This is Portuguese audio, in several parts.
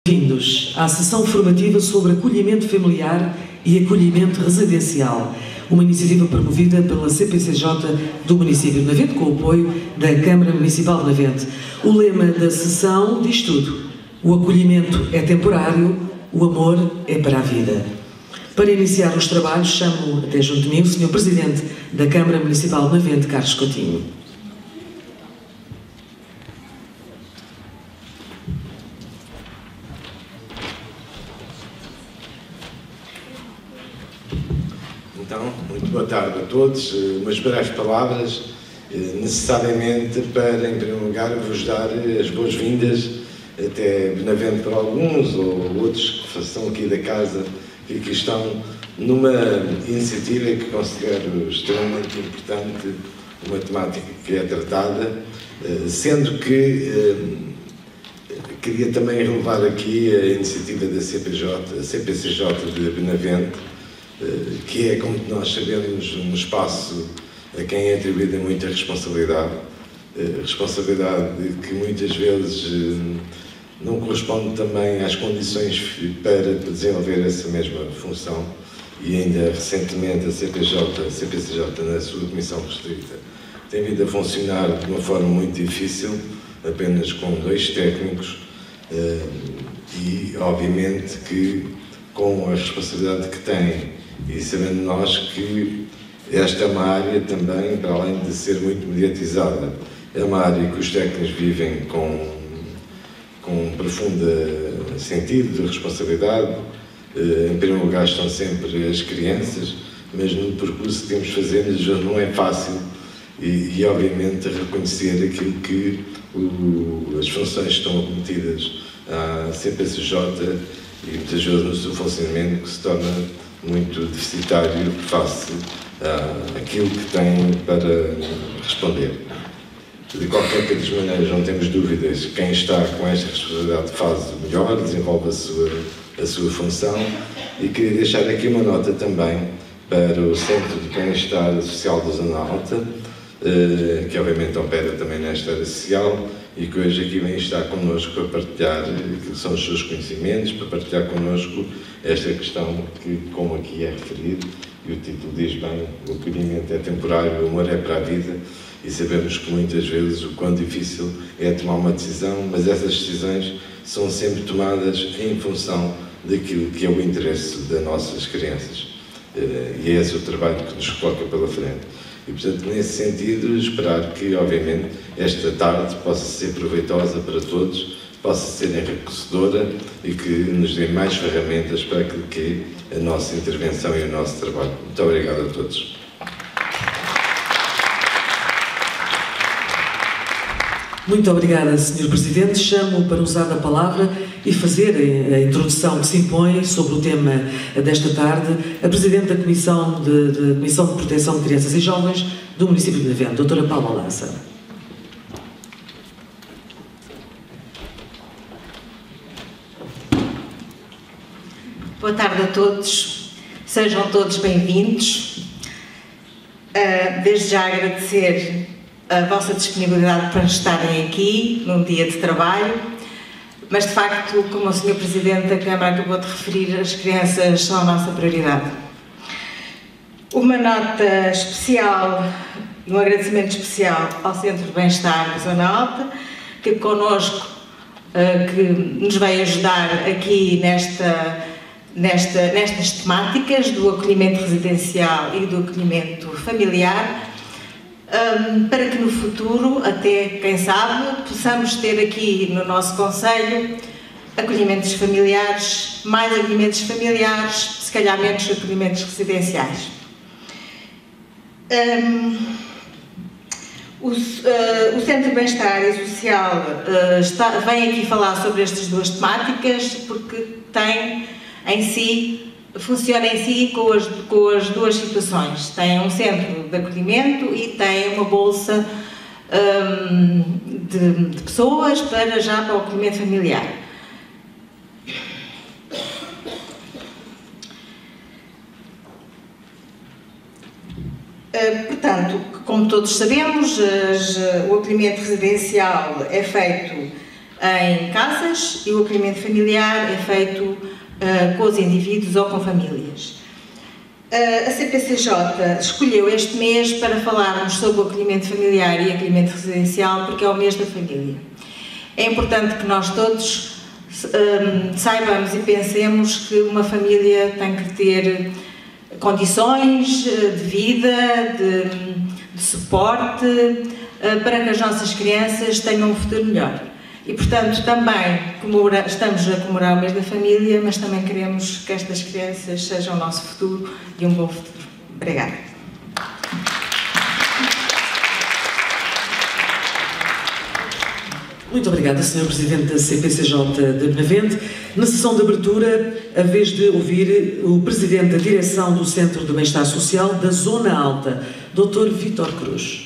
Bem-vindos à sessão formativa sobre acolhimento familiar e acolhimento residencial, uma iniciativa promovida pela CPCJ do município de Navente, com o apoio da Câmara Municipal de Navente. O lema da sessão diz tudo: o acolhimento é temporário, o amor é para a vida. Para iniciar os trabalhos, chamo até junto de mim o Sr. Presidente da Câmara Municipal de Navente, Carlos Coutinho. Então, muito boa tarde a todos. Umas breves palavras, necessariamente para, em primeiro lugar, vos dar as boas-vindas, até Benavente para alguns, ou outros que são aqui da casa e que estão numa iniciativa que considero extremamente importante, uma temática que é tratada, sendo que queria também relevar aqui a iniciativa da CPCJ de Benavente, que é, como nós sabemos, um espaço a quem é atribuída muita responsabilidade, responsabilidade que muitas vezes não corresponde também às condições para desenvolver essa mesma função, e ainda recentemente a CPCJ, na sua comissão restrita, tem vindo a funcionar de uma forma muito difícil, apenas com 2 técnicos, e obviamente que com a responsabilidade que tem, e sabendo nós que esta é uma área também, para além de ser muito mediatizada, é uma área que os técnicos vivem com um profundo sentido de responsabilidade. Em primeiro lugar estão sempre as crianças, mas no percurso que temos de fazer não é fácil, e obviamente reconhecer aquilo que as funções estão acometidas à CPCJ e muitas vezes no seu funcionamento, que se torna muito deficitário face àquilo que tem para responder. De qualquer das maneiras, não temos dúvidas que quem está com esta responsabilidade faz o melhor, desenvolve a sua função, e queria deixar aqui uma nota também para o Centro de Bem-Estar Social da Zona Alta, que obviamente opera também nesta área social, e que hoje aqui vem estar connosco para partilhar que são os seus conhecimentos, para partilhar connosco esta questão que, como aqui é referido, e o título diz bem, o acolhimento é temporário, o amor é para a vida, e sabemos que muitas vezes o quão difícil é tomar uma decisão, mas essas decisões são sempre tomadas em função daquilo que é o interesse das nossas crianças. E é esse o trabalho que nos coloca pela frente. E, portanto, nesse sentido, esperar que, obviamente, esta tarde possa ser proveitosa para todos, possa ser enriquecedora e que nos dê mais ferramentas para que a nossa intervenção e o nosso trabalho. Muito obrigado a todos. Muito obrigada, Sr. Presidente. Chamo para usar a palavra e fazer a introdução que se impõe sobre o tema desta tarde a Presidente da Comissão de Proteção de Crianças e Jovens do município de Navente, Doutora Paula Lança. Boa tarde a todos, sejam todos bem-vindos. Desde já agradecer a vossa disponibilidade para estarem aqui num dia de trabalho, mas de facto, como o Sr. Presidente da Câmara acabou de referir, as crianças são a nossa prioridade. Uma nota especial e um agradecimento especial ao Centro de Bem-Estar da Zona Alta, que connosco, que nos vai ajudar aqui nestas temáticas do acolhimento residencial e do acolhimento familiar, para que no futuro, até quem sabe, possamos ter aqui no nosso concelho acolhimentos familiares, mais acolhimentos familiares, se calhar menos acolhimentos residenciais. O Centro de Bem-Estar e Social vem aqui falar sobre estas duas temáticas porque funciona em si com as duas situações. Tem um centro de acolhimento e tem uma bolsa de pessoas para o acolhimento familiar. Portanto, como todos sabemos, o acolhimento residencial é feito em casas e o acolhimento familiar é feito com os indivíduos ou com famílias. A CPCJ escolheu este mês para falarmos sobre o acolhimento familiar e acolhimento residencial porque é o mês da família. É importante que nós todos saibamos e pensemos que uma família tem que ter condições de vida, de suporte, para que as nossas crianças tenham um futuro melhor. E, portanto, também estamos a comemorar o mês da família, mas também queremos que estas crianças sejam o nosso futuro e um bom futuro. Obrigada. Muito obrigada, Sr. Presidente da CPCJ de Benavente. Na sessão de abertura, a vez de ouvir o Presidente da Direção do Centro de Bem-Estar Social da Zona Alta, Dr. Vítor Cruz.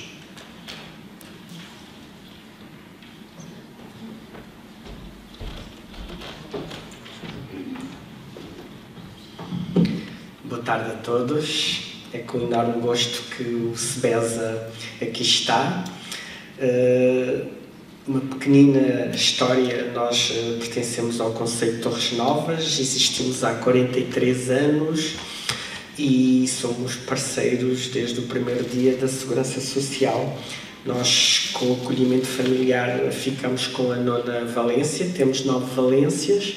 Boa tarde a todos. É com enorme gosto que o SBESA aqui está. Uma pequenina história, nós pertencemos ao concelho de Torres Novas, existimos há 43 anos e somos parceiros desde o primeiro dia da Segurança Social. Nós, com o acolhimento familiar, ficamos com a 9ª valência, temos 9 valências.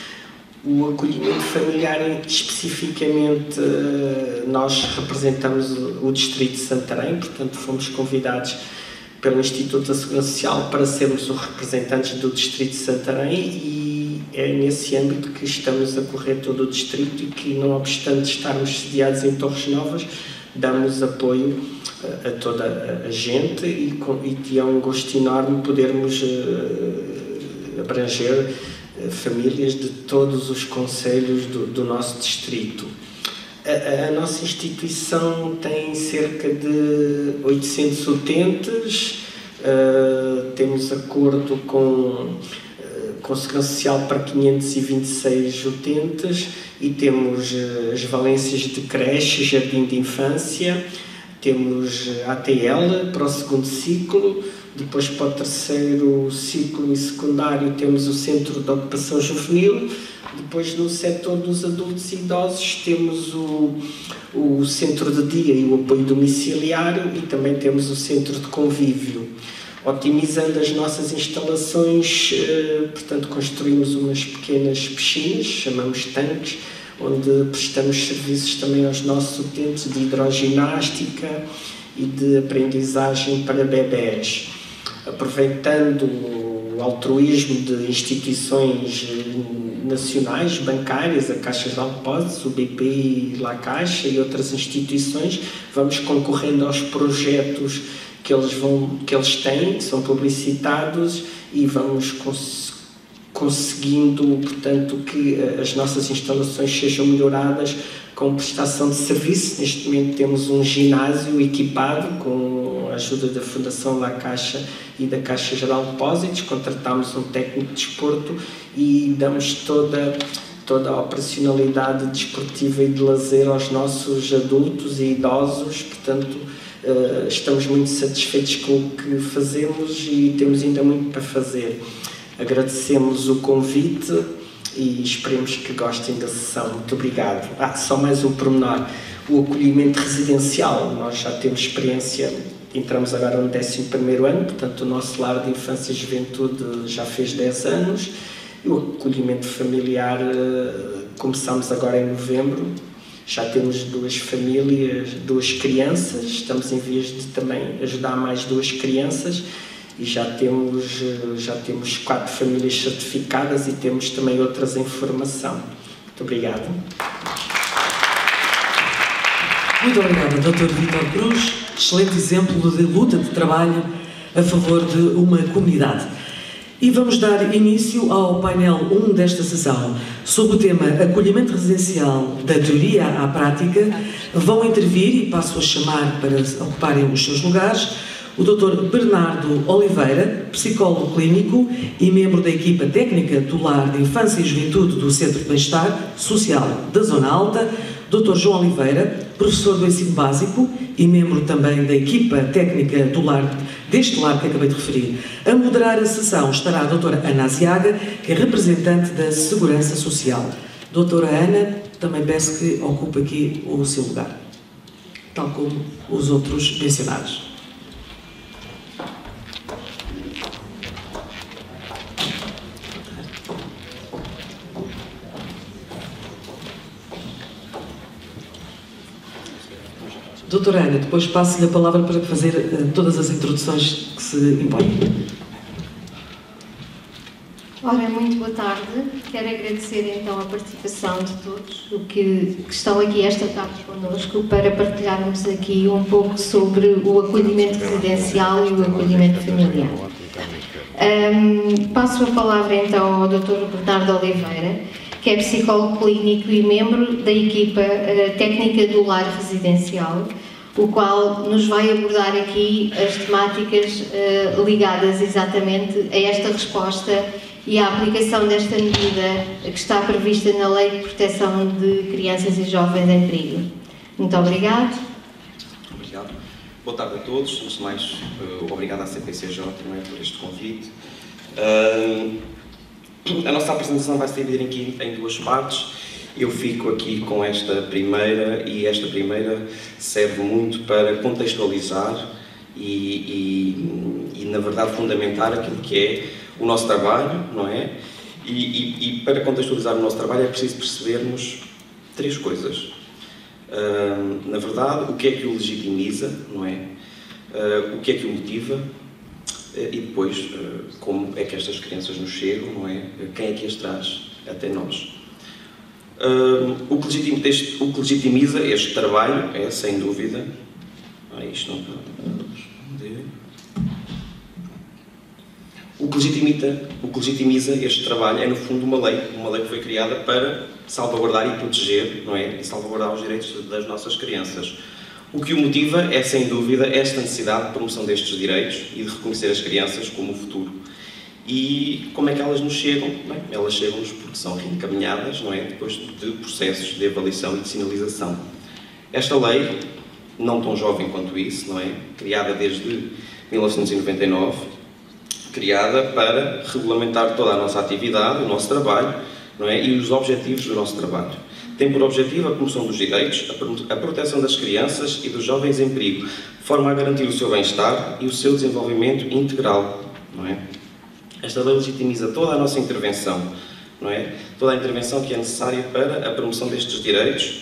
O acolhimento familiar, especificamente, nós representamos o Distrito de Santarém, portanto fomos convidados pelo Instituto da Segurança Social para sermos os representantes do Distrito de Santarém e é nesse âmbito que estamos a correr todo o Distrito e que, não obstante estarmos sediados em Torres Novas, damos apoio a toda a gente e é um gosto enorme podermos abranger famílias de todos os concelhos do nosso distrito. A nossa instituição tem cerca de 800 utentes, temos acordo com a Segurança Social para 526 utentes e temos as valências de creche, jardim de infância, temos ATL para o 2º ciclo, depois para o 3º ciclo e secundário temos o Centro de Ocupação Juvenil, depois no setor dos adultos e idosos temos o Centro de Dia e o apoio domiciliário e também temos o Centro de Convívio. Otimizando as nossas instalações, portanto construímos umas pequenas piscinas, chamamos tanques, onde prestamos serviços também aos nossos utentes de hidroginástica e de aprendizagem para bebés. Aproveitando o altruísmo de instituições nacionais, bancárias, a Caixa de Depósitos, o BPI, La Caixa e outras instituições, vamos concorrendo aos projetos que eles têm, são publicitados e vamos conseguindo, portanto, que as nossas instalações sejam melhoradas com prestação de serviço. Neste momento temos um ginásio equipado com a ajuda da Fundação La Caixa e da Caixa Geral de Depósitos, contratamos um técnico de desporto e damos toda a operacionalidade desportiva e de lazer aos nossos adultos e idosos, portanto, estamos muito satisfeitos com o que fazemos e temos ainda muito para fazer. Agradecemos o convite e esperemos que gostem da sessão. Muito obrigado. Só mais um pormenor. O acolhimento residencial, nós já temos experiência, entramos agora no 11º ano, portanto o nosso lar de infância e juventude já fez 10 anos. E o acolhimento familiar começamos agora em novembro. Já temos 2 famílias, 2 crianças, estamos em vias de também ajudar mais 2 crianças e já temos 4 famílias certificadas e temos também outras em formação. Muito obrigado. Muito obrigada, Dr. Vítor Cruz. Excelente exemplo de luta de trabalho a favor de uma comunidade. E vamos dar início ao painel 1 desta sessão. Sobre o tema acolhimento residencial da teoria à prática, vão intervir, e passo a chamar para ocuparem os seus lugares, o Dr. Bernardo Oliveira, psicólogo clínico e membro da equipa técnica do Lar de Infância e Juventude do Centro de Bem-Estar Social da Zona Alta, Dr. João Oliveira, professor do ensino básico e membro também da equipa técnica deste lar que acabei de referir. A moderar a sessão estará a doutora Ana Aziaga, que é representante da Segurança Social. Doutora Ana, também peço que ocupe aqui o seu lugar, tal como os outros mencionados. Doutora Ana, depois passo-lhe a palavra para fazer todas as introduções que se impõem. Ora, muito boa tarde. Quero agradecer então a participação de todos que estão aqui esta tarde connosco para partilharmos aqui um pouco sobre o acolhimento residencial e o acolhimento familiar. Passo a palavra então ao Dr. Bernardo Oliveira, que é psicólogo clínico e membro da equipa técnica do lar residencial, o qual nos vai abordar aqui as temáticas ligadas exatamente a esta resposta e à aplicação desta medida que está prevista na Lei de Proteção de Crianças e Jovens em Perigo. Muito obrigado. Obrigado. Boa tarde a todos. Antes de mais, obrigado à CPCJ por este convite. A nossa apresentação vai se dividir aqui em duas partes. Eu fico aqui com esta primeira, e esta primeira serve muito para contextualizar e na verdade, fundamentar aquilo que é o nosso trabalho, não é? E para contextualizar o nosso trabalho é preciso percebermos três coisas. Na verdade, o que é que o legitimiza, não é? O que é que o motiva? E depois, como é que estas crianças nos chegam, não é? Quem é que as traz até nós? O que legitimiza este trabalho é, sem dúvida... isto não está a responder. O que legitimiza este trabalho é, no fundo, uma lei que foi criada para salvaguardar e proteger, não é? E salvaguardar os direitos das nossas crianças. O que o motiva é, sem dúvida, esta necessidade de promoção destes direitos e de reconhecer as crianças como o futuro. E como é que elas nos chegam? Bem, elas chegam-nos porque são reencaminhadas, não é? Depois de processos de avaliação e de sinalização. Esta lei, não tão jovem quanto isso, não é? Criada desde 1999, criada para regulamentar toda a nossa atividade, o nosso trabalho, não é? E os objetivos do nosso trabalho. Tem por objetivo a promoção dos direitos, a proteção das crianças e dos jovens em perigo, de forma a garantir o seu bem-estar e o seu desenvolvimento integral, não é? Esta lei legitimiza toda a nossa intervenção, não é? Toda a intervenção que é necessária para a promoção destes direitos,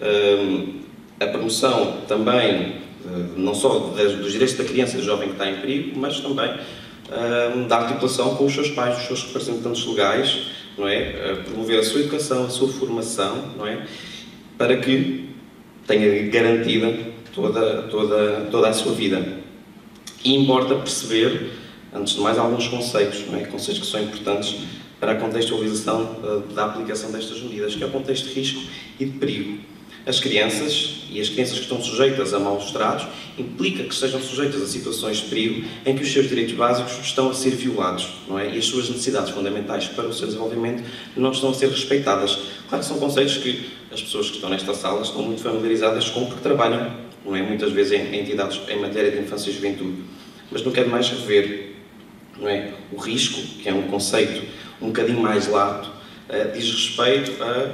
a promoção também, não só dos direitos da criança e do jovem que está em perigo, mas também da articulação com os seus pais, os seus representantes legais, não é? Promover a sua educação, a sua formação, não é? Para que tenha garantida toda a sua vida. E importa perceber, antes de mais, alguns conceitos, não é? Conceitos que são importantes para a contextualização da aplicação destas medidas, que é o contexto de risco e de perigo. As crianças que estão sujeitas a maus tratos implica que estejam sujeitas a situações de perigo em que os seus direitos básicos estão a ser violados, não é? E as suas necessidades fundamentais para o seu desenvolvimento não estão a ser respeitadas. Claro que são conceitos que as pessoas que estão nesta sala estão muito familiarizadas com, porque trabalham, não é? Muitas vezes em entidades em matéria de infância e juventude. Mas não quero mais rever, não é? O risco, que é um conceito um bocadinho mais lato, diz respeito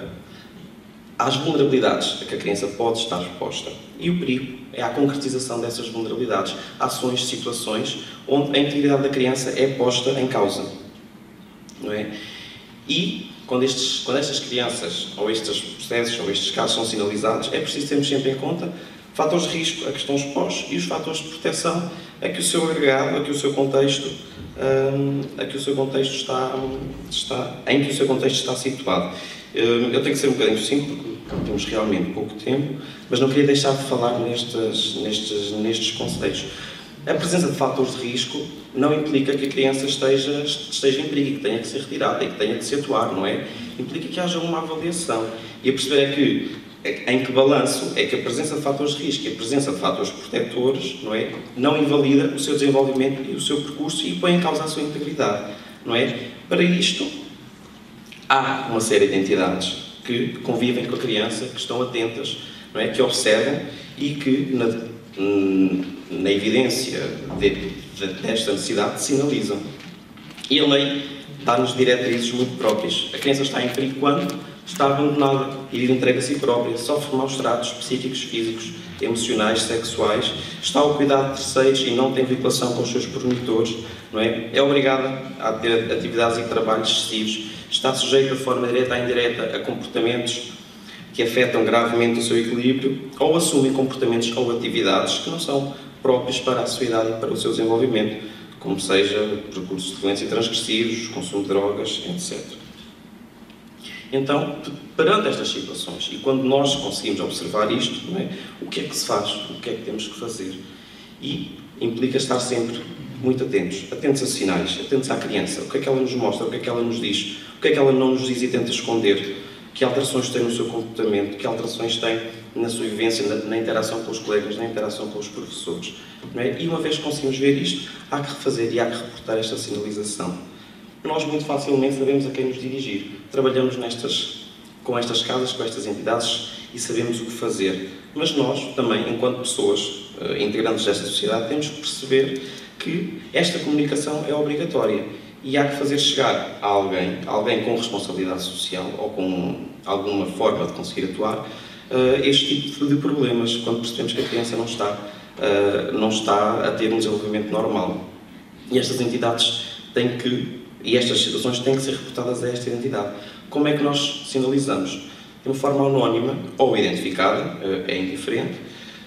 às vulnerabilidades a que a criança pode estar exposta. E o perigo é a concretização dessas vulnerabilidades, ações, situações onde a integridade da criança é posta em causa, não é? E quando estas crianças, ou estes processos, ou estes casos são sinalizados, é preciso termos sempre em conta fatores de risco a que estão expostos e os fatores de proteção a que o seu agregado, a que o seu contexto está situado. Eu tenho que ser um bocadinho simples, porque temos realmente pouco tempo, mas não queria deixar de falar nestes conceitos. A presença de fatores de risco não implica que a criança esteja em perigo, que tenha que ser retirada e que tenha que se atuar, não é? Implica que haja uma avaliação. E a perceber em que balanço é que a presença de fatores de risco e a presença de fatores protetores, não é? Não invalida o seu desenvolvimento e o seu percurso e põe em causa a sua integridade, não é? Para isto, há uma série de entidades que convivem com a criança, que estão atentas, não é? Que observam e que, na evidência desta necessidade, sinalizam. E a lei dá-nos diretrizes muito próprias. A criança está em perigo quando está abandonada e vive entregue a si própria, sofre maus tratos psíquicos, físicos, emocionais, sexuais, está ao cuidado de terceiros e não tem vinculação com os seus progenitores, não é? É obrigada a ter atividades e trabalhos excessivos, está sujeita de forma direta ou indireta a comportamentos que afetam gravemente o seu equilíbrio ou assumem comportamentos ou atividades que não são próprios para a sua idade e para o seu desenvolvimento, como seja percursos de violência transgressivos, consumo de drogas, etc. Então, perante estas situações, e quando nós conseguimos observar isto, não é? O que é que se faz? O que é que temos que fazer? E implica estar sempre muito atentos a sinais, atentos à criança, o que é que ela nos mostra, o que é que ela nos diz, o que é que ela não nos diz e tenta esconder, que alterações tem no seu comportamento, que alterações tem na sua vivência, na interação com os colegas, na interação com os professores. Não é? E uma vez que conseguimos ver isto, há que refazer e há que reportar esta sinalização. Nós muito facilmente sabemos a quem nos dirigir. Trabalhamos com estas casas, com estas entidades e sabemos o que fazer. Mas nós, também, enquanto pessoas integrantes desta sociedade, temos que perceber que esta comunicação é obrigatória e há que fazer chegar a alguém com responsabilidade social ou com alguma forma de conseguir atuar, este tipo de problemas, quando percebemos que a criança não está a ter um desenvolvimento normal. E estas entidades e estas situações têm que ser reportadas a esta entidade. Como é que nós sinalizamos? De uma forma anónima ou identificada, é indiferente,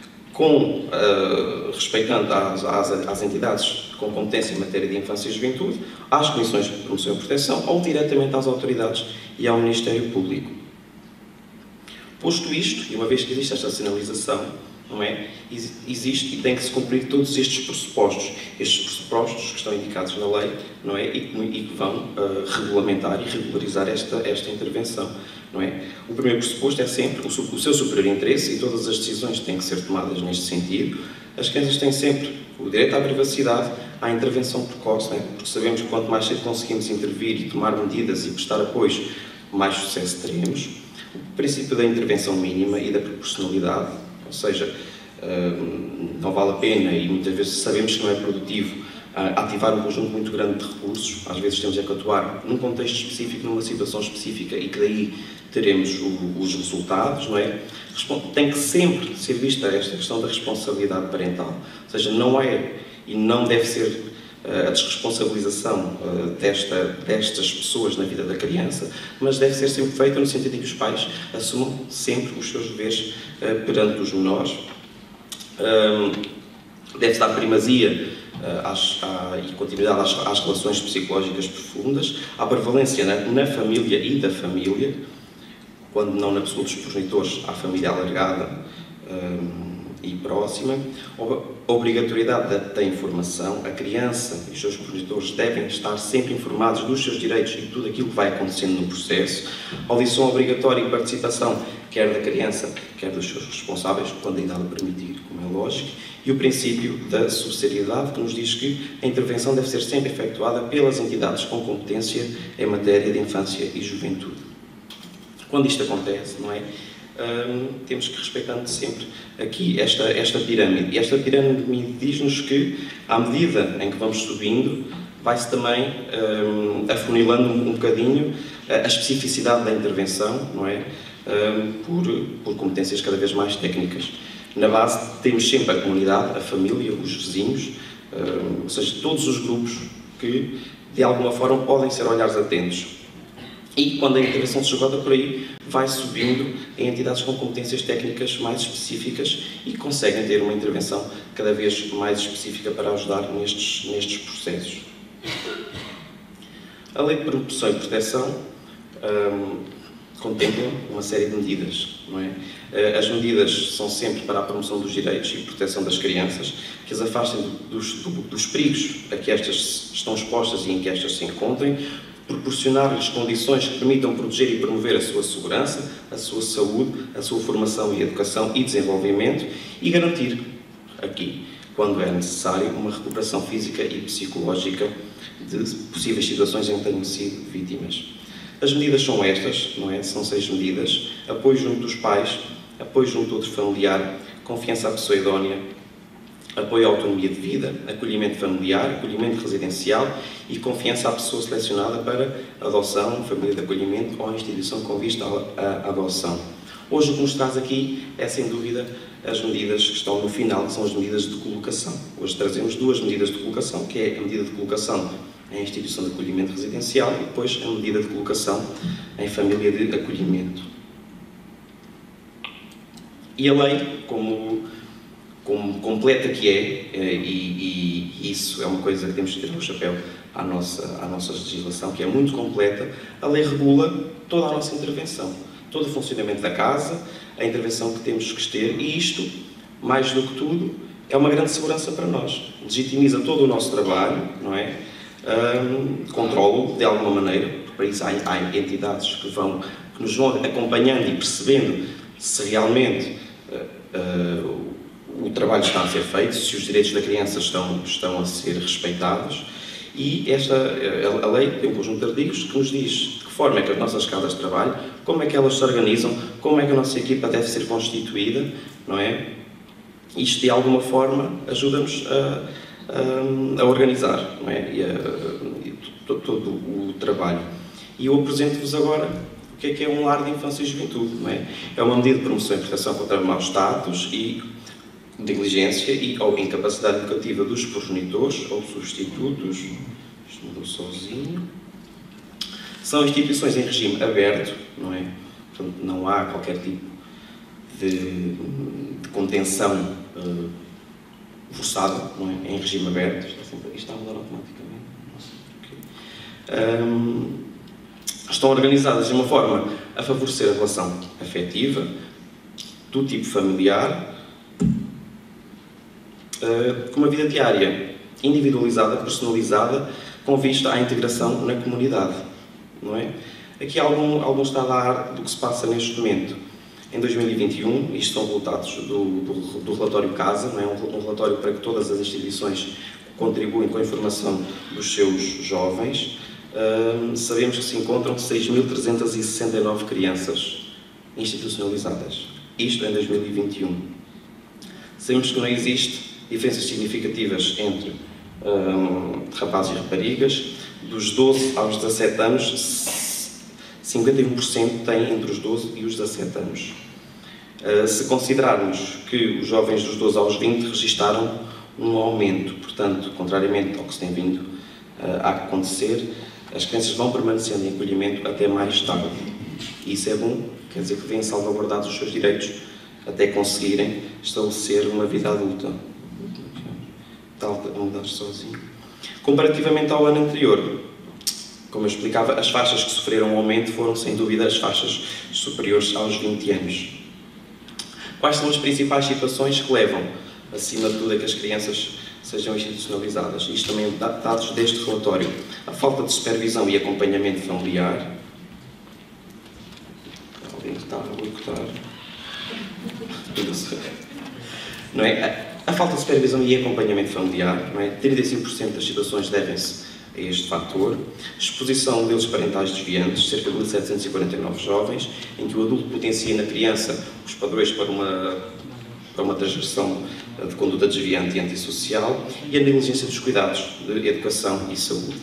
respeitando às entidades com competência em matéria de infância e juventude, às comissões de promoção e proteção ou diretamente às autoridades e ao Ministério Público. Posto isto, e uma vez que existe esta sinalização, não é? Existe e tem que se cumprir todos estes pressupostos que estão indicados na lei, não é? E que vão regulamentar e regularizar esta intervenção, não é? O primeiro pressuposto é sempre o seu superior interesse e todas as decisões têm que ser tomadas neste sentido. As crianças têm sempre o direito à privacidade, à intervenção precoce, não é? Porque sabemos que quanto mais cedo conseguimos intervir e tomar medidas e prestar apoios, mais sucesso teremos. O princípio da intervenção mínima e da proporcionalidade, ou seja, não vale a pena e muitas vezes sabemos que não é produtivo ativar um conjunto muito grande de recursos. Às vezes temos que atuar num contexto específico, numa situação específica e que daí teremos os resultados, não é? Tem que sempre ser vista esta questão da responsabilidade parental, ou seja, não é e não deve ser a desresponsabilização destas pessoas na vida da criança, mas deve ser sempre feita no sentido de que os pais assumam sempre os seus deveres perante os menores. Deve-se dar primazia e continuidade às relações psicológicas profundas, à prevalência na família e da família, quando não na pessoa dos progenitores, à família alargada e próxima. A obrigatoriedade da informação, a criança e os seus progenitores devem estar sempre informados dos seus direitos e de tudo aquilo que vai acontecendo no processo. A audição obrigatória e participação, quer da criança, quer dos seus responsáveis, quando a idade o permitir, como é lógico. E o princípio da subsidiariedade, que nos diz que a intervenção deve ser sempre efetuada pelas entidades com competência em matéria de infância e juventude. Quando isto acontece, não é? Temos que respeitar sempre aqui esta pirâmide. E esta pirâmide diz-nos que, à medida em que vamos subindo, vai-se também afunilando um bocadinho a especificidade da intervenção, não é? Por competências cada vez mais técnicas. Na base temos sempre a comunidade, a família, os vizinhos, ou seja, todos os grupos que, de alguma forma, podem ser olhares atentos. E, quando a intervenção se esgota por aí, vai subindo em entidades com competências técnicas mais específicas e conseguem ter uma intervenção cada vez mais específica para ajudar nestes processos. A Lei de Promoção e Proteção contempla uma série de medidas, não é? As medidas são sempre para a promoção dos direitos e proteção das crianças, que as afastem dos perigos a que estas estão expostas e em que estas se encontrem, proporcionar-lhes condições que permitam proteger e promover a sua segurança, a sua saúde, a sua formação e educação e desenvolvimento e garantir, aqui, quando é necessário, uma recuperação física e psicológica de possíveis situações em que tenham sido vítimas. As medidas são estas, não é? São 6 medidas: apoio junto dos pais, apoio junto do outro familiar, confiança à pessoa idónea, apoio à autonomia de vida, acolhimento familiar, acolhimento residencial e confiança à pessoa selecionada para adoção, família de acolhimento ou instituição com vista à adoção. Hoje o que nos traz aqui é, sem dúvida, as medidas que estão no final, que são as medidas de colocação. Hoje trazemos 2 medidas de colocação, que é a medida de colocação em instituição de acolhimento residencial e depois a medida de colocação em família de acolhimento. E a lei, como completa que é, e isso é uma coisa que temos que ter no chapéu à nossa legislação, que é muito completa, a lei regula toda a nossa intervenção, todo o funcionamento da casa, a intervenção que temos que ter, e isto, mais do que tudo, é uma grande segurança para nós. Legitimiza todo o nosso trabalho, não é? Controla-o de alguma maneira, para isso há entidades que nos vão acompanhando e percebendo se realmente o trabalho está a ser feito, se os direitos da criança estão a ser respeitados, e a lei tem um conjunto de artigos que nos diz de que forma é que as nossas casas de trabalho, como é que elas se organizam, como é que a nossa equipa deve ser constituída, não é? Isto, de alguma forma, ajuda-nos a organizar, não é? Todo o trabalho. E eu apresento-vos agora o que é um lar de infância e juventude, não é? É uma medida de promoção e proteção contra maus status e negligência ou incapacidade educativa dos progenitores ou substitutos. Isto mudou sozinho. São instituições em regime aberto, não é? Portanto, não há qualquer tipo de contenção forçada, não é? Em regime aberto. Isto está a mudar automaticamente. Não sei porquê. Estão organizadas de uma forma a favorecer a relação afetiva, do tipo familiar, com uma vida diária individualizada, personalizada, com vista à integração na comunidade, não é? Aqui há algum estado da arte do que se passa neste momento. Em 2021, isto são resultados do relatório CASA, não é? Um relatório para que todas as instituições contribuem com a informação dos seus jovens. Sabemos que se encontram 6.369 crianças institucionalizadas. Isto em 2021. Sabemos que não existe diferenças significativas entre rapazes e raparigas. Dos 12 aos 17 anos, 51% têm entre os 12 e os 17 anos. Se considerarmos que os jovens dos 12 aos 20 registaram um aumento, portanto, contrariamente ao que se tem vindo a acontecer, as crianças vão permanecendo em acolhimento até mais tarde. E isso é bom, quer dizer que vêm salvaguardados os seus direitos até conseguirem estabelecer uma vida adulta. Tal a mudar sozinho. Comparativamente ao ano anterior, como eu explicava, as faixas que sofreram um aumento foram, sem dúvida, as faixas superiores aos 20 anos. Quais são as principais situações que levam, acima de tudo, a que as crianças sejam institucionalizadas? Isto também dados deste relatório. A falta de supervisão e acompanhamento familiar. Alguém está a boicotar. Não é? A falta de supervisão e acompanhamento familiar, não é? 35% das situações devem-se a este fator. Exposição deles parentais desviantes, cerca de 1.749 jovens, em que o adulto potencia na criança os padrões para uma transgressão de conduta desviante e antissocial, e a negligência dos cuidados de educação e saúde.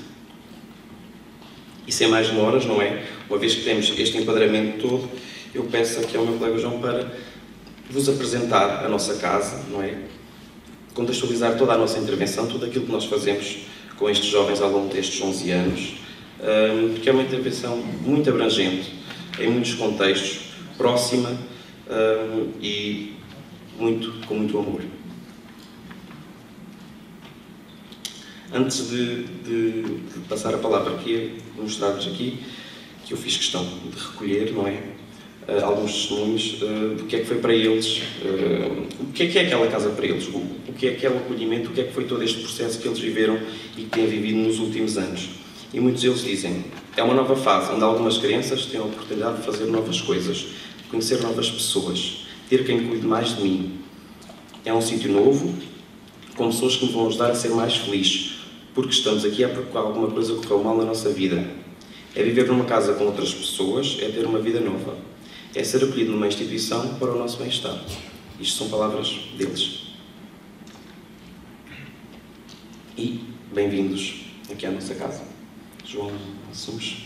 E sem mais demoras, não é? Uma vez que temos este enquadramento todo, eu peço aqui ao meu colega João para vos apresentar a nossa casa, não é? Contextualizar toda a nossa intervenção, tudo aquilo que nós fazemos com estes jovens ao longo destes 11 anos, porque é uma intervenção muito abrangente, em muitos contextos, próxima e com muito amor. Antes de passar a palavra aqui, mostrar-vos aqui que eu fiz questão de recolher, não é? Alguns testemunhos do que é que foi para eles, o que é aquela casa para eles, o que é aquele acolhimento, o que é que foi todo este processo que eles viveram e que têm vivido nos últimos anos. E muitos deles dizem, é uma nova fase onde algumas crianças têm a oportunidade de fazer novas coisas, de conhecer novas pessoas, ter quem cuide mais de mim. É um sítio novo, com pessoas que me vão ajudar a ser mais feliz, porque estamos aqui é porque alguma coisa correu mal na nossa vida. É viver numa casa com outras pessoas, é ter uma vida nova. É ser acolhido numa instituição para o nosso bem-estar. Isto são palavras deles. E bem-vindos aqui à nossa casa. João Assumes.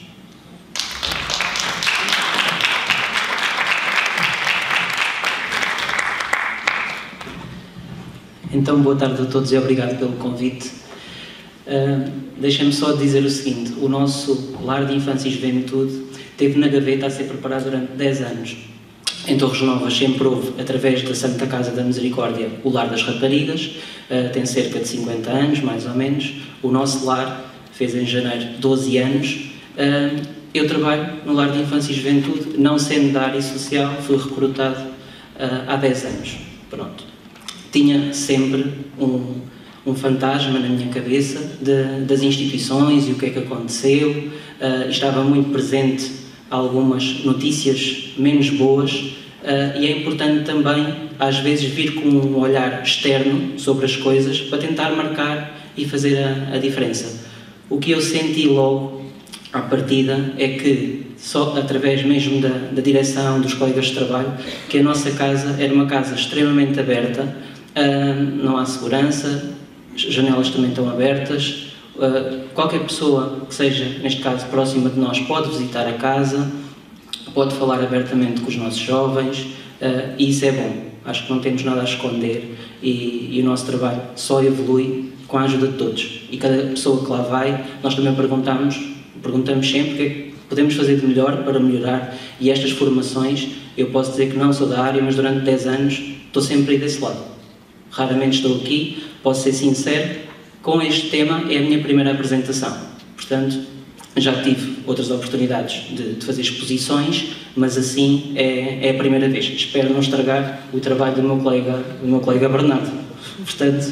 Então, boa tarde a todos e obrigado pelo convite. Deixem-me só dizer o seguinte: o nosso lar de infância e juventude teve na gaveta a ser preparado durante 10 anos. Em Torres Novas sempre houve, através da Santa Casa da Misericórdia, o Lar das Raparigas, tem cerca de 50 anos, mais ou menos. O nosso lar fez em janeiro 12 anos. Eu trabalho no lar de infância e juventude, não sendo da área social, fui recrutado há 10 anos. Pronto. Tinha sempre um fantasma na minha cabeça das instituições e o que é que aconteceu. Estava muito presente algumas notícias menos boas e é importante também, às vezes, vir com um olhar externo sobre as coisas para tentar marcar e fazer a diferença. O que eu senti logo à partida é que, só através mesmo da direção, dos colegas de trabalho, que a nossa casa era uma casa extremamente aberta, não há segurança, as janelas também estão abertas, qualquer pessoa que seja, neste caso, próxima de nós pode visitar a casa, pode falar abertamente com os nossos jovens, e isso é bom. Acho que não temos nada a esconder e o nosso trabalho só evolui com a ajuda de todos. E cada pessoa que lá vai, nós também perguntamos sempre o que é que podemos fazer de melhor para melhorar, e estas formações, eu posso dizer que não sou da área, mas durante 10 anos estou sempre aí desse lado. Raramente estou aqui, posso ser sincero, com este tema é a minha primeira apresentação. Portanto, já tive outras oportunidades de fazer exposições, mas assim é a primeira vez. Espero não estragar o trabalho do meu colega Bernardo. Portanto,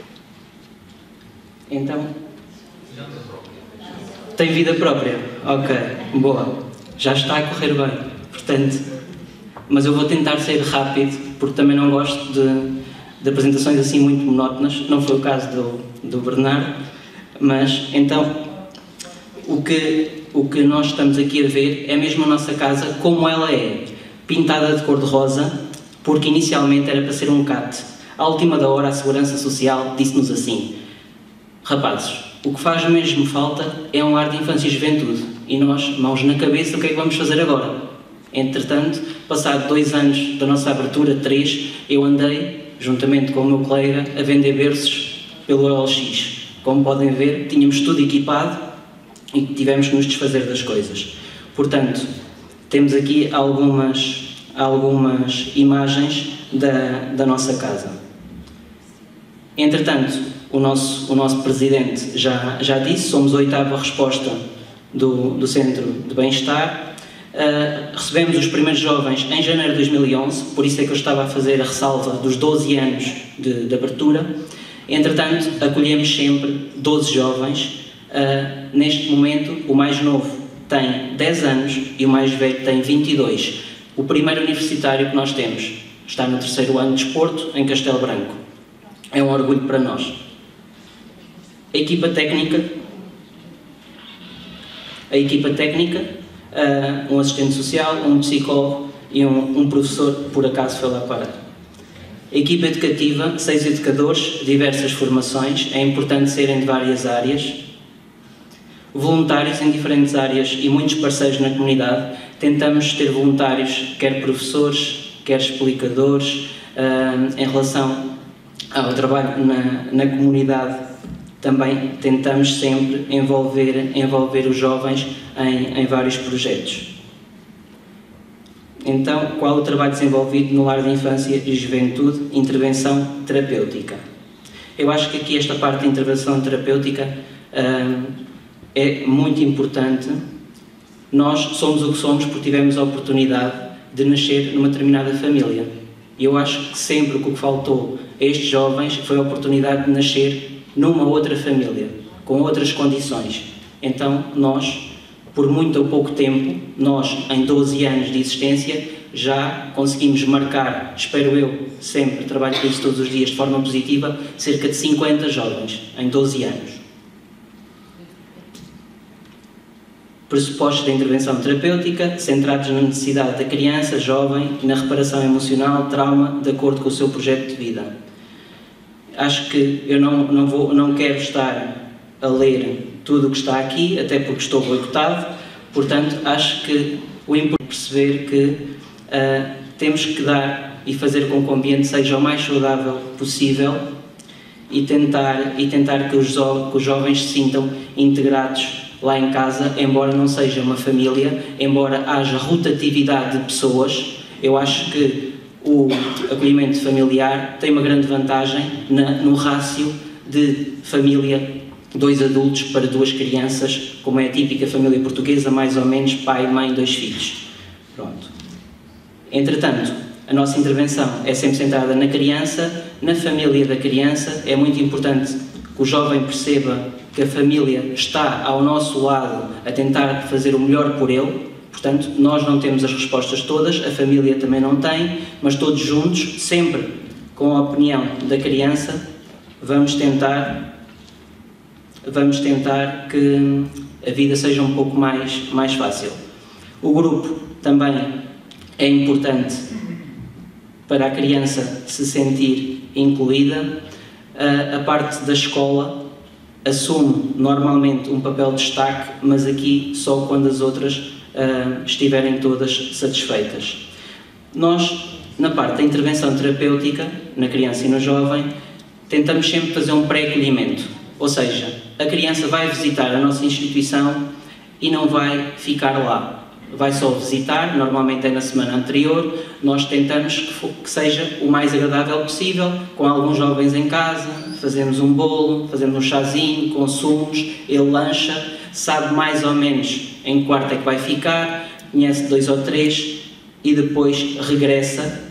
então... Tem vida própria? Ok, boa. Já está a correr bem. Portanto, mas eu vou tentar ser rápido, porque também não gosto de apresentações assim muito monótonas. Não foi o caso do Bernardo, mas então o que nós estamos aqui a ver é mesmo a nossa casa como ela é, pintada de cor-de-rosa, porque inicialmente era para ser um CAT. À última da hora a Segurança Social disse-nos assim: rapazes, o que faz mesmo falta é um lar de infância e juventude, e nós, mãos na cabeça, o que é que vamos fazer agora? Entretanto, passado 2 anos da nossa abertura, 3, eu andei, juntamente com o meu colega, a vender berços pelo OLX. Como podem ver, tínhamos tudo equipado e tivemos que nos desfazer das coisas. Portanto, temos aqui algumas imagens da nossa casa. Entretanto, o nosso presidente já disse, somos a 8ª resposta do Centro de Bem-Estar. Recebemos os primeiros jovens em janeiro de 2011, por isso é que eu estava a fazer a ressalva dos 12 anos de abertura. Entretanto, acolhemos sempre 12 jovens. Neste momento, o mais novo tem 10 anos e o mais velho tem 22. O primeiro universitário que nós temos está no 3º ano de desporto, em Castelo Branco. É um orgulho para nós. A equipa técnica, um assistente social, um psicólogo e um professor, por acaso foi lá parar. A equipa educativa, 6 educadores, diversas formações, é importante serem de várias áreas. Voluntários em diferentes áreas e muitos parceiros na comunidade. Tentamos ter voluntários, quer professores, quer explicadores, em relação ao trabalho na comunidade. Também tentamos sempre envolver os jovens em vários projetos. Então, qual o trabalho desenvolvido no lar de infância e juventude? Intervenção terapêutica. Eu acho que aqui esta parte da intervenção terapêutica é muito importante. Nós somos o que somos porque tivemos a oportunidade de nascer numa determinada família. E eu acho que sempre o que faltou a estes jovens foi a oportunidade de nascer numa outra família, com outras condições. Então, nós, por muito ou pouco tempo, nós, em 12 anos de existência, já conseguimos marcar, espero eu, sempre, trabalho com isso todos os dias de forma positiva, cerca de 50 jovens, em 12 anos. pressupostos da intervenção terapêutica, centrados na necessidade da criança, jovem e na reparação emocional, trauma, de acordo com o seu projeto de vida. Acho que eu não quero estar a ler tudo o que está aqui, até porque estou boicotado, portanto, acho que o importante é perceber que temos que dar e fazer com que o ambiente seja o mais saudável possível e tentar que os jovens se sintam integrados lá em casa, embora não seja uma família, embora haja rotatividade de pessoas. Eu acho que o acolhimento familiar tem uma grande vantagem no rácio de família, 2 adultos para 2 crianças, como é a típica família portuguesa, mais ou menos pai, mãe, 2 filhos. Pronto. Entretanto, a nossa intervenção é sempre centrada na criança, na família da criança. É muito importante que o jovem perceba que a família está ao nosso lado a tentar fazer o melhor por ele. Portanto, nós não temos as respostas todas, a família também não tem, mas todos juntos, sempre com a opinião da criança, vamos tentar que a vida seja um pouco mais fácil. O grupo também é importante para a criança se sentir incluída. A parte da escola assume normalmente um papel de destaque, mas aqui só quando as outras estiverem todas satisfeitas. Nós, na parte da intervenção terapêutica, na criança e no jovem, tentamos sempre fazer um pré-acolhimento, ou seja, a criança vai visitar a nossa instituição e não vai ficar lá. Vai só visitar, normalmente é na semana anterior. Nós tentamos que seja o mais agradável possível, com alguns jovens em casa, fazemos um bolo, fazemos um chazinho, consumos, ele lancha, sabe mais ou menos em que quarto é que vai ficar, conhece 2 ou 3 e depois regressa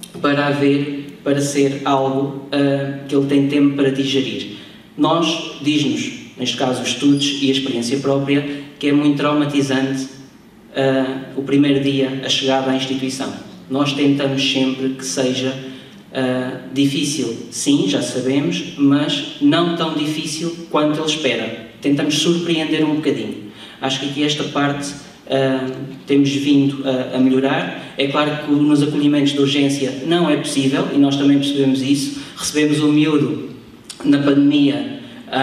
para ser algo que ele tem tempo para digerir. Nós, diz-nos, neste caso os estudos e a experiência própria, que é muito traumatizante o primeiro dia, a chegada à instituição. Nós tentamos sempre que seja difícil, sim, já sabemos, mas não tão difícil quanto ele espera. Tentamos surpreender um bocadinho. Acho que aqui esta parte temos vindo a melhorar. É claro que nos acolhimentos de urgência não é possível, e nós também percebemos isso. Recebemos um miúdo na pandemia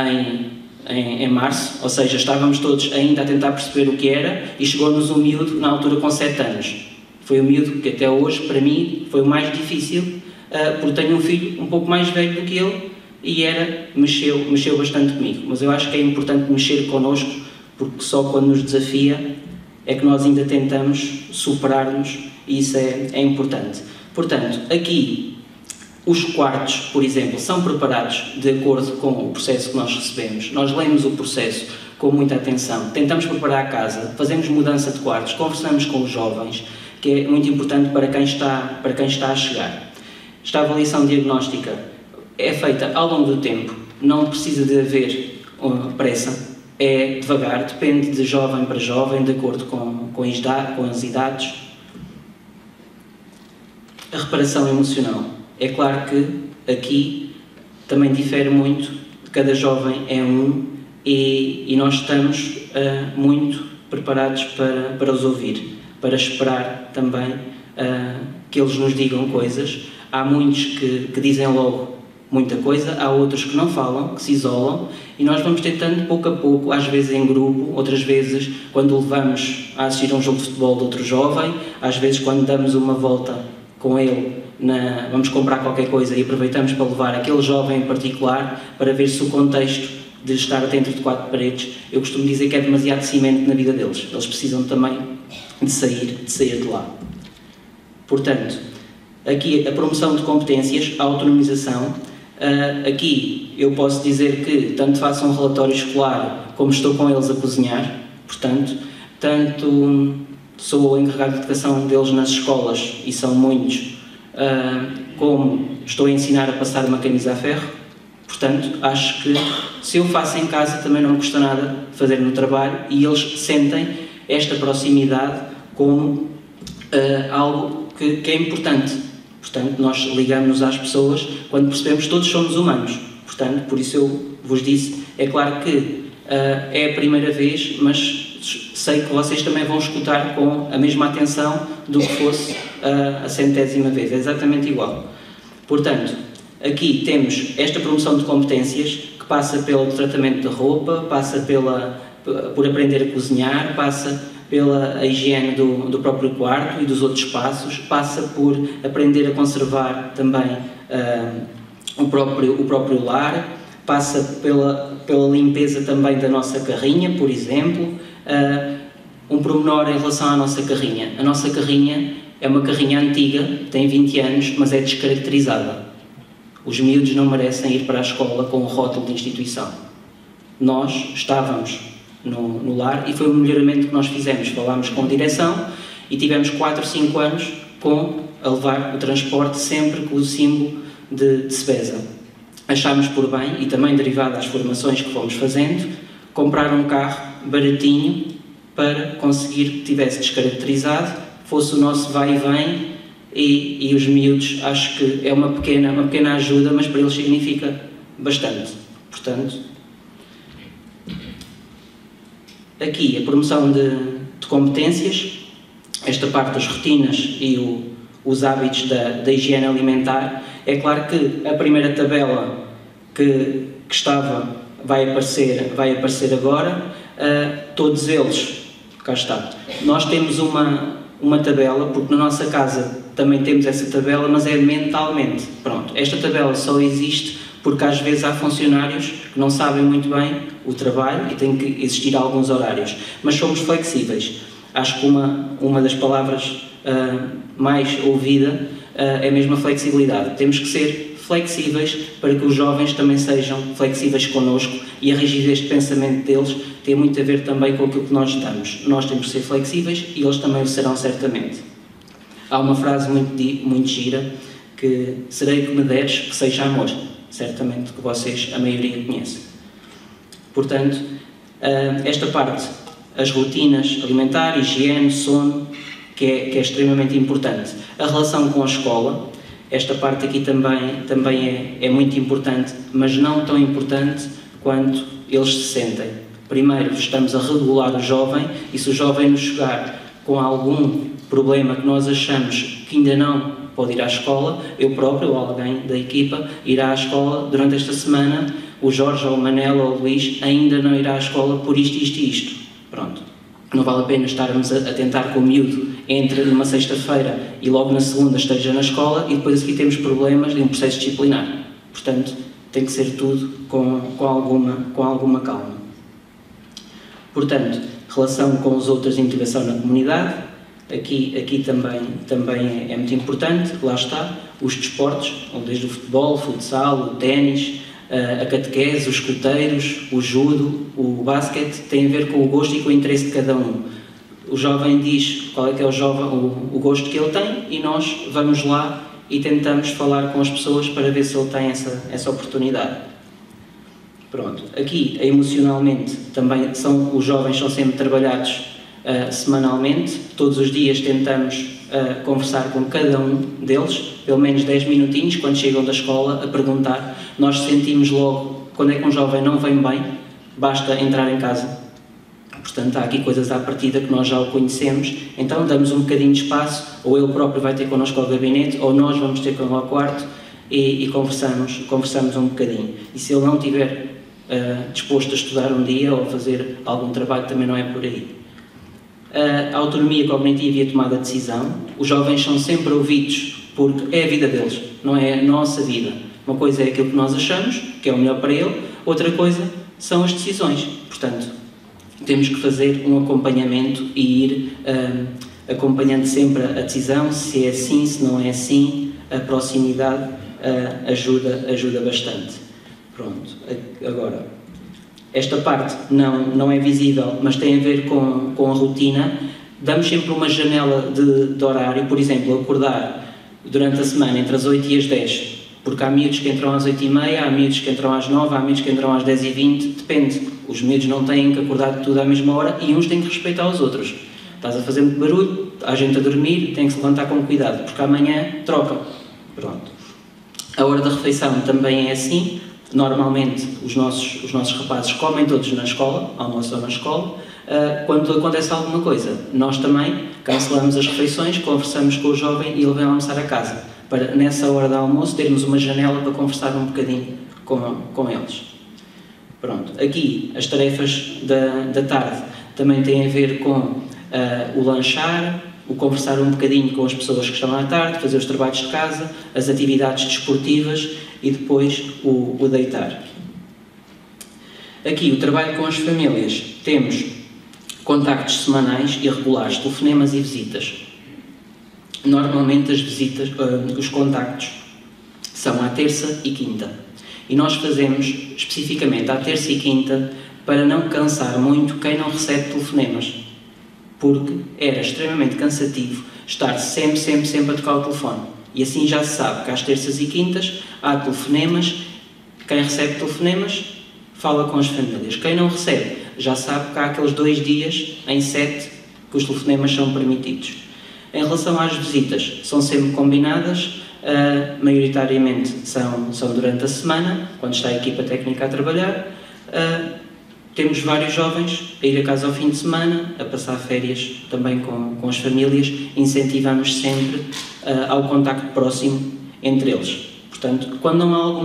em março, ou seja, estávamos todos ainda a tentar perceber o que era, e chegou-nos um miúdo na altura com 7 anos. Foi o miúdo que até hoje, para mim, foi o mais difícil, porque tenho um filho um pouco mais velho do que ele e mexeu bastante comigo. Mas eu acho que é importante mexer connosco, porque só quando nos desafia é que nós ainda tentamos superar-nos, e isso é importante. Portanto, aqui os quartos, por exemplo, são preparados de acordo com o processo que nós recebemos. Nós lemos o processo com muita atenção, tentamos preparar a casa, fazemos mudança de quartos, conversamos com os jovens, que é muito importante para quem está a chegar. Esta avaliação diagnóstica é feita ao longo do tempo, não precisa de haver pressa, é devagar, depende de jovem para jovem, de acordo com as idades. A reparação emocional. É claro que aqui também difere muito, cada jovem é um, e nós estamos muito preparados para os ouvir, para esperar também que eles nos digam coisas. Há muitos que dizem logo muita coisa, há outros que não falam, que se isolam, e nós vamos tentando pouco a pouco, às vezes em grupo, outras vezes quando o levamos a assistir a um jogo de futebol de outro jovem, às vezes quando damos uma volta com ele, vamos comprar qualquer coisa e aproveitamos para levar aquele jovem em particular para ver se o contexto de estar dentro de 4 paredes, eu costumo dizer que é demasiado cimento na vida deles. Eles precisam também de sair de lá. Portanto, aqui a promoção de competências, a autonomização. Aqui eu posso dizer que tanto faço um relatório escolar como estou com eles a cozinhar, portanto, tanto sou o encarregado de educação deles nas escolas, e são muitos, como estou a ensinar a passar uma camisa a ferro. Portanto, acho que se eu faço em casa também não me custa nada fazer no trabalho, e eles sentem esta proximidade como algo que é importante. Portanto, nós ligamos-nos às pessoas quando percebemos que todos somos humanos. Portanto, por isso eu vos disse, é claro que é a primeira vez, mas sei que vocês também vão escutar com a mesma atenção do que fosse a 100ª vez, é exatamente igual. Portanto, aqui temos esta promoção de competências que passa pelo tratamento da roupa, passa por aprender a cozinhar, passa pela higiene do próprio quarto e dos outros espaços, passa por aprender a conservar também o próprio lar, passa pela limpeza também da nossa carrinha, por exemplo. Um pormenor em relação à nossa carrinha. A nossa carrinha é uma carrinha antiga, tem 20 anos, mas é descaracterizada. Os miúdos não merecem ir para a escola com um rótulo de instituição. Nós estávamos no lar e foi o melhoramento que nós fizemos. Falámos com a direção e tivemos 4 ou 5 anos a levar o transporte sempre com o símbolo de Sebesa. Achámos por bem, e também derivado das formações que fomos fazendo, comprar um carro baratinho para conseguir que tivesse descaracterizado, fosse o nosso vai e vem, e os miúdos, acho que é uma pequena ajuda, mas para eles significa bastante. Portanto, aqui a promoção de competências, esta parte das rotinas e os hábitos da higiene alimentar. É claro que a primeira tabela que estava vai aparecer agora, todos eles, cá está. Nós temos uma tabela, porque na nossa casa também temos essa tabela, mas é mentalmente. Pronto, esta tabela só existe porque às vezes há funcionários que não sabem muito bem o trabalho e tem que existir alguns horários, mas somos flexíveis. Acho que uma das palavras mais ouvida é mesmo a flexibilidade. Temos que ser flexíveis para que os jovens também sejam flexíveis connosco, e a rigidez de pensamento deles tem muito a ver também com aquilo que nós damos. Nós temos que ser flexíveis e eles também o serão certamente. Há uma frase muito gira, que serei que me deres, que seja amor. Certamente que vocês, a maioria, conhecem. Portanto, esta parte, as rotinas alimentar, higiene, sono, que é extremamente importante. A relação com a escola, esta parte aqui também é muito importante, mas não tão importante quanto eles se sentem. Primeiro, estamos a regular o jovem, e se o jovem nos chegar com algum problema que nós achamos que ainda não pode ir à escola, eu próprio ou alguém da equipa irá à escola durante esta semana, o Jorge ou o Manel ou o Luís ainda não irá à escola por isto, isto e isto. Pronto. Não vale a pena estarmos a tentar que o miúdo entre numa sexta-feira e logo na segunda esteja na escola e depois aqui temos problemas de um processo disciplinar. Portanto, tem que ser tudo com alguma calma. Portanto, relação com os outros e integração na comunidade, aqui também é muito importante, lá está, os desportos, desde o futebol, o futsal, o ténis, a catequese, os escuteiros, o judo, o basquete, tem a ver com o gosto e com o interesse de cada um. O jovem diz qual é que é o gosto que ele tem e nós vamos lá e tentamos falar com as pessoas para ver se ele tem essa oportunidade. Pronto, aqui emocionalmente também os jovens são sempre trabalhados semanalmente, todos os dias tentamos conversar com cada um deles, pelo menos 10 minutinhos, quando chegam da escola, a perguntar. Nós sentimos logo quando é que um jovem não vem bem, basta entrar em casa. Portanto, há aqui coisas à partida que nós já o conhecemos, então damos um bocadinho de espaço, ou ele próprio vai ter connosco ao gabinete, ou nós vamos ter com ele ao quarto e conversamos um bocadinho. E se ele não estiver disposto a estudar um dia ou a fazer algum trabalho, também não é por aí. A autonomia cognitiva e a tomada de decisão. Os jovens são sempre ouvidos porque é a vida deles, não é a nossa vida. Uma coisa é aquilo que nós achamos, que é o melhor para ele, outra coisa são as decisões. Portanto, temos que fazer um acompanhamento e ir acompanhando sempre a decisão, se é assim, se não é assim, a proximidade ajuda bastante. Pronto, agora, esta parte não é visível, mas tem a ver com a rotina. Damos sempre uma janela de horário, por exemplo, acordar durante a semana entre as 8 e as 10, porque há miúdos que entram às 8h30, há miúdos que entram às 9, há miúdos que entram às 10h20, depende. Os miúdos não têm que acordar tudo à mesma hora e uns têm que respeitar os outros. Estás a fazer muito barulho, há gente a dormir, tem que se levantar com cuidado, porque amanhã troca. Pronto. A hora da refeição também é assim. Normalmente os nossos rapazes comem todos na escola, almoçam na escola, quando acontece alguma coisa. Nós também cancelamos as refeições, conversamos com o jovem e ele vem almoçar a casa, para nessa hora do almoço termos uma janela para conversar um bocadinho com eles. Pronto, aqui as tarefas da tarde também têm a ver com o lanchar, o conversar um bocadinho com as pessoas que estão à tarde, fazer os trabalhos de casa, as atividades desportivas e depois o deitar. Aqui o trabalho com as famílias, temos contactos semanais e regulares, telefonemas e visitas. Normalmente as visitas, os contactos são à terça e quinta. E nós fazemos especificamente à terça e quinta para não cansar muito quem não recebe telefonemas. Porque era extremamente cansativo estar sempre a tocar o telefone. E assim já se sabe que às terças e quintas há telefonemas, quem recebe telefonemas fala com as famílias. Quem não recebe já sabe que há aqueles 2 dias em 7 que os telefonemas são permitidos. Em relação às visitas, são sempre combinadas, maioritariamente são durante a semana, quando está a equipa técnica a trabalhar. Temos vários jovens a ir a casa ao fim de semana, a passar férias também com as famílias, incentivamos sempre ao contacto próximo entre eles. Portanto, quando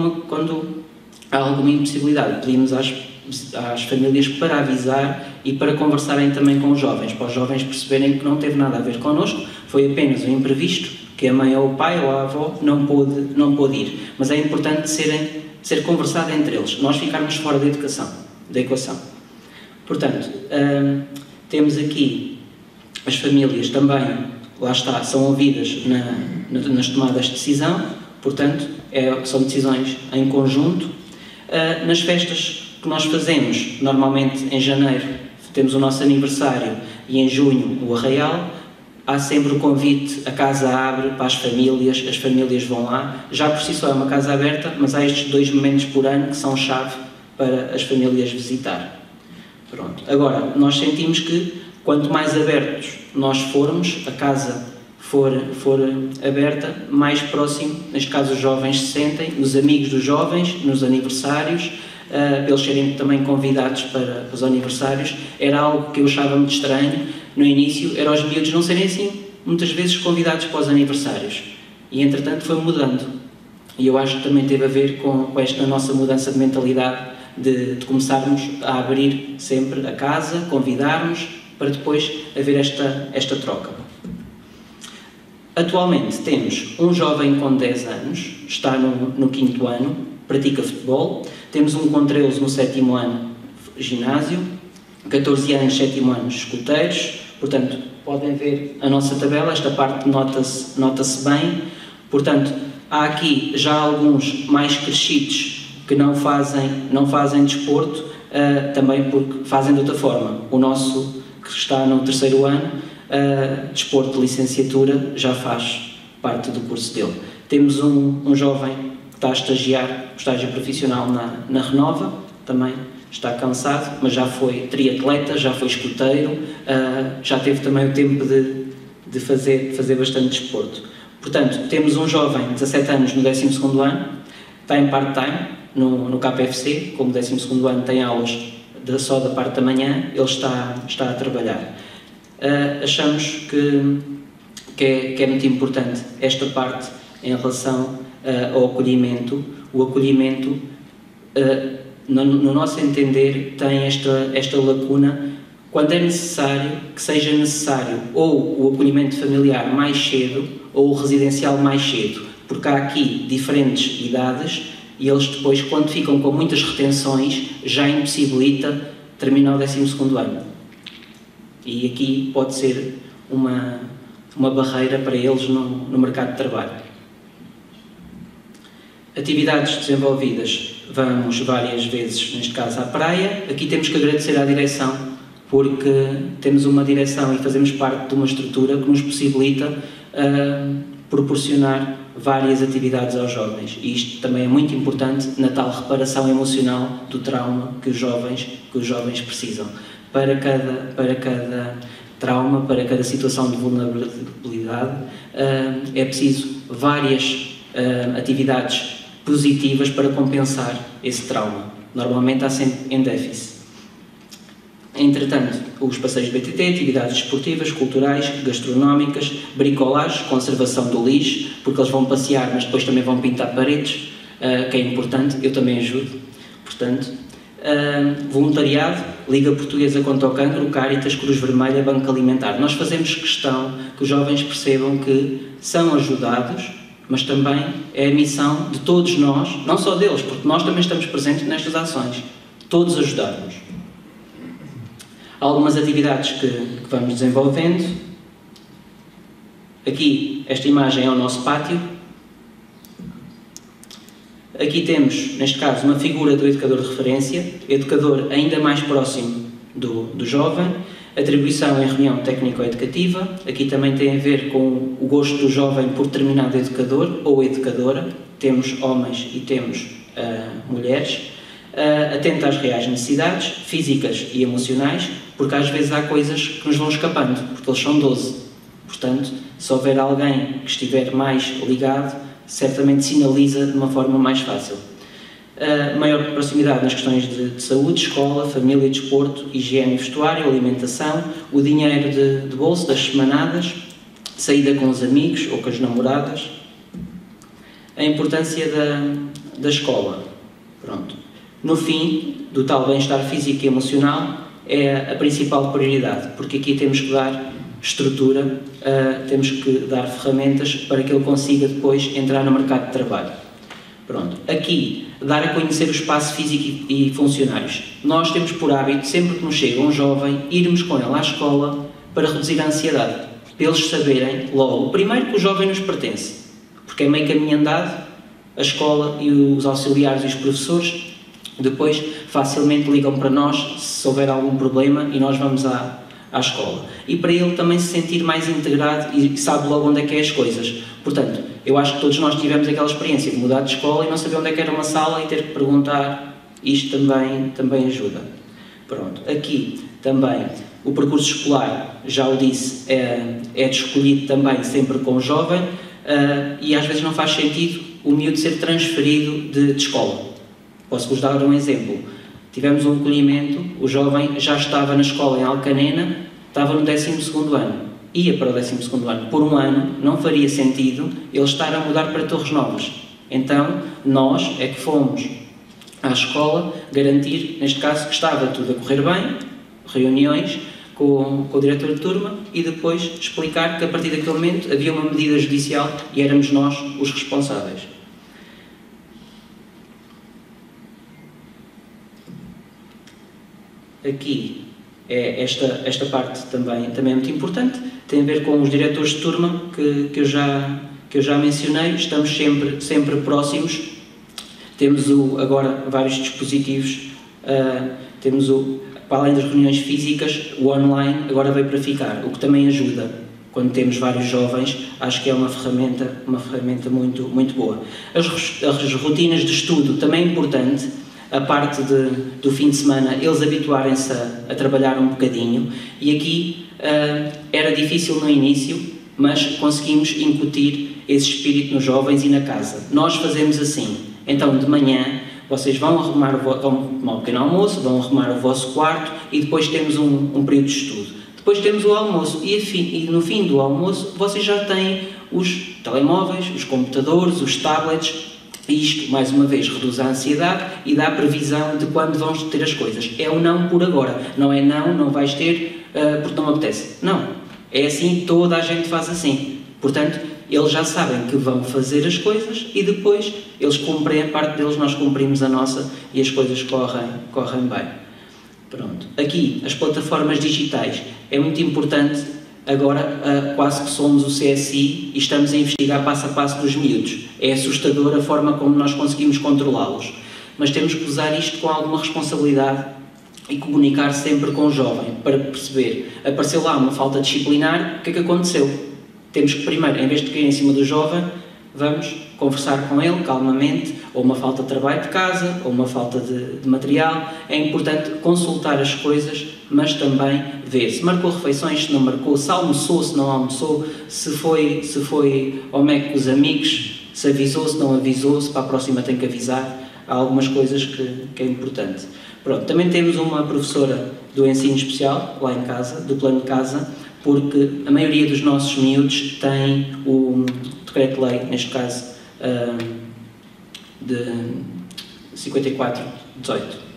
há alguma impossibilidade, pedimos às famílias para avisar e para conversarem também com os jovens, para os jovens perceberem que não teve nada a ver connosco, foi apenas um imprevisto, que a mãe ou o pai ou a avó não pôde ir. Mas é importante ser conversado entre eles, nós ficarmos fora da equação. Portanto, temos aqui as famílias também, lá está, são ouvidas nas tomadas de decisão, portanto, são decisões em conjunto. Nas festas que nós fazemos, normalmente em janeiro temos o nosso aniversário e em junho o arraial, há sempre o convite, a casa abre para as famílias vão lá, já por si só é uma casa aberta, mas há estes 2 momentos por ano que são chave para as famílias visitar. Pronto. Agora, nós sentimos que quanto mais abertos nós formos, a casa for aberta, mais próximo, neste caso os jovens se sentem, os amigos dos jovens, nos aniversários, eles serem também convidados para os aniversários. Era algo que eu achava muito estranho no início, era os miúdos não serem assim, muitas vezes convidados para os aniversários. E entretanto foi mudando. E eu acho que também teve a ver com esta nossa mudança de mentalidade, de começarmos a abrir sempre a casa, convidarmos, para depois haver esta troca. Atualmente temos um jovem com 10 anos, está no 5º ano, pratica futebol, temos um com 13 no 7º ano, ginásio, 14 anos, 7º ano, escuteiros. Portanto, podem ver a nossa tabela, esta parte nota-se bem. Portanto, há aqui já alguns mais crescidos que não fazem desporto, também porque fazem de outra forma. O nosso, que está no 3º ano, desporto de licenciatura, já faz parte do curso dele. Temos um jovem que está a estagiar, o estágio profissional na Renova, também está cansado, mas já foi triatleta, já foi escoteiro, já teve também o tempo de fazer bastante desporto. Portanto, temos um jovem de 17 anos no 12º ano, está em part-time no KPFC, como o 12º ano tem aulas só da parte da manhã, ele está a trabalhar. Achamos que é muito importante esta parte em relação ao acolhimento. O acolhimento, no nosso entender, tem esta lacuna quando é necessário, que seja necessário ou o acolhimento familiar mais cedo ou o residencial mais cedo, porque há aqui diferentes idades e eles depois, quando ficam com muitas retenções, já impossibilita terminar o 12º ano. E aqui pode ser uma barreira para eles no mercado de trabalho. Atividades desenvolvidas. Vamos várias vezes, neste caso, à praia. Aqui temos que agradecer à direção, porque temos uma direção e fazemos parte de uma estrutura que nos possibilita proporcionar várias atividades aos jovens. E isto também é muito importante na tal reparação emocional do trauma que os jovens precisam. Para cada trauma, para cada situação de vulnerabilidade, é preciso várias atividades positivas para compensar esse trauma. Normalmente há sempre em déficit. Entretanto, os passeios de BTT, atividades desportivas, culturais, gastronómicas, bricolagem, conservação do lixo, porque eles vão passear, mas depois também vão pintar paredes, que é importante, eu também ajudo, portanto. Voluntariado, Liga Portuguesa contra o Cancro, Cáritas, Cruz Vermelha, Banco Alimentar. Nós fazemos questão que os jovens percebam que são ajudados, mas também é a missão de todos nós, não só deles, porque nós também estamos presentes nestas ações, todos ajudarmos. Há algumas atividades que vamos desenvolvendo. Aqui, esta imagem é o nosso pátio. Aqui temos, neste caso, uma figura do educador de referência, educador ainda mais próximo do jovem, atribuição em reunião técnico-educativa. Aqui também tem a ver com o gosto do jovem por determinado educador ou educadora. Temos homens e temos mulheres. Atento às reais necessidades físicas e emocionais, porque às vezes há coisas que nos vão escapando, porque eles são 12. Portanto, se houver alguém que estiver mais ligado, certamente sinaliza de uma forma mais fácil. Maior proximidade nas questões de saúde, escola, família, desporto, higiene e vestuário, alimentação, o dinheiro de bolso das semanadas, saída com os amigos ou com as namoradas, a importância da escola. Pronto. No fim, do tal bem-estar físico e emocional, é a principal prioridade, porque aqui temos que dar estrutura, temos que dar ferramentas para que ele consiga depois entrar no mercado de trabalho. Pronto. Aqui, dar a conhecer o espaço físico e funcionários. Nós temos por hábito, sempre que nos chega um jovem, irmos com ele à escola para reduzir a ansiedade, para eles saberem logo, primeiro, que o jovem nos pertence, porque é meio caminho andado, a escola e os auxiliares e os professores depois facilmente ligam para nós se houver algum problema e nós vamos à escola. E para ele também se sentir mais integrado e sabe logo onde é que é as coisas. Portanto, eu acho que todos nós tivemos aquela experiência de mudar de escola e não saber onde é que era uma sala e ter que perguntar. Isto também ajuda. Pronto. Aqui também o percurso escolar, já o disse, é escolhido também sempre com o jovem e às vezes não faz sentido o miúdo ser transferido de escola. Posso-vos dar um exemplo. Tivemos um acolhimento, o jovem já estava na escola em Alcanena, estava no 12º ano, ia para o 12º ano. Por um ano não faria sentido ele estar a mudar para Torres Novas. Então, nós é que fomos à escola garantir, neste caso, que estava tudo a correr bem, reuniões com o diretor de turma e depois explicar que a partir daquele momento havia uma medida judicial e éramos nós os responsáveis. Aqui, esta parte também é muito importante, tem a ver com os diretores de turma que eu já mencionei, estamos sempre próximos, temos agora vários dispositivos, temos para além das reuniões físicas, o online agora veio para ficar, o que também ajuda, quando temos vários jovens, acho que é uma ferramenta muito, muito boa. As rotinas de estudo também é importante, a parte do fim de semana, eles habituarem-se a trabalhar um bocadinho, e aqui era difícil no início, mas conseguimos incutir esse espírito nos jovens e na casa. Nós fazemos assim, então de manhã vocês vão tomar um pequeno almoço, vão arrumar o vosso quarto e depois temos um período de estudo. Depois temos o almoço e no fim do almoço vocês já têm os telemóveis, os computadores, os tablets. E isto, mais uma vez, reduz a ansiedade e dá a previsão de quando vamos ter as coisas. É o não por agora. Não é não vais ter porque não me apetece. Não. É assim, toda a gente faz assim. Portanto, eles já sabem que vão fazer as coisas e depois eles cumprem a parte deles, nós cumprimos a nossa e as coisas correm bem. Pronto. Aqui, as plataformas digitais. É muito importante. Agora quase que somos o CSI e estamos a investigar passo a passo dos miúdos. É assustador a forma como nós conseguimos controlá-los. Mas temos que usar isto com alguma responsabilidade e comunicar sempre com o jovem para perceber. Apareceu lá uma falta disciplinar, o que é que aconteceu? Temos que primeiro, em vez de cair em cima do jovem, vamos conversar com ele calmamente, ou uma falta de trabalho de casa, ou uma falta de material. É importante consultar as coisas, mas também ver se marcou refeições, se não marcou, se almoçou, se não almoçou, se foi ao Mac com os amigos, se avisou, se não avisou, se para a próxima tem que avisar. Há algumas coisas que é importante. Pronto, também temos uma professora do ensino especial, lá em casa, do plano de casa, porque a maioria dos nossos miúdos tem o decreto-lei, neste caso, de 54/18.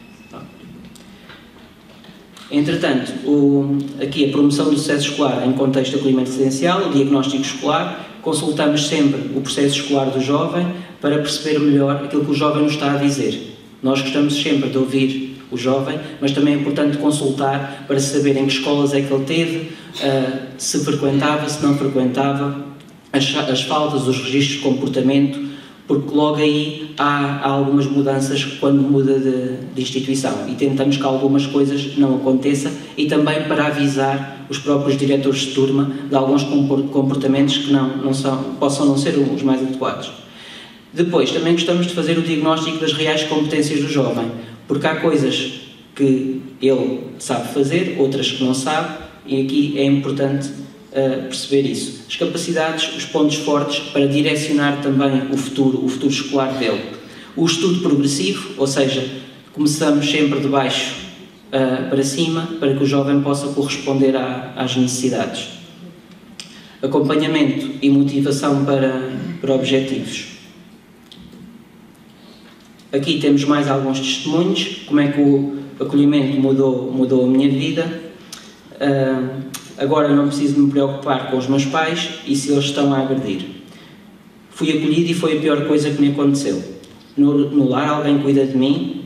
Entretanto, aqui a promoção do sucesso escolar em contexto de acolhimento residencial, o diagnóstico escolar, consultamos sempre o processo escolar do jovem para perceber melhor aquilo que o jovem nos está a dizer. Nós gostamos sempre de ouvir o jovem, mas também é importante consultar para saber em que escolas é que ele teve, se frequentava, se não frequentava, as faltas, os registros de comportamento, porque logo aí há algumas mudanças quando muda de instituição e tentamos que algumas coisas não aconteçam e também para avisar os próprios diretores de turma de alguns comportamentos que possam não ser os mais adequados. Depois, também gostamos de fazer o diagnóstico das reais competências do jovem, porque há coisas que ele sabe fazer, outras que não sabe, e aqui é importante perceber isso. As capacidades, os pontos fortes para direcionar também o futuro escolar dele. O estudo progressivo, ou seja, começamos sempre de baixo para cima, para que o jovem possa corresponder às necessidades. Acompanhamento e motivação para objetivos. Aqui temos mais alguns testemunhos, como é que o acolhimento mudou a minha vida. Agora não preciso me preocupar com os meus pais e se eles estão a agredir. Fui acolhido e foi a pior coisa que me aconteceu. No lar alguém cuida de mim,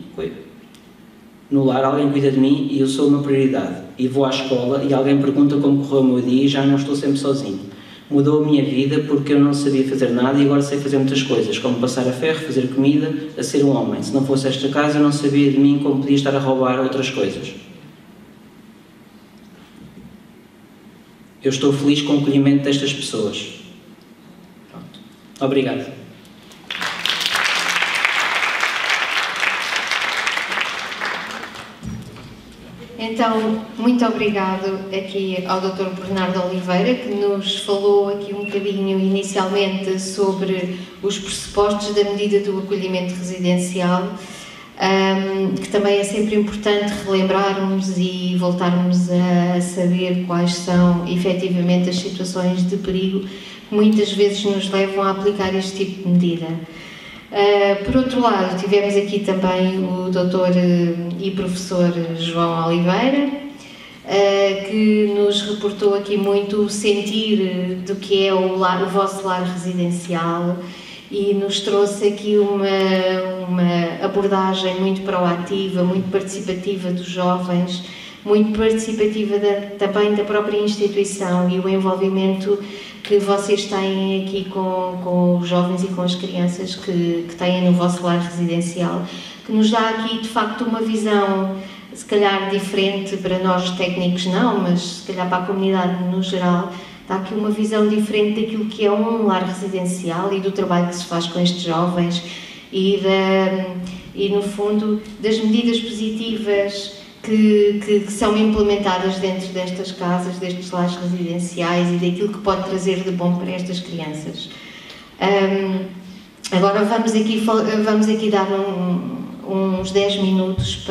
e eu sou uma prioridade. E vou à escola e alguém pergunta como correu o meu dia e já não estou sempre sozinho. Mudou a minha vida porque eu não sabia fazer nada e agora sei fazer muitas coisas, como passar a ferro, fazer comida, a ser um homem. Se não fosse esta casa eu não sabia de mim como podia estar a roubar outras coisas. Eu estou feliz com o acolhimento destas pessoas. Pronto. Obrigado. Então, muito obrigado aqui ao Dr. Bernardo Oliveira, que nos falou aqui um bocadinho inicialmente sobre os pressupostos da medida do acolhimento residencial, que também é sempre importante relembrarmos e voltarmos a saber quais são efetivamente as situações de perigo que muitas vezes nos levam a aplicar este tipo de medida. Por outro lado, tivemos aqui também o Dr. e Professor João Oliveira, que nos reportou aqui muito o sentir do que é o vosso lar residencial e nos trouxe aqui uma abordagem muito proativa, muito participativa dos jovens, muito participativa também da própria instituição e o envolvimento que vocês têm aqui com os jovens e com as crianças que têm no vosso lar residencial, que nos dá aqui de facto uma visão se calhar diferente para nós técnicos não, mas se calhar para a comunidade no geral, dá aqui uma visão diferente daquilo que é um lar residencial e do trabalho que se faz com estes jovens e no fundo das medidas positivas que são implementadas dentro destas casas, destes lares residenciais e daquilo que pode trazer de bom para estas crianças. Agora vamos aqui dar uns 10 minutos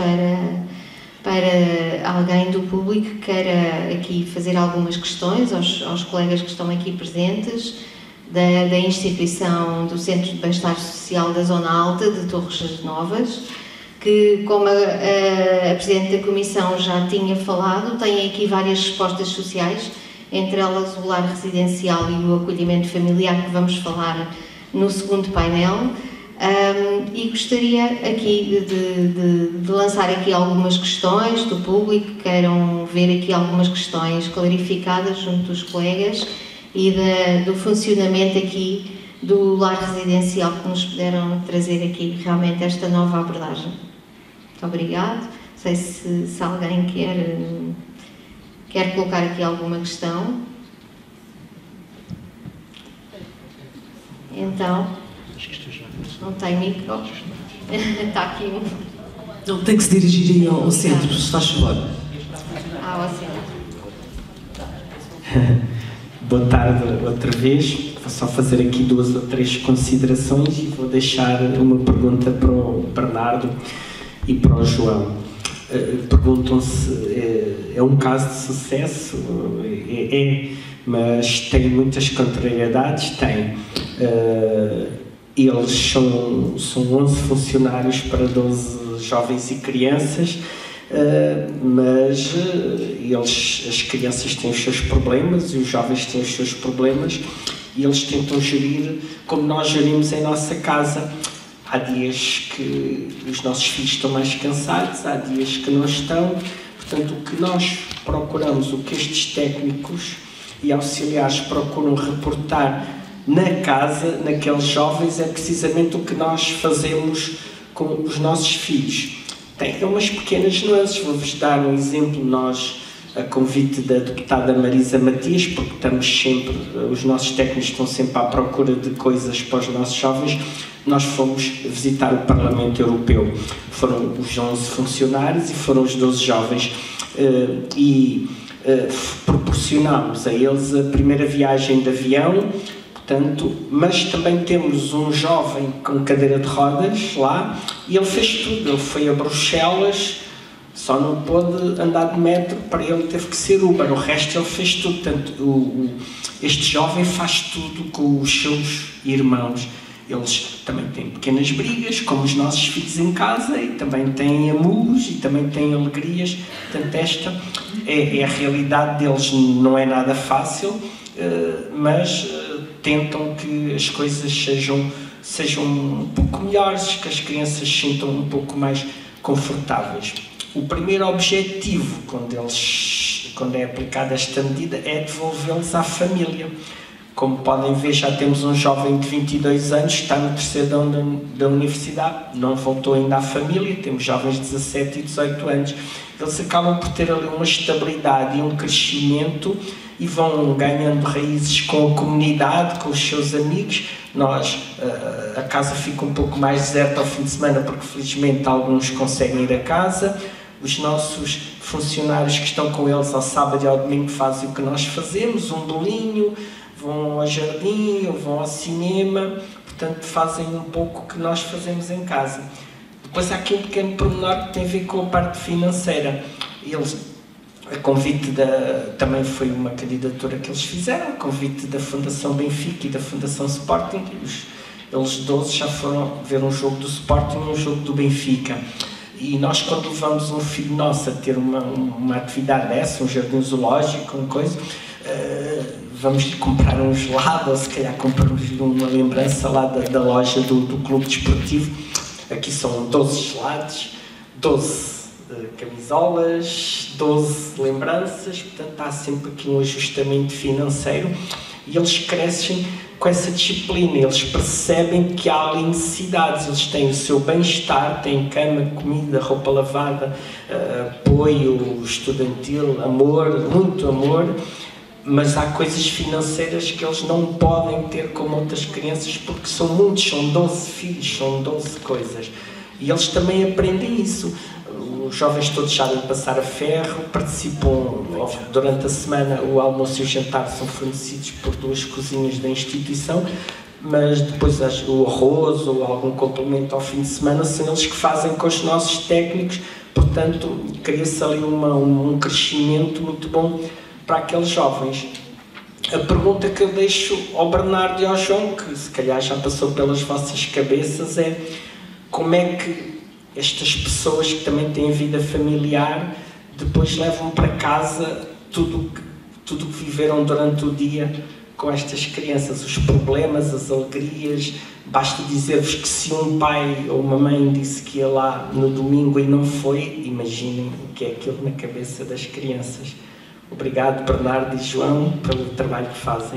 para alguém do público que queira aqui fazer algumas questões aos colegas que estão aqui presentes da instituição do Centro de Bem-Estar Social da Zona Alta de Torres Novas, que, como a Presidente da Comissão já tinha falado, tem aqui várias respostas sociais, entre elas o lar residencial e o acolhimento familiar, que vamos falar no segundo painel, e gostaria aqui de lançar aqui algumas questões do público, que queiram ver aqui algumas questões clarificadas junto dos colegas e do funcionamento aqui do lar residencial que nos puderam trazer aqui realmente esta nova abordagem. Muito obrigado. Não sei se alguém quer colocar aqui alguma questão. Então, não tem micro. Está aqui um. Não, tem que se dirigir aí ao centro, se faz favor. Ao centro. Boa tarde outra vez. Vou só fazer aqui 2 ou 3 considerações e vou deixar uma pergunta para o Bernardo e para o João. perguntam-se, é um caso de sucesso? Mas tem muitas contrariedades, tem. Eles são 11 funcionários para 12 jovens e crianças, mas as crianças têm os seus problemas e os jovens têm os seus problemas, e eles tentam gerir como nós gerimos em nossa casa. Há dias que os nossos filhos estão mais cansados, há dias que não estão. Portanto, o que nós procuramos, o que estes técnicos e auxiliares procuram reportar na casa, naqueles jovens, é precisamente o que nós fazemos com os nossos filhos. Tem umas pequenas nuances. Vou-vos dar um exemplo. Nós, a convite da deputada Marisa Matias, porque os nossos técnicos estão sempre à procura de coisas para os nossos jovens, nós fomos visitar o Parlamento Europeu. Foram os 11 funcionários e foram os 12 jovens, proporcionámos a eles a primeira viagem de avião, portanto, mas também temos um jovem com cadeira de rodas lá, e ele fez tudo. Ele foi a Bruxelas, só não pôde andar de metro, para ele teve que ser Uber, o resto ele fez tudo. Portanto, este jovem faz tudo com os seus irmãos. Eles também têm pequenas brigas, como os nossos filhos em casa, e também têm amulos e também têm alegrias. Portanto, esta é a realidade deles. Não é nada fácil, mas tentam que as coisas sejam um pouco melhores, que as crianças se sintam um pouco mais confortáveis. O primeiro objetivo, quando é aplicada esta medida, é devolvê-los à família. Como podem ver, já temos um jovem de 22 anos, está no terceiro ano da universidade, não voltou ainda à família. Temos jovens de 17 e 18 anos. Eles acabam por ter ali uma estabilidade e um crescimento, e vão ganhando raízes com a comunidade, com os seus amigos. A casa fica um pouco mais deserta ao fim de semana, porque felizmente alguns conseguem ir a casa. Os nossos funcionários que estão com eles ao sábado e ao domingo fazem o que nós fazemos, um bolinho, vão ao jardim ou vão ao cinema, portanto fazem um pouco o que nós fazemos em casa. Depois há aqui um pequeno pormenor que tem a ver com a parte financeira. A convite também foi uma candidatura que eles fizeram, a convite da Fundação Benfica e da Fundação Sporting. Eles 12 já foram ver um jogo do Sporting e um jogo do Benfica. E nós, quando levamos um filho nosso a ter uma atividade dessa, um jardim zoológico, uma coisa, vamos-lhe comprar um gelado, ou se calhar compramos-lhe uma lembrança lá da loja do clube desportivo. Aqui são 12 gelados, 12 camisolas, 12 lembranças, portanto há sempre aqui um ajustamento financeiro, e eles crescem com essa disciplina. Eles percebem que há ali necessidades, eles têm o seu bem-estar, têm cama, comida, roupa lavada, apoio estudantil, amor, muito amor, mas há coisas financeiras que eles não podem ter como outras crianças, porque são muitos, são 12 filhos, são 12 coisas, e eles também aprendem isso. Os jovens todos sabem passar a ferro, participam durante a semana. O almoço e o jantar são fornecidos por 2 cozinhas da instituição, mas depois o arroz ou algum complemento ao fim de semana são eles que fazem com os nossos técnicos. Portanto, cria-se ali um crescimento muito bom para aqueles jovens. A pergunta que eu deixo ao Bernardo e ao João, que se calhar já passou pelas vossas cabeças, é: como é que estas pessoas que também têm vida familiar depois levam para casa tudo o que viveram durante o dia com estas crianças, os problemas, as alegrias? Basta dizer-vos que se um pai ou uma mãe disse que ia lá no domingo e não foi, imaginem o que é aquilo na cabeça das crianças. Obrigado, Bernardo e João, pelo trabalho que fazem.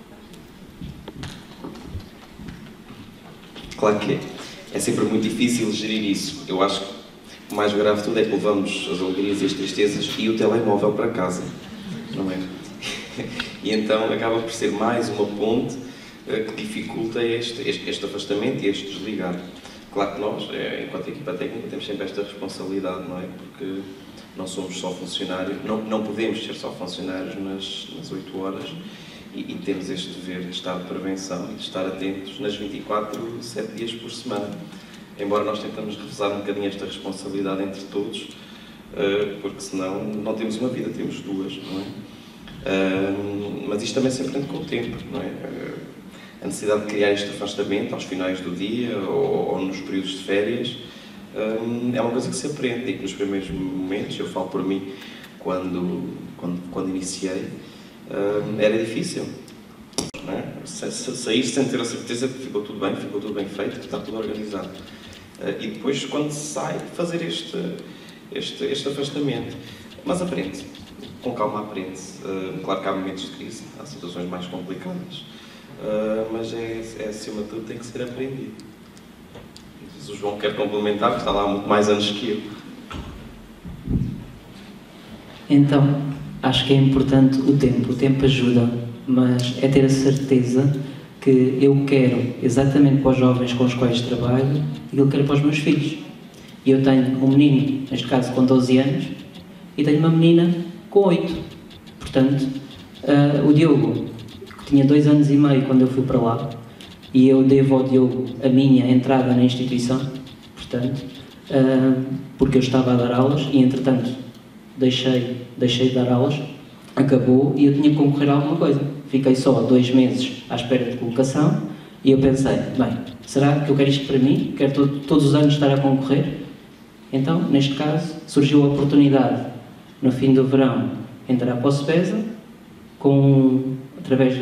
Claro que é sempre muito difícil gerir isso. Eu acho que o mais grave de tudo é que levamos as alegrias e as tristezas e o telemóvel para casa, não é? E então acaba por ser mais uma ponte que dificulta este afastamento e este desligar. Claro que nós, enquanto equipa técnica, temos sempre esta responsabilidade, não é? Porque não somos só funcionários, não podemos ser só funcionários nas 8 horas, e temos este dever de estar de prevenção e de estar atentos nas 7 dias por semana. Embora nós tentamos revezar um bocadinho esta responsabilidade entre todos, porque senão não temos uma vida, temos duas, não é? Mas isto também se aprende com o tempo, não é? A necessidade de criar este afastamento aos finais do dia ou nos períodos de férias é uma coisa que se aprende e que nos primeiros momentos, eu falo por mim, quando iniciei, era difícil. Não é? Sair sem ter a certeza que ficou tudo bem feito, que está tudo organizado. E depois, quando se sai, fazer este afastamento. Mas aprende-se, com calma aprende-se. Claro que há momentos de crise, há situações mais complicadas, mas acima de tudo tem que ser aprendido. O João quer complementar, porque está lá há muito mais anos que eu. Então, acho que é importante o tempo ajuda, mas é ter a certeza que eu quero exatamente para os jovens com os quais trabalho e eu quero para os meus filhos. E eu tenho um menino, neste caso com 12 anos, e tenho uma menina com 8. Portanto, o Diogo, que tinha 2 anos e meio quando eu fui para lá, e eu devo ao Diogo a minha entrada na instituição, portanto, porque eu estava a dar aulas e, entretanto, deixei de dar aulas, acabou e eu tinha que concorrer a alguma coisa. Fiquei só 2 meses à espera de colocação e eu pensei, bem, será que eu quero isto para mim? Quero todos os anos estar a concorrer? Então, neste caso, surgiu a oportunidade, no fim do verão, entrar para o SPESA, através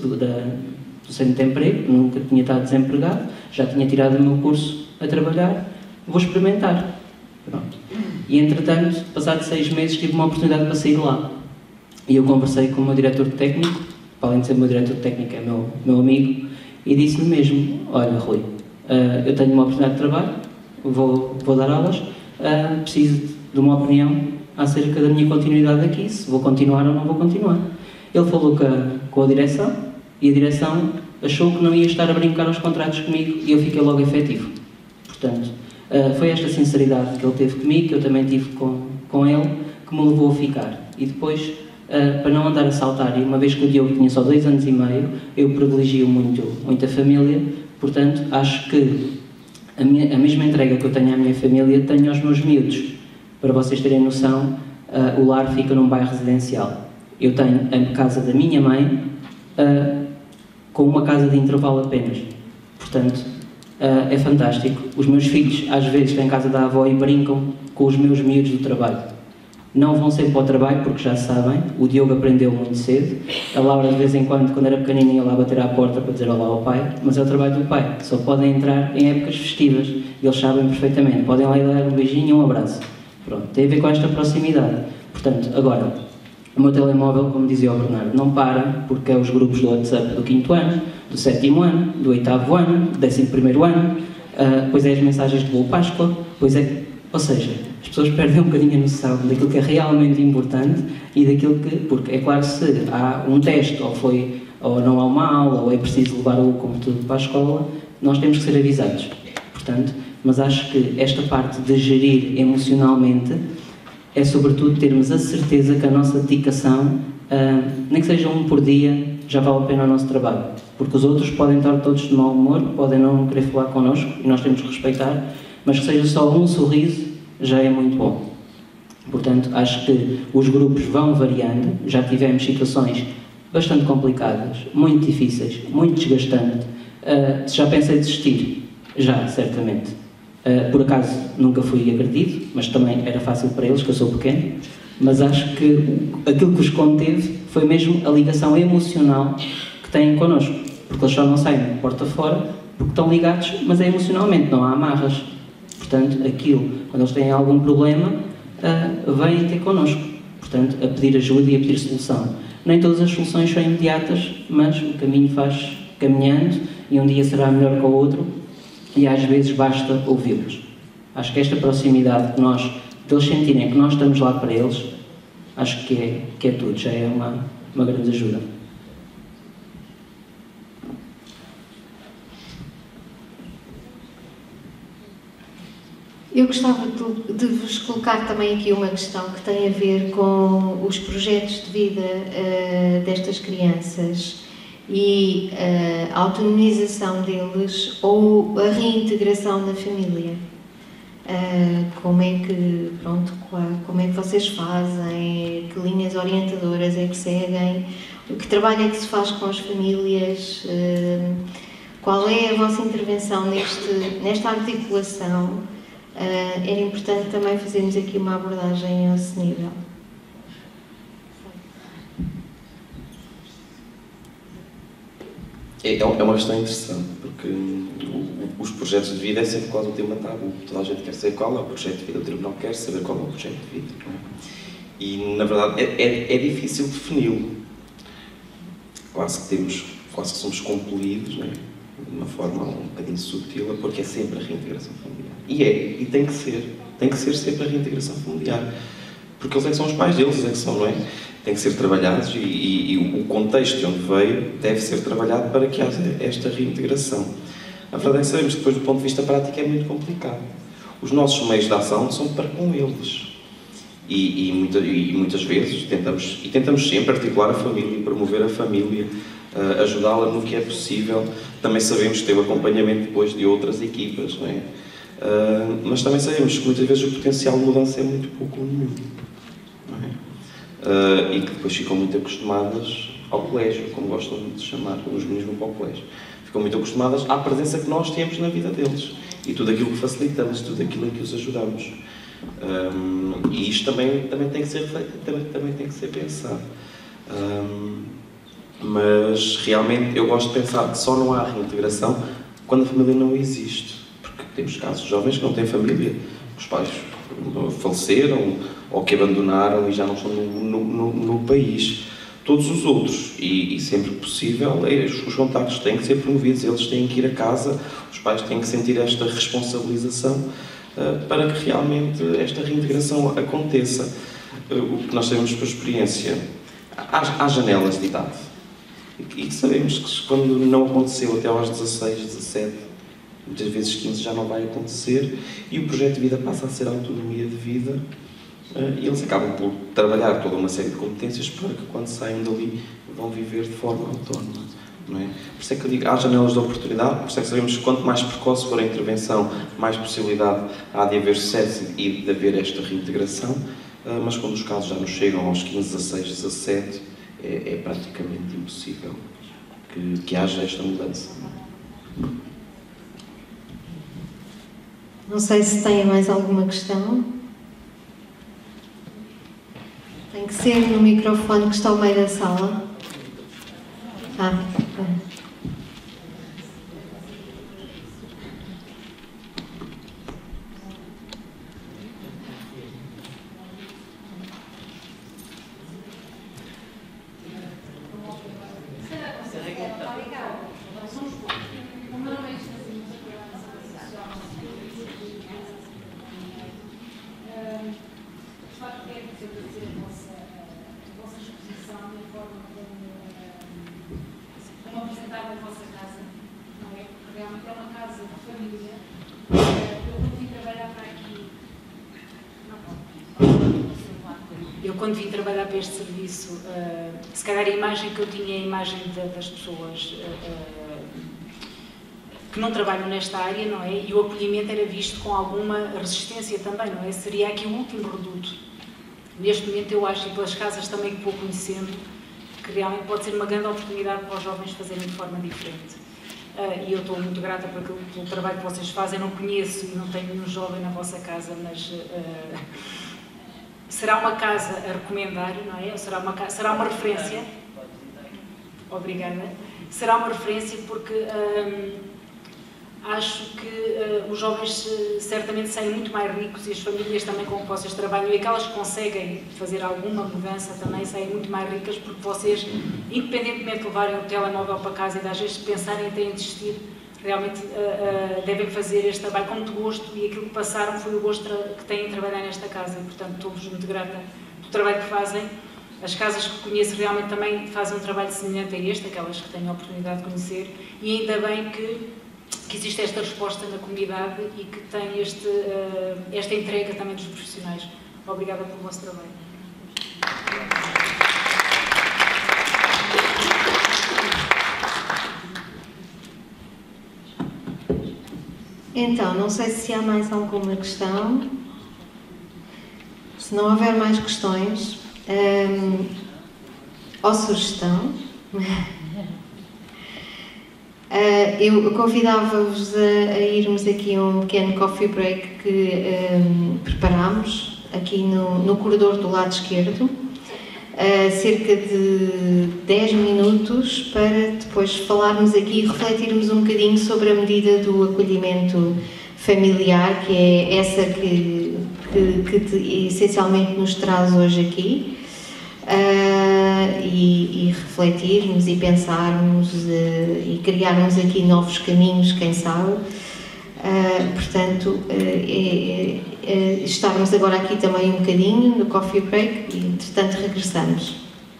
do Centro de Emprego, nunca tinha estado desempregado, já tinha tirado o meu curso a trabalhar, vou experimentar. Pronto. E, entretanto, passados 6 meses, tive uma oportunidade para sair de lá. E eu conversei com o meu diretor técnico, para além de ser o meu diretor técnico, é meu amigo, e disse-lhe mesmo, olha, Rui, eu tenho uma oportunidade de trabalho, vou dar aulas, preciso de uma opinião acerca da minha continuidade aqui, se vou continuar ou não vou continuar. Ele falou com a direção, e a direção achou que não ia estar a brincar aos contratos comigo, e eu fiquei logo efetivo. Portanto, foi esta sinceridade que ele teve comigo, que eu também tive com ele, que me levou a ficar. E depois, para não andar a saltar, e uma vez que o Diogo tinha só 2 anos e meio, eu privilegio muito a família, portanto, acho que a mesma entrega que eu tenho à minha família, tenho aos meus miúdos. Para vocês terem noção, o lar fica num bairro residencial. Eu tenho a casa da minha mãe com uma casa de intervalo apenas. Portanto, é fantástico. Os meus filhos, às vezes, têm casa da avó e brincam com os meus miúdos do trabalho. Não vão sempre para o trabalho, porque já sabem, o Diogo aprendeu muito cedo. A Laura, de vez em quando era pequenininha, ia lá bater à porta para dizer olá ao pai, mas é o trabalho do pai. Só podem entrar em épocas festivas. Eles sabem perfeitamente. Podem lá ir dar um beijinho e um abraço. Pronto, tem a ver com esta proximidade. Portanto, agora, o meu telemóvel, como dizia o Bernardo, não para, porque é os grupos do WhatsApp do 5º ano, do 7º ano, do 8º ano, do 11º ano, depois é as mensagens de Boa Páscoa, ou seja, as pessoas perdem um bocadinho a noção daquilo que é realmente importante e daquilo que, porque é claro, se há um teste ou não há uma aula ou é preciso levar o computador para a escola, nós temos que ser avisados. Portanto, mas acho que esta parte de gerir emocionalmente é sobretudo termos a certeza que a nossa dedicação, nem que seja um por dia, já vale a pena o nosso trabalho. Porque os outros podem estar todos de mau humor, podem não querer falar connosco e nós temos que respeitar, mas que seja só um sorriso já é muito bom. Portanto, acho que os grupos vão variando, já tivemos situações bastante complicadas, muito difíceis, muito desgastantes. Já pensei em desistir? Já, certamente. Por acaso nunca fui agredido, mas também era fácil para eles, que eu sou pequeno, mas acho que aquilo que os conteve foi mesmo a ligação emocional que têm connosco, porque eles só não saem de porta fora porque estão ligados, mas é emocionalmente, não há amarras. Portanto, aquilo, quando eles têm algum problema, vêm ter connosco, portanto, a pedir ajuda e a pedir solução. Nem todas as soluções são imediatas, mas o caminho faz caminhando e um dia será melhor que o outro e às vezes basta ouvi-los. Acho que esta proximidade que nós, deles sentirem que nós estamos lá para eles, acho que é tudo, já é uma grande ajuda. Eu gostava de vos colocar também aqui uma questão que tem a ver com os projetos de vida destas crianças e a autonomização deles ou a reintegração na família. como é que, pronto, como é que vocês fazem, que linhas orientadoras é que seguem, que trabalho é que se faz com as famílias, qual é a vossa intervenção nesta articulação. Era importante também fazermos aqui uma abordagem a esse nível. É uma questão interessante, porque os projetos de vida é sempre quase um tema tabu. Toda a gente quer saber qual é o projeto de vida, o tribunal quer saber qual é o projeto de vida. Não é? E, na verdade, é difícil defini-lo. Quase que somos compelidos, não é? De uma forma um bocadinho sutil, porque é sempre a reintegração familiar. E tem que ser sempre a reintegração familiar. Porque eles é que são os pais deles, eles é que são, não é? Tem que ser trabalhados e o contexto de onde veio deve ser trabalhado para que haja esta reintegração. A verdade é que sabemos que depois, do ponto de vista prático, é muito complicado. Os nossos meios de ação são para com eles. E muitas vezes tentamos sempre articular a família, promover a família, ajudá-la no que é possível. Também sabemos que tem o acompanhamento depois de outras equipas, não é? Mas também sabemos que muitas vezes o potencial de mudança é muito pouco ou nenhum. Não é? E que depois ficam muito acostumadas ao colégio, como gostam de chamar os meninos vão para o colégio. Ficam muito acostumadas à presença que nós temos na vida deles e tudo aquilo que facilitamos, tudo aquilo em que os ajudamos. E isto também tem que ser refletido, também tem que ser pensado. Mas realmente eu gosto de pensar que só não há reintegração quando a família não existe. Porque temos casos de jovens que não têm família, os pais faleceram ou que abandonaram e já não estão no país. Todos os outros, e sempre que possível, os contactos têm que ser promovidos, eles têm que ir a casa, os pais têm que sentir esta responsabilização para que realmente esta reintegração aconteça. O que nós sabemos por experiência, há janelas de idade, e sabemos que quando não aconteceu até aos 16, 17, muitas vezes 15 já não vai acontecer, e o projeto de vida passa a ser a autonomia de vida, e eles acabam por trabalhar toda uma série de competências para que quando saiam dali vão viver de forma autónoma. Não é? Por isso é que eu digo, há janelas de oportunidade, por isso é que sabemos que quanto mais precoce for a intervenção, mais possibilidade há de haver sucesso e de haver esta reintegração, mas quando os casos já nos chegam aos 15, 16, 17, é praticamente impossível que haja esta mudança. Não sei se tem mais alguma questão. Tem que ser no microfone que está ao meio da sala. Eu, quando vim trabalhar para este serviço, se calhar a imagem que eu tinha é a imagem das pessoas que não trabalham nesta área, não é? E o acolhimento era visto com alguma resistência também, não é? Seria aqui o último reduto. Neste momento eu acho, e pelas casas também que vou conhecendo, que realmente pode ser uma grande oportunidade para os jovens fazerem de forma diferente. E eu estou muito grata pelo trabalho que vocês fazem. Não conheço e não tenho nenhum jovem na vossa casa, mas será uma casa a recomendar, não é? Será uma referência. Obrigada. Será uma referência porque acho que os jovens certamente saem muito mais ricos e as famílias também com que vocês trabalham e aquelas que conseguem fazer alguma mudança também saem muito mais ricas porque vocês, independentemente de levarem o telemóvel para casa e às vezes pensarem até em desistir, realmente devem fazer este trabalho com muito gosto e aquilo que passaram foi o gosto que têm em trabalhar nesta casa e, portanto, estou-vos muito grata pelo trabalho que fazem. As casas que conheço realmente também fazem um trabalho semelhante a este, aquelas que tenho a oportunidade de conhecer, e ainda bem que existe esta resposta na comunidade e que tem esta entrega também dos profissionais. Obrigada pelo vosso trabalho. Então, não sei se há mais alguma questão. Se não houver mais questões, ou sugestão, eu convidava-vos a irmos aqui a um pequeno coffee break que preparámos aqui no corredor do lado esquerdo, cerca de 10 minutos, para depois falarmos aqui e refletirmos um bocadinho sobre a medida do acolhimento familiar, que é essa que essencialmente nos traz hoje aqui, e refletirmos e pensarmos e criarmos aqui novos caminhos, quem sabe. Portanto, estarmos agora aqui também um bocadinho no coffee break e, entretanto, regressamos.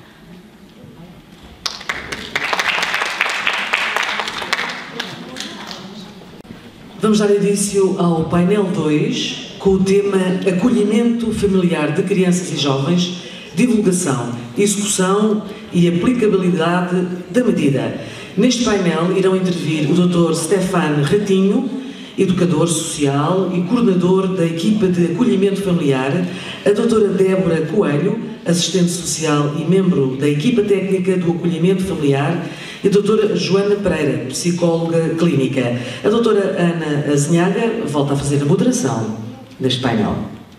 Vamos dar início ao painel 2 com o tema Acolhimento Familiar de Crianças e Jovens, Divulgação, Execução e Aplicabilidade da Medida. Neste painel irão intervir o Dr. Stefan Ratinho, educador social e coordenador da equipa de acolhimento familiar, a doutora Débora Coelho, assistente social e membro da equipa técnica do acolhimento familiar, e a doutora Joana Pereira, psicóloga clínica. A doutora Ana Azinhaga volta a fazer a moderação deste painel.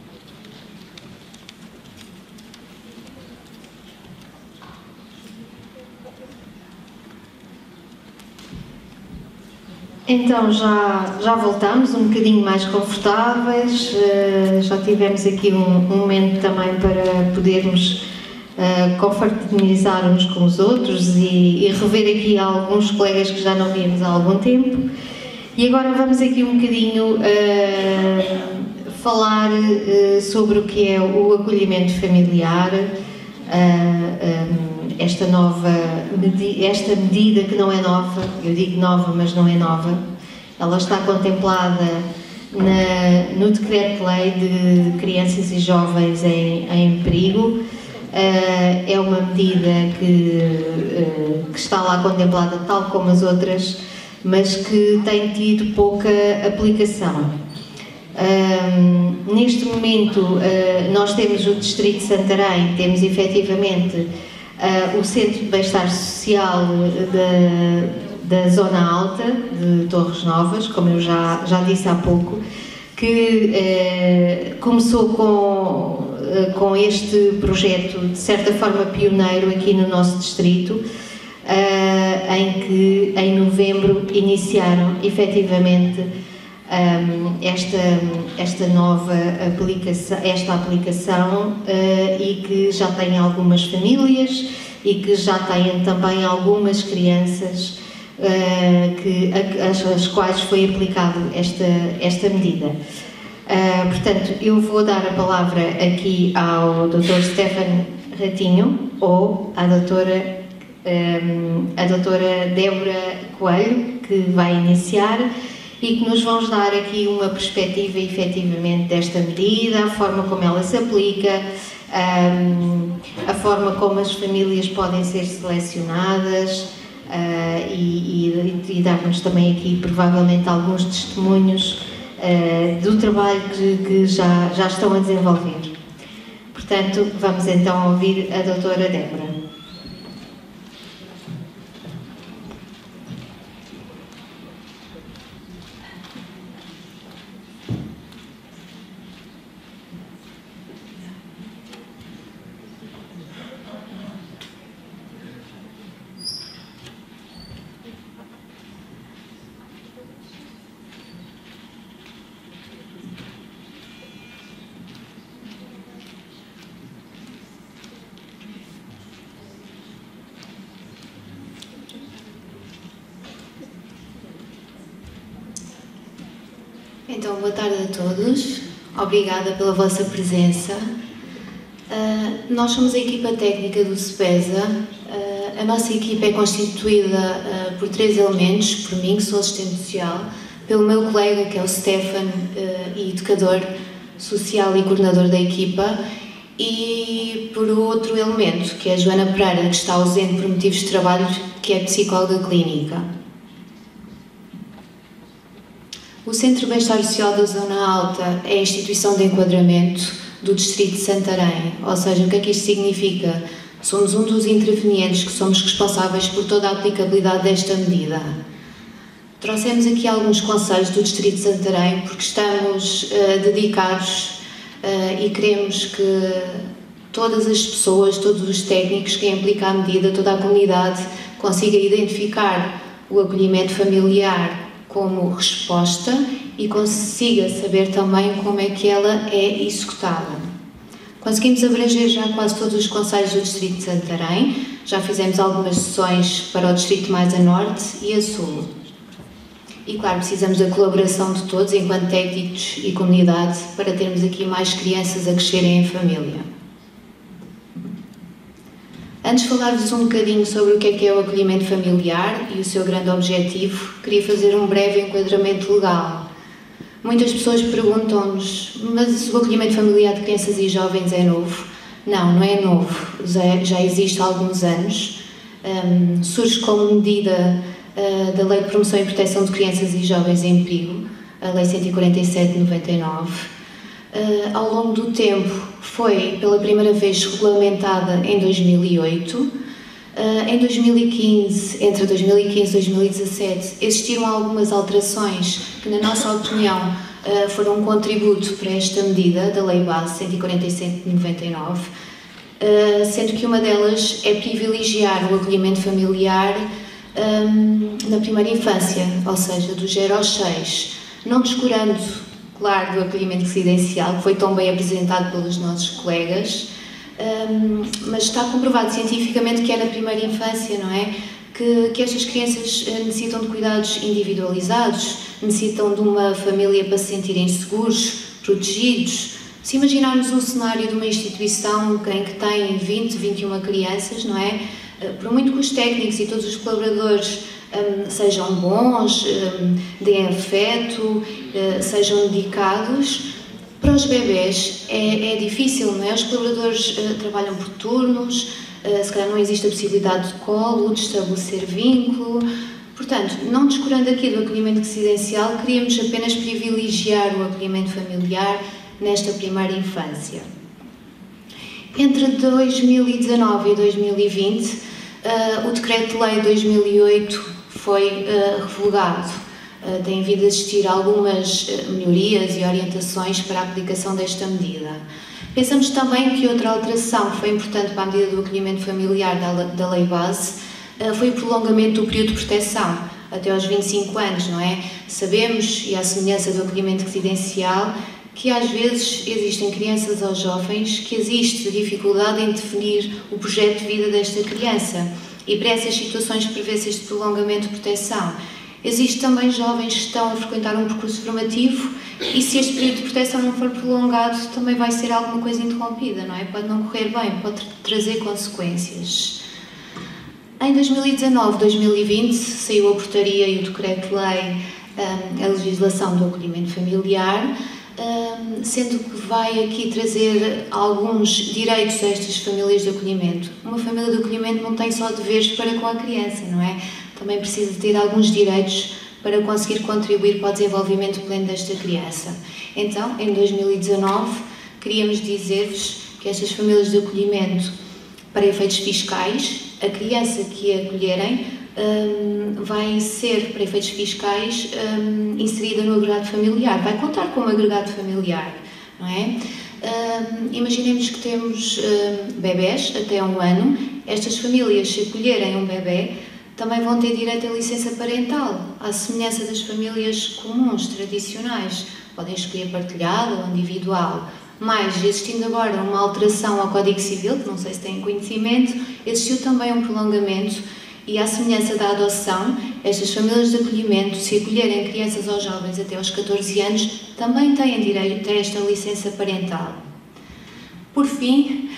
Então já voltamos um bocadinho mais confortáveis, já tivemos aqui um momento também para podermos confraternizar uns com os outros e rever aqui alguns colegas que já não víamos há algum tempo. E agora vamos aqui um bocadinho falar sobre o que é o acolhimento familiar, esta medida que não é nova, eu digo nova, mas não é nova, ela está contemplada no Decreto-Lei de Crianças e Jovens em Perigo. É uma medida que está lá contemplada tal como as outras, mas que tem tido pouca aplicação. Neste momento nós temos o Distrito de Santarém, temos efetivamente o Centro de Bem-Estar Social da Zona Alta de Torres Novas, como eu já disse há pouco, que começou com este projeto de certa forma pioneiro aqui no nosso distrito, em que em novembro iniciaram efetivamente esta nova aplicação, e que já tem algumas famílias e que já têm também algumas crianças às quais foi aplicada esta medida. Portanto, eu vou dar a palavra aqui ao Dr. Stefan Ratinho ou à doutora Débora Coelho, que vai iniciar e que nos vão dar aqui uma perspectiva efetivamente desta medida, a forma como ela se aplica, a forma como as famílias podem ser selecionadas, e dar-nos também aqui provavelmente alguns testemunhos do trabalho que já estão a desenvolver. Portanto, vamos então ouvir a doutora Débora. Então, boa tarde a todos. Obrigada pela vossa presença. Nós somos a equipa técnica do SPESA. A nossa equipa é constituída por 3 elementos, por mim, que sou assistente social, pelo meu colega, que é o Stefan, educador social e coordenador da equipa, e por outro elemento, que é a Joana Pereira, que está ausente por motivos de trabalho, que é psicóloga clínica. O Centro de Bem-Estar Social da Zona Alta é a instituição de enquadramento do Distrito de Santarém, ou seja, o que é que isto significa? Somos um dos intervenientes que somos responsáveis por toda a aplicabilidade desta medida. Trouxemos aqui alguns conselhos do Distrito de Santarém porque estamos dedicados e queremos que todas as pessoas, todos os técnicos que implicam a medida, toda a comunidade consiga identificar o acolhimento familiar como resposta e consiga saber também como é que ela é executada. Conseguimos abranger já quase todos os concelhos do Distrito de Santarém, já fizemos algumas sessões para o Distrito mais a Norte e a Sul. E claro, precisamos da colaboração de todos, enquanto técnicos e comunidade, para termos aqui mais crianças a crescerem em família. Antes de falar-vos um bocadinho sobre o que é o acolhimento familiar e o seu grande objetivo, queria fazer um breve enquadramento legal. Muitas pessoas perguntam-nos, mas o acolhimento familiar de crianças e jovens é novo? Não, não é novo, já existe há alguns anos. Surge como medida da Lei de Promoção e Proteção de Crianças e Jovens em Perigo, a Lei 147 de 99. Ao longo do tempo foi pela primeira vez regulamentada em 2008. Em 2015, entre 2015 e 2017, existiram algumas alterações que, na nossa opinião, foram um contributo para esta medida da Lei Base 147 de 99, sendo que uma delas é privilegiar o acolhimento familiar na primeira infância, ou seja, do 0 aos 6, não descurando, claro, do acolhimento residencial, que foi tão bem apresentado pelos nossos colegas, mas está comprovado cientificamente que é na primeira infância, não é? Que estas crianças necessitam de cuidados individualizados, necessitam de uma família para se sentirem seguros, protegidos. Se imaginarmos um cenário de uma instituição em que tem 20, 21 crianças, não é? Por muito que os técnicos e todos os colaboradores sejam bons, deem afeto, sejam dedicados, para os bebés é difícil, não é? Os colaboradores trabalham por turnos, se calhar não existe a possibilidade de colo, de estabelecer vínculo. Portanto, não descurando aqui do acolhimento residencial, queríamos apenas privilegiar o acolhimento familiar nesta primeira infância. Entre 2019 e 2020, o Decreto-Lei de 2008 foi revogado. Tem vindo a existir algumas melhorias e orientações para a aplicação desta medida. Pensamos também que outra alteração que foi importante para a medida do acolhimento familiar da Lei Base foi o prolongamento do período de proteção, até aos 25 anos, não é? Sabemos, e à semelhança do acolhimento residencial, que às vezes existem crianças ou jovens que existe dificuldade em definir o projeto de vida desta criança e para essas situações prevê-se este prolongamento de proteção. Existem também jovens que estão a frequentar um percurso formativo e se este período de proteção não for prolongado também vai ser alguma coisa interrompida, não é? Pode não correr bem, pode trazer consequências. Em 2019-2020 saiu a portaria e o decreto-lei, a legislação do acolhimento familiar, sendo que vai aqui trazer alguns direitos a estas famílias de acolhimento. Uma família de acolhimento não tem só deveres para com a criança, não é? Também precisa ter alguns direitos para conseguir contribuir para o desenvolvimento pleno desta criança. Então, em 2019, queríamos dizer-vos que estas famílias de acolhimento, para efeitos fiscais, a criança que acolherem vai ser, para efeitos fiscais, inserida no agregado familiar, vai contar como agregado familiar, não é? Imaginemos que temos bebés até 1 ano, estas famílias, se acolherem um bebé, também vão ter direito à licença parental, à semelhança das famílias comuns, tradicionais, podem escolher partilhado ou individual. Mas, existindo agora uma alteração ao Código Civil, que não sei se têm conhecimento, existiu também um prolongamento e, à semelhança da adoção, estas famílias de acolhimento, se acolherem crianças ou jovens até aos 14 anos, também têm direito a esta licença parental. Por fim,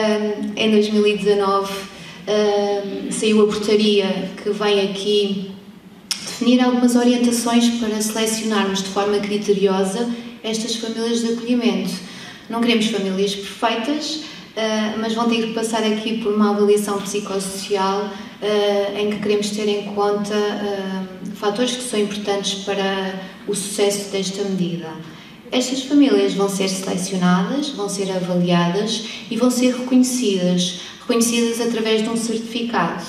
em 2019, saiu a portaria que vem aqui definir algumas orientações para selecionarmos de forma criteriosa estas famílias de acolhimento. Não queremos famílias perfeitas, mas vão ter que passar aqui por uma avaliação psicossocial em que queremos ter em conta fatores que são importantes para o sucesso desta medida. Estas famílias vão ser selecionadas, vão ser avaliadas e vão ser reconhecidas através de um certificado.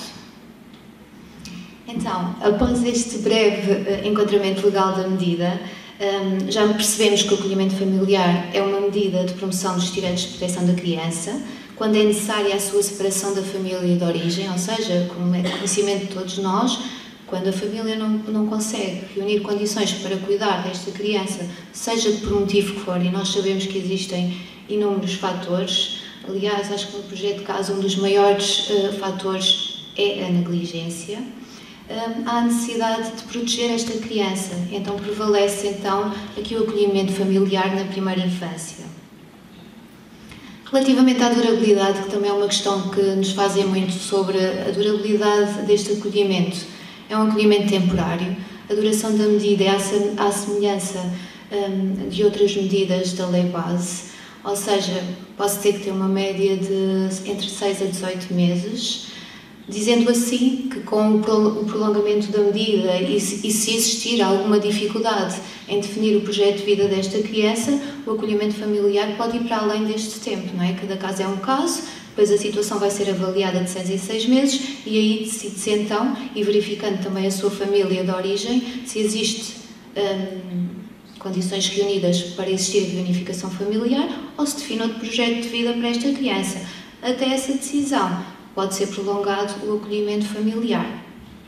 Então, após este breve enquadramento legal da medida, já percebemos que o acolhimento familiar é uma medida de promoção dos direitos de proteção da criança, quando é necessária a sua separação da família de origem, ou seja, como é conhecimento de todos nós, quando a família não consegue reunir condições para cuidar desta criança, seja por motivo que for, e nós sabemos que existem inúmeros fatores. Aliás, acho que no projeto de caso um dos maiores fatores é a negligência. Há a necessidade de proteger esta criança, então prevalece aqui o acolhimento familiar na primeira infância. Relativamente à durabilidade, que também é uma questão que nos fazem muito sobre a durabilidade deste acolhimento, é um acolhimento temporário. A duração da medida é à semelhança de outras medidas da lei base, ou seja, posso ter que ter uma média de entre 6 a 18 meses, dizendo assim que com o prolongamento da medida e se existir alguma dificuldade em definir o projeto de vida desta criança, o acolhimento familiar pode ir para além deste tempo, não é? Cada caso é um caso, depois a situação vai ser avaliada de 6 em 6 meses e aí decide-se então, e verificando também a sua família de origem, se existe condições reunidas para existir a reunificação familiar ou se define outro projeto de vida para esta criança. Até essa decisão pode ser prolongado o acolhimento familiar.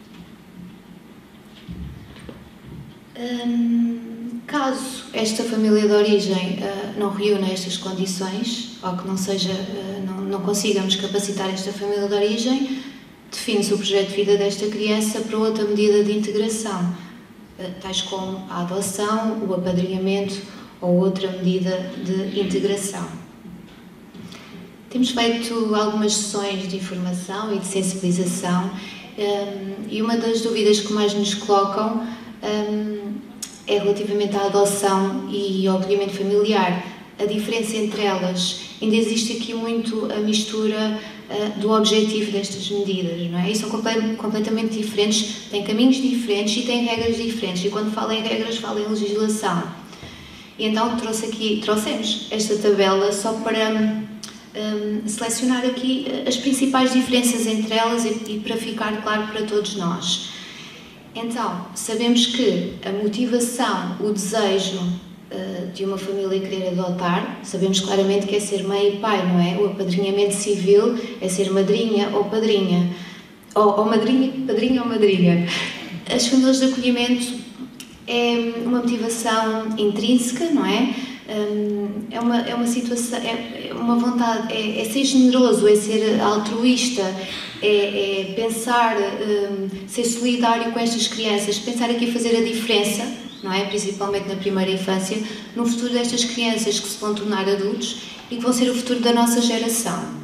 Caso esta família de origem não reúna estas condições, ou que não consigamos capacitar esta família de origem, define-se o projeto de vida desta criança para outra medida de integração, tais como a adoção, o apadrinhamento ou outra medida de integração. Temos feito algumas sessões de informação e de sensibilização e uma das dúvidas que mais nos colocam é relativamente à adoção e ao acolhimento familiar. A diferença entre elas, ainda existe aqui muito a mistura do objetivo destas medidas, não é? E são completamente diferentes, têm caminhos diferentes e têm regras diferentes. E quando falo em regras, falo em legislação. E então trouxemos esta tabela só para selecionar aqui as principais diferenças entre elas e para ficar claro para todos nós. Então, sabemos que a motivação, o desejo de uma família querer adotar, sabemos claramente que é ser mãe e pai, não é? O apadrinhamento civil é ser madrinha ou padrinha, ou padrinha ou madrinha. As famílias de acolhimento é uma motivação intrínseca, não é? É uma situação, é uma vontade, é ser generoso, é ser altruísta, é pensar, ser solidário com estas crianças, pensar aqui fazer a diferença, não é? Principalmente na primeira infância, no futuro destas crianças que se vão tornar adultos e que vão ser o futuro da nossa geração.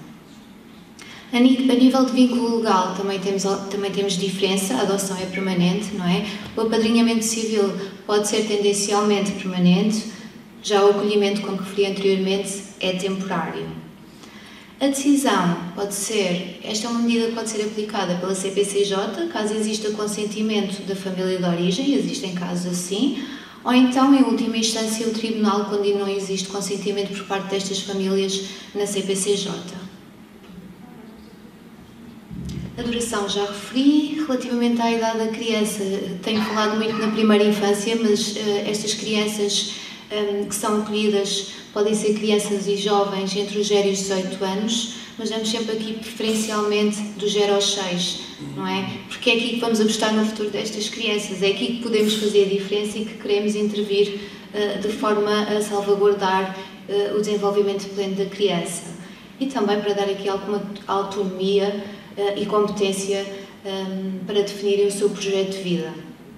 A nível de vínculo legal também temos diferença, a adoção é permanente, não é? O apadrinhamento civil pode ser tendencialmente permanente, já o acolhimento, como referi anteriormente, é temporário. A decisão esta é uma medida que pode ser aplicada pela CPCJ, caso exista consentimento da família de origem, existem casos assim, ou então, em última instância, o Tribunal, quando não existe consentimento por parte destas famílias na CPCJ. A duração já referi. Relativamente à idade da criança, tenho falado muito na primeira infância, mas estas crianças que são acolhidas podem ser crianças e jovens entre os 0 e os 18 anos, mas damos sempre aqui preferencialmente do 0 aos 6, não é? Porque é aqui que vamos apostar no futuro destas crianças, é aqui que podemos fazer a diferença e que queremos intervir de forma a salvaguardar o desenvolvimento pleno da criança. E também para dar aqui alguma autonomia e competência para definirem o seu projeto de vida.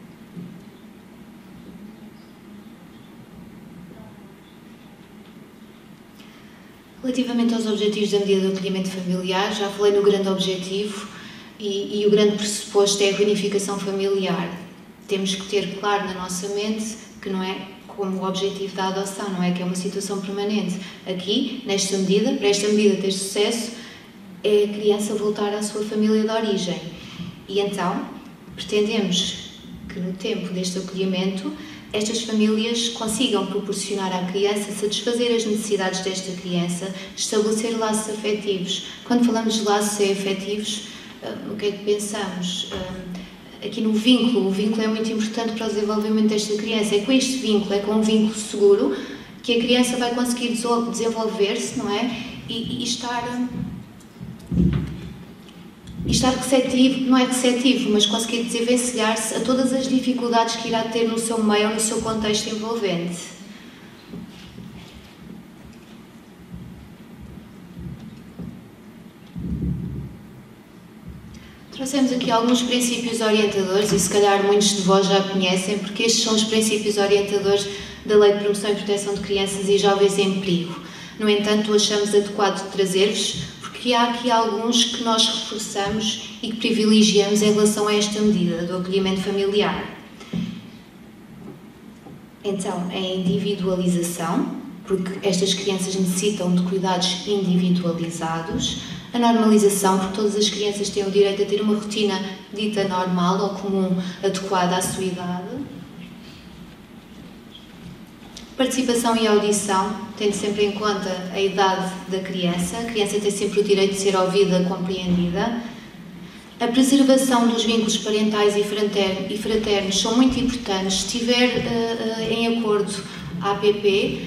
Relativamente aos objetivos da medida de acolhimento familiar, já falei no grande objetivo e o grande pressuposto é a reunificação familiar. Temos que ter claro na nossa mente que não é como o objetivo da adoção, não é que é uma situação permanente. Aqui, nesta medida, para esta medida ter sucesso, é a criança voltar à sua família de origem. E então, pretendemos que no tempo deste acolhimento estas famílias consigam proporcionar à criança satisfazer as necessidades desta criança, estabelecer laços afetivos. Quando falamos de laços afetivos, o que é que pensamos? Aqui no vínculo, o vínculo é muito importante para o desenvolvimento desta criança. É com este vínculo, é com um vínculo seguro, que a criança vai conseguir desenvolver-se, não é? E estar receptivo, não é receptivo, mas conseguir desenvencilhar-se a todas as dificuldades que irá ter no seu meio ou no seu contexto envolvente. Trouxemos aqui alguns princípios orientadores e se calhar muitos de vós já conhecem, porque estes são os princípios orientadores da Lei de Promoção e Proteção de Crianças e Jovens em Perigo. No entanto, achamos adequado trazer-vos, porque há aqui alguns que nós reforçamos e que privilegiamos em relação a esta medida do acolhimento familiar. Então, a individualização, porque estas crianças necessitam de cuidados individualizados. A normalização, porque todas as crianças têm o direito a ter uma rotina dita normal ou comum, adequada à sua idade. Participação e audição, tendo sempre em conta a idade da criança. A criança tem sempre o direito de ser ouvida, compreendida. A preservação dos vínculos parentais e fraternos são muito importantes. Se estiver em acordo a APP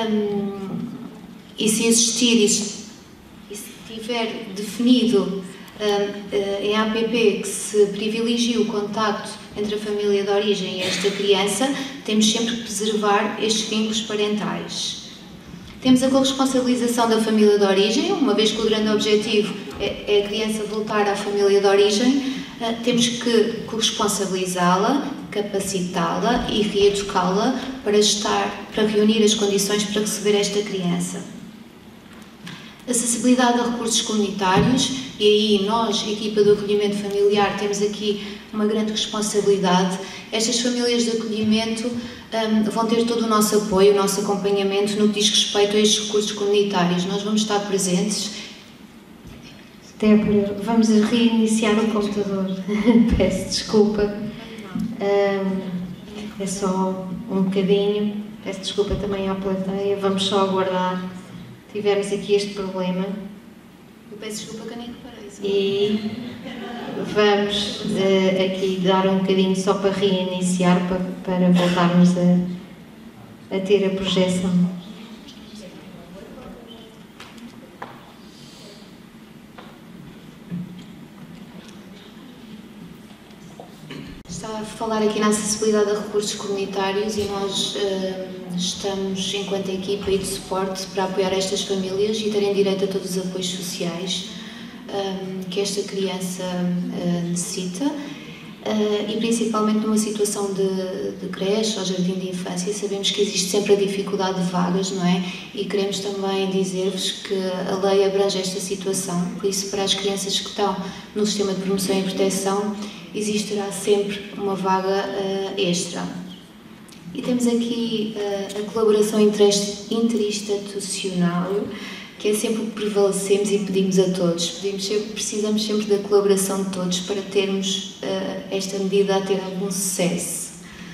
e se existir e se estiver definido em APP que se privilegie o contacto entre a família de origem e esta criança, temos sempre que preservar estes vínculos parentais. Temos a corresponsabilização da família de origem, uma vez que o grande objetivo é a criança voltar à família de origem, temos que corresponsabilizá-la, capacitá-la e reeducá-la para reunir as condições para receber esta criança. Acessibilidade a recursos comunitários, e aí nós, equipa do acolhimento familiar, temos aqui uma grande responsabilidade. Estas famílias de acolhimento vão ter todo o nosso apoio, o nosso acompanhamento no que diz respeito a estes recursos comunitários. Nós vamos estar presentes. Débora, vamos reiniciar o computador. Peço desculpa. É só um bocadinho. Peço desculpa também à plateia. Vamos só aguardar. Tivemos aqui este problema. Eu peço desculpa que eu nem reparei. E vamos aqui dar um bocadinho só para reiniciar, para voltarmos a ter a projeção. Estava a falar aqui na acessibilidade a recursos comunitários e nós estamos, enquanto equipa e de suporte, para apoiar estas famílias e terem direito a todos os apoios sociais que esta criança necessita e principalmente numa situação de creche ou jardim de infância. Sabemos que existe sempre a dificuldade de vagas, não é? E queremos também dizer-vos que a lei abrange esta situação, por isso para as crianças que estão no sistema de promoção e proteção existirá sempre uma vaga extra. E temos aqui a colaboração interinstitucional, que é sempre o que prevalecemos e pedimos a todos. Precisamos sempre da colaboração de todos para termos esta medida a ter algum sucesso.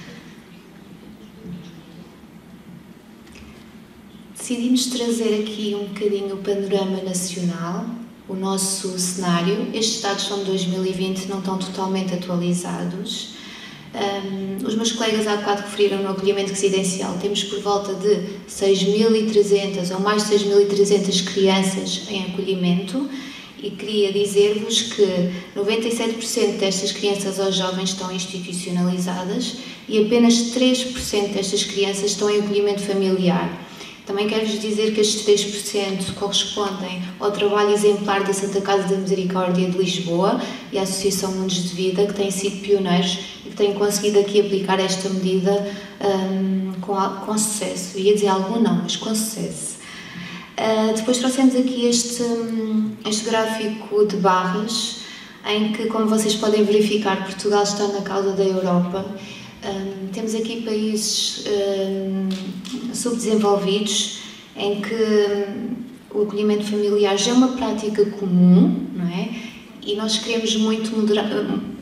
Decidimos trazer aqui um bocadinho o panorama nacional, o nosso cenário. Estes dados são de 2020, não estão totalmente atualizados. Os meus colegas há bocado referiram no acolhimento residencial, temos por volta de 6.300 ou mais de 6.300 crianças em acolhimento e queria dizer-vos que 97% destas crianças ou jovens estão institucionalizadas e apenas 3% destas crianças estão em acolhimento familiar. Também quero-vos dizer que estes 3% correspondem ao trabalho exemplar da Santa Casa da Misericórdia de Lisboa e à Associação Mundos de Vida, que têm sido pioneiros e que têm conseguido aqui aplicar esta medida com sucesso. Ia dizer algum não, mas com sucesso. Depois trouxemos aqui este gráfico de barras, em que, como vocês podem verificar, Portugal está na cauda da Europa. Temos aqui países subdesenvolvidos em que o acolhimento familiar já é uma prática comum, não é? E nós queremos muito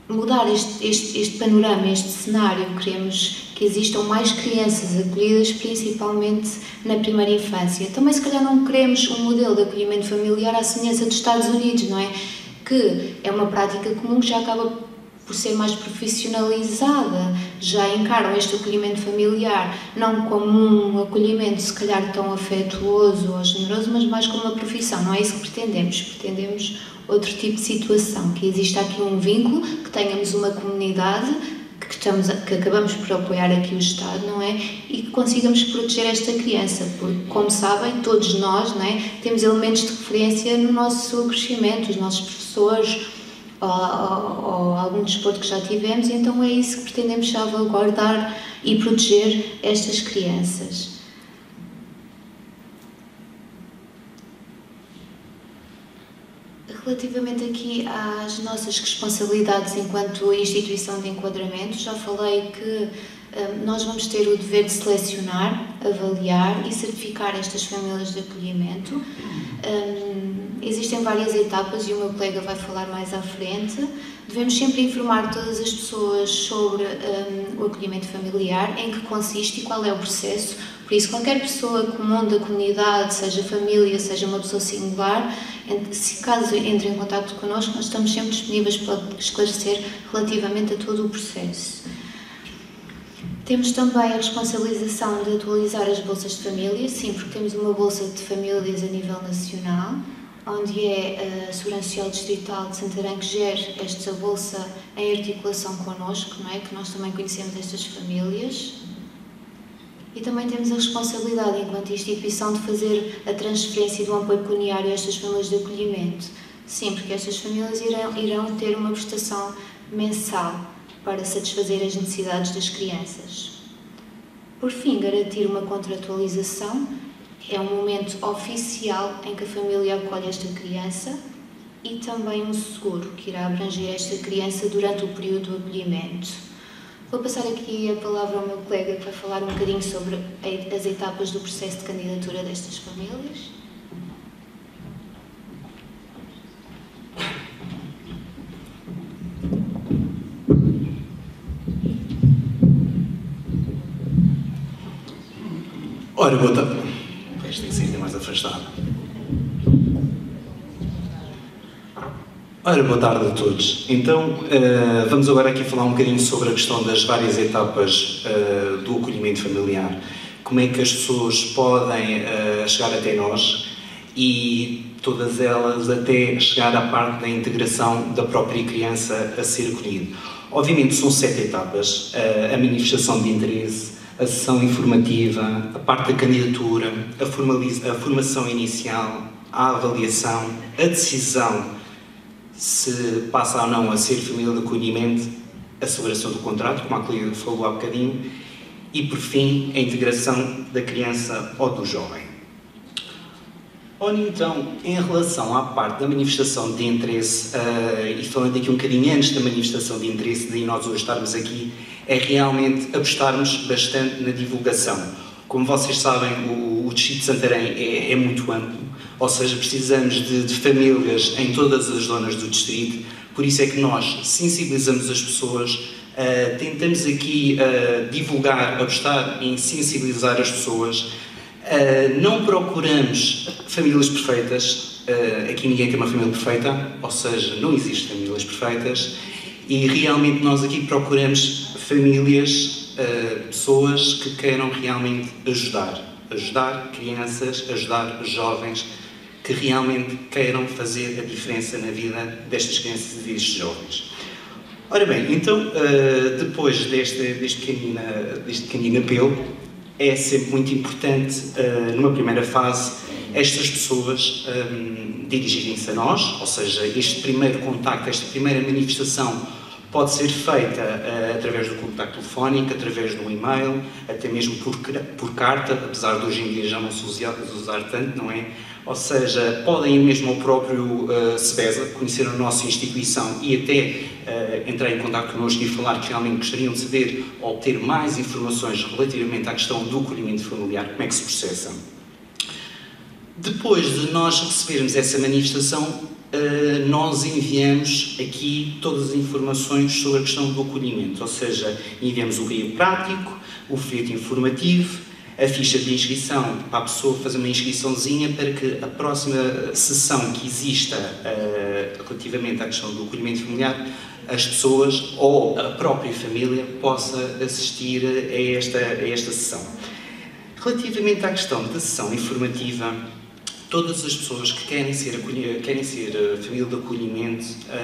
mudar este panorama, este cenário. Queremos que existam mais crianças acolhidas, principalmente na primeira infância. Também, se calhar, não queremos um modelo de acolhimento familiar à semelhança dos Estados Unidos, não é? Que é uma prática comum que já acaba por ser mais profissionalizada, já encaram este acolhimento familiar não como um acolhimento se calhar tão afetuoso ou generoso, mas mais como uma profissão. Não é isso que pretendemos. Pretendemos outro tipo de situação, que exista aqui um vínculo, que tenhamos uma comunidade, que acabamos por apoiar aqui o Estado, não é? E que consigamos proteger esta criança, porque, como sabem, todos nós, não é? Temos elementos de referência no nosso crescimento, os nossos professores, ou algum desporto que já tivemos, então é isso que pretendemos salvaguardar e proteger estas crianças. Relativamente aqui às nossas responsabilidades enquanto instituição de enquadramento, já falei que nós vamos ter o dever de selecionar, avaliar e certificar estas famílias de acolhimento. Existem várias etapas e o meu colega vai falar mais à frente. Devemos sempre informar todas as pessoas sobre o acolhimento familiar, em que consiste e qual é o processo. Por isso, qualquer pessoa comum da comunidade, seja família, seja uma pessoa singular, se caso entre em contato connosco, nós estamos sempre disponíveis para esclarecer relativamente a todo o processo. Temos também a responsabilização de atualizar as bolsas de família, sim, porque temos uma bolsa de famílias a nível nacional, onde é a Segurança Social Distrital de Santarém que gera esta bolsa em articulação connosco, não é? Que nós também conhecemos estas famílias. E também temos a responsabilidade, enquanto instituição, de fazer a transferência do apoio pecuniário a estas famílias de acolhimento. Sim, porque estas famílias irão ter uma prestação mensal para satisfazer as necessidades das crianças. Por fim, garantir uma contratualização é um momento oficial em que a família acolhe esta criança e também um seguro que irá abranger esta criança durante o período do acolhimento. Vou passar aqui a palavra ao meu colega que vai falar um bocadinho sobre as etapas do processo de candidatura destas famílias. Ora, boa tarde. Este tem que ser mais afastado. Ora, boa tarde a todos. Então, vamos agora aqui falar um bocadinho sobre a questão das várias etapas do acolhimento familiar. Como é que as pessoas podem chegar até nós e todas elas até chegar à parte da integração da própria criança a ser acolhida. Obviamente são 7 etapas. A manifestação de interesse, a sessão informativa, a parte da candidatura, a formação inicial, a avaliação, a decisão se passa ou não a ser família de acolhimento, a celebração do contrato, como a colega falou há bocadinho, e por fim a integração da criança ou do jovem. Ora então, em relação à parte da manifestação de interesse, e falando aqui um bocadinho antes da manifestação de interesse, daí nós hoje estarmos aqui, é realmente apostarmos bastante na divulgação. Como vocês sabem, o Distrito de Santarém é muito amplo, ou seja, precisamos de famílias em todas as zonas do distrito, por isso é que nós sensibilizamos as pessoas, tentamos aqui divulgar, apostar em sensibilizar as pessoas, não procuramos famílias perfeitas, aqui ninguém tem uma família perfeita, ou seja, não existem famílias perfeitas, e realmente nós aqui procuramos famílias, pessoas que queiram realmente ajudar crianças, ajudar jovens, que realmente queiram fazer a diferença na vida destas crianças e destes jovens. Ora bem, então, depois deste pequenino apelo, é sempre muito importante, numa primeira fase, estas pessoas dirigirem-se a nós, ou seja, este primeiro contacto, esta primeira manifestação pode ser feita através do contacto telefónico, através de um e-mail, até mesmo por carta, apesar de hoje em dia já não se usar tanto, não é? Ou seja, podem ir mesmo ao próprio SEBESA, conhecer a nossa instituição e até entrar em contacto connosco e falar que realmente gostariam de saber ou obter mais informações relativamente à questão do acolhimento familiar, como é que se processa. Depois de nós recebermos essa manifestação, nós enviamos aqui todas as informações sobre a questão do acolhimento, ou seja, enviamos o guia prático, o folheto informativo, a ficha de inscrição para a pessoa fazer uma inscriçãozinha para que a próxima sessão que exista relativamente à questão do acolhimento familiar, as pessoas ou a própria família possa assistir a esta sessão. Relativamente à questão da sessão informativa, todas as pessoas que querem ser família de acolhimento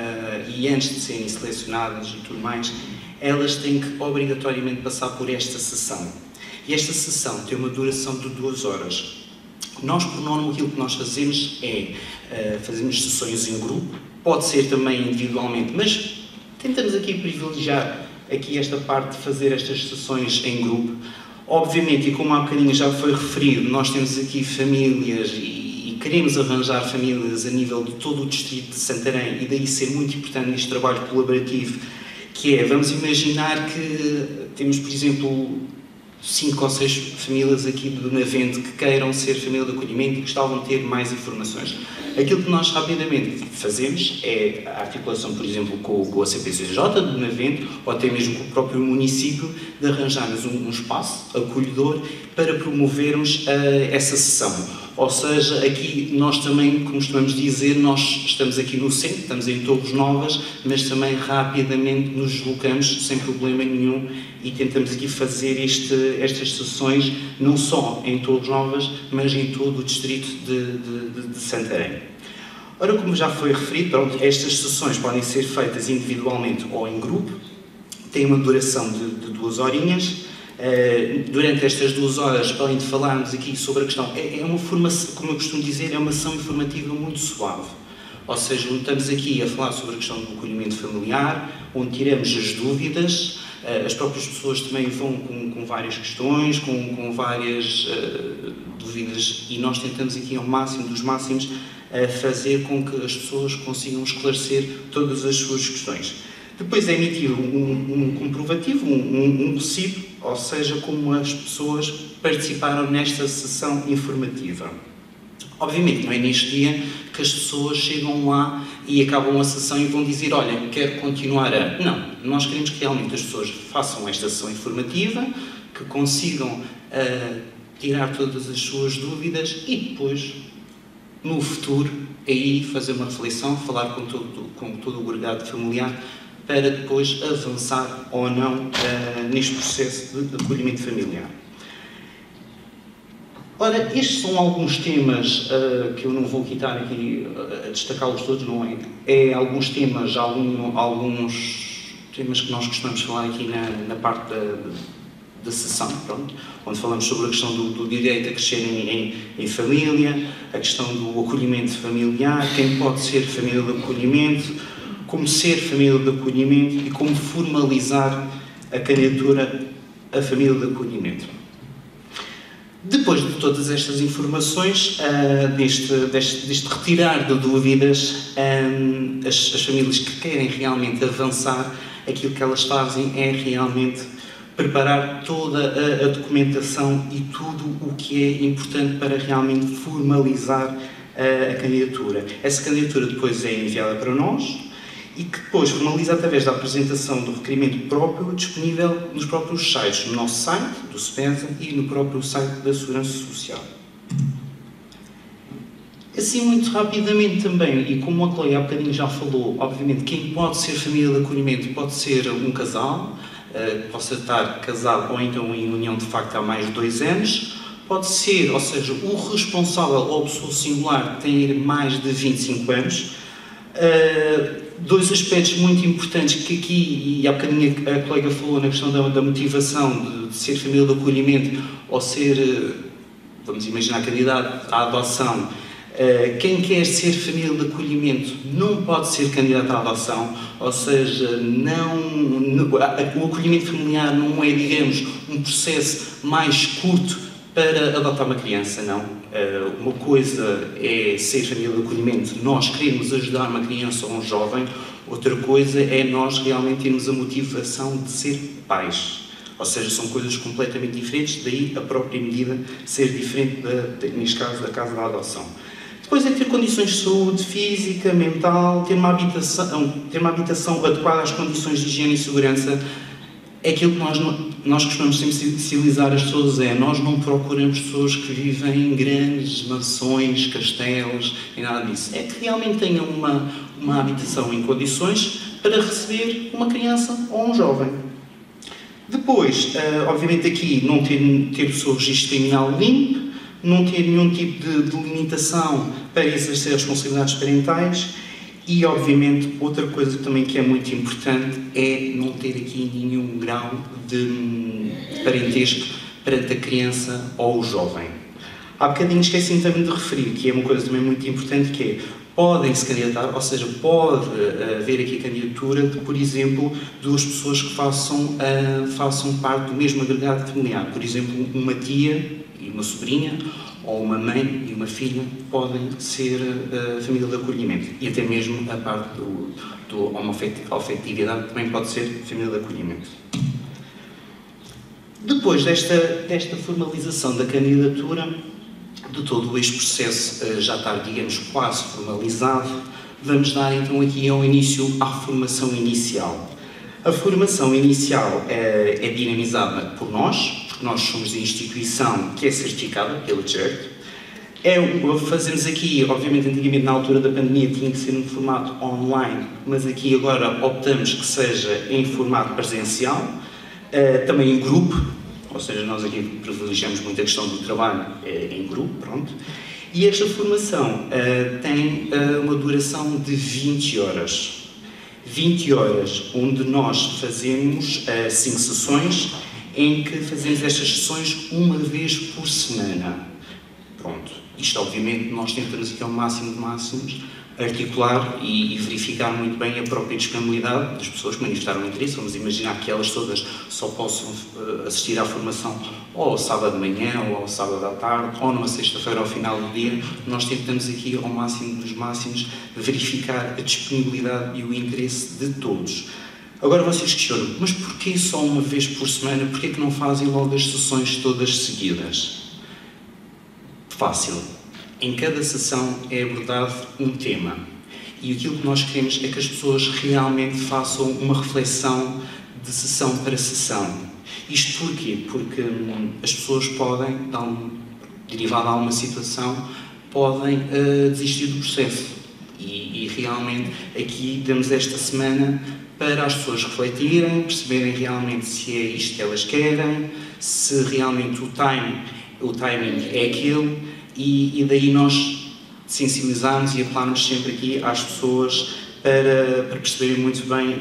e antes de serem selecionadas e tudo mais, elas têm que obrigatoriamente passar por esta sessão. E esta sessão tem uma duração de 2 horas. Nós, por norma, aquilo que nós fazemos é fazemos sessões em grupo, pode ser também individualmente, mas tentamos aqui privilegiar aqui esta parte de fazer estas sessões em grupo. Obviamente, e como há bocadinho já foi referido, nós temos aqui famílias e queremos arranjar famílias a nível de todo o distrito de Santarém e daí ser muito importante neste trabalho colaborativo, que é, vamos imaginar que temos, por exemplo, 5 ou 6 famílias aqui do Navente que queiram ser família de acolhimento e gostavam de ter mais informações. Aquilo que nós rapidamente fazemos é a articulação, por exemplo, com a CPCJ do Navente ou até mesmo com o próprio município de arranjarmos um espaço acolhedor para promovermos essa sessão. Ou seja, aqui nós também, como costumamos dizer, nós estamos aqui no centro, estamos em Torres Novas, mas também rapidamente nos deslocamos sem problema nenhum e tentamos aqui fazer estas sessões não só em Torres Novas, mas em todo o distrito de Santarém. Ora, como já foi referido, pronto, estas sessões podem ser feitas individualmente ou em grupo, têm uma duração de 2 horinhas. Durante estas 2 horas, além de falarmos aqui sobre a questão, é uma formação, como eu costumo dizer, é uma ação informativa muito suave. Ou seja, estamos aqui a falar sobre a questão do acolhimento familiar, onde tiramos as dúvidas, as próprias pessoas também vão com várias questões, com várias dúvidas, e nós tentamos aqui ao máximo dos máximos fazer com que as pessoas consigam esclarecer todas as suas questões. Depois é emitido um comprovativo, um recibo, ou seja, como as pessoas participaram nesta sessão informativa. Obviamente, não é neste dia que as pessoas chegam lá e acabam a sessão e vão dizer, olha, quero continuar a... Não, nós queremos que realmente as pessoas façam esta sessão informativa, que consigam tirar todas as suas dúvidas e depois, no futuro, aí fazer uma reflexão, falar com todo o agregado familiar, para depois avançar ou não neste processo de acolhimento familiar. Ora, estes são alguns temas que eu não vou quitar aqui a destacá-los todos, não é? É alguns temas, alguns temas que nós costumamos falar aqui na parte da sessão, pronto, onde falamos sobre a questão do direito a crescer em família, a questão do acolhimento familiar, quem pode ser família de acolhimento, como ser família de acolhimento e como formalizar a candidatura a família de acolhimento. Depois de todas estas informações, deste retirar de dúvidas, as famílias que querem realmente avançar, aquilo que elas fazem é realmente preparar toda a documentação e tudo o que é importante para realmente formalizar a candidatura. Essa candidatura depois é enviada para nós, e que depois formaliza através da apresentação do requerimento próprio disponível nos próprios sites, no nosso site, do SPESA, e no próprio site da Segurança Social. Assim, muito rapidamente também, e como a colega há bocadinho já falou, obviamente quem pode ser família de acolhimento pode ser um casal, que possa estar casado ou então em união de facto há mais de 2 anos, pode ser, ou seja, o responsável ou a pessoa singular ter mais de 25 anos, 2 aspectos muito importantes que aqui, e há bocadinho a colega falou na questão da motivação de ser família de acolhimento ou ser, vamos imaginar, candidato à adoção. Quem quer ser família de acolhimento não pode ser candidato à adoção, ou seja, o acolhimento familiar não é, digamos, um processo mais curto para adotar uma criança, não. Uma coisa é ser família de acolhimento, nós queremos ajudar uma criança ou um jovem, outra coisa é nós realmente termos a motivação de ser pais. Ou seja, são coisas completamente diferentes, daí a própria medida ser diferente, neste caso, da casa da adoção. Depois é ter condições de saúde física, mental, ter uma habitação adequada às condições de higiene e segurança. É aquilo que nós costumamos sempre sensibilizar as pessoas, nós não procuramos pessoas que vivem em grandes mansões, castelos, e nada disso. É que realmente tenham uma habitação em condições para receber uma criança ou um jovem. Depois, obviamente aqui, não ter o seu registro criminal limpo, não ter nenhum tipo de limitação para exercer responsabilidades parentais e, obviamente, outra coisa também que é muito importante é não ter aqui nenhum grau de parentesco perante a criança ou o jovem. Há bocadinho esqueci também de referir, que é uma coisa também muito importante, que é podem-se candidatar, ou seja, pode haver aqui candidatura de, por exemplo, duas pessoas que façam parte do mesmo agregado familiar. Por exemplo, uma tia e uma sobrinha, ou uma mãe e uma filha, podem ser a família de acolhimento. E até mesmo a parte do homoafetividade também pode ser família de acolhimento. Depois desta formalização da candidatura, de todo este processo já está, digamos, quase formalizado, vamos dar então aqui ao início à formação inicial. A formação inicial é dinamizada por nós, porque nós somos a instituição que é certificada pela JERT. Fazemos aqui, obviamente, antigamente na altura da pandemia tinha que ser em formato online, mas aqui agora optamos que seja em formato presencial, também em grupo. Ou seja, nós aqui privilegiamos muito a questão do trabalho em grupo, pronto. E esta formação tem uma duração de 20 horas. 20 horas, onde nós fazemos 5 sessões, em que fazemos estas sessões uma vez por semana. Pronto. Isto, obviamente, nós tentamos aqui ao máximo de máximos articular e verificar muito bem a própria disponibilidade das pessoas que manifestaram interesse. Vamos imaginar que elas todas só possam assistir à formação ou ao sábado de manhã, ou ao sábado à tarde, ou numa sexta-feira ao final do dia. Nós tentamos aqui, ao máximo dos máximos, verificar a disponibilidade e o interesse de todos. Agora vocês questionam, mas porquê só uma vez por semana? Porquê que não fazem logo as sessões todas seguidas? Fácil. Em cada sessão é abordado um tema e aquilo que nós queremos é que as pessoas realmente façam uma reflexão de sessão para sessão. Isto porquê? Porque as pessoas podem, derivado a alguma situação, podem desistir do processo e realmente aqui damos esta semana para as pessoas refletirem, perceberem realmente se é isto que elas querem, se realmente o timing é aquele. E daí nós sensibilizarmos e apelarmos sempre aqui às pessoas para perceberem muito bem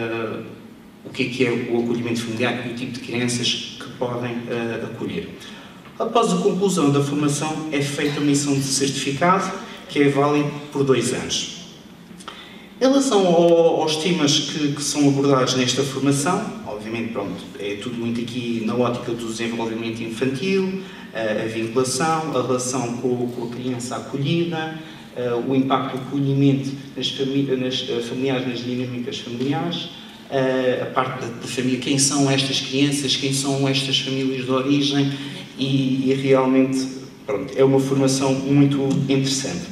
o que é o acolhimento familiar e o tipo de crianças que podem acolher. Após a conclusão da formação é feita uma emissão de certificado que é válido por 2 anos. Em relação aos temas que são abordados nesta formação, obviamente, pronto, é tudo muito aqui na ótica do desenvolvimento infantil, a vinculação, a relação com a criança acolhida, o impacto do acolhimento nas familiares, nas dinâmicas familiares, a parte da família, quem são estas crianças, quem são estas famílias de origem e realmente, pronto, é uma formação muito interessante.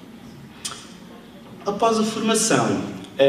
Após a formação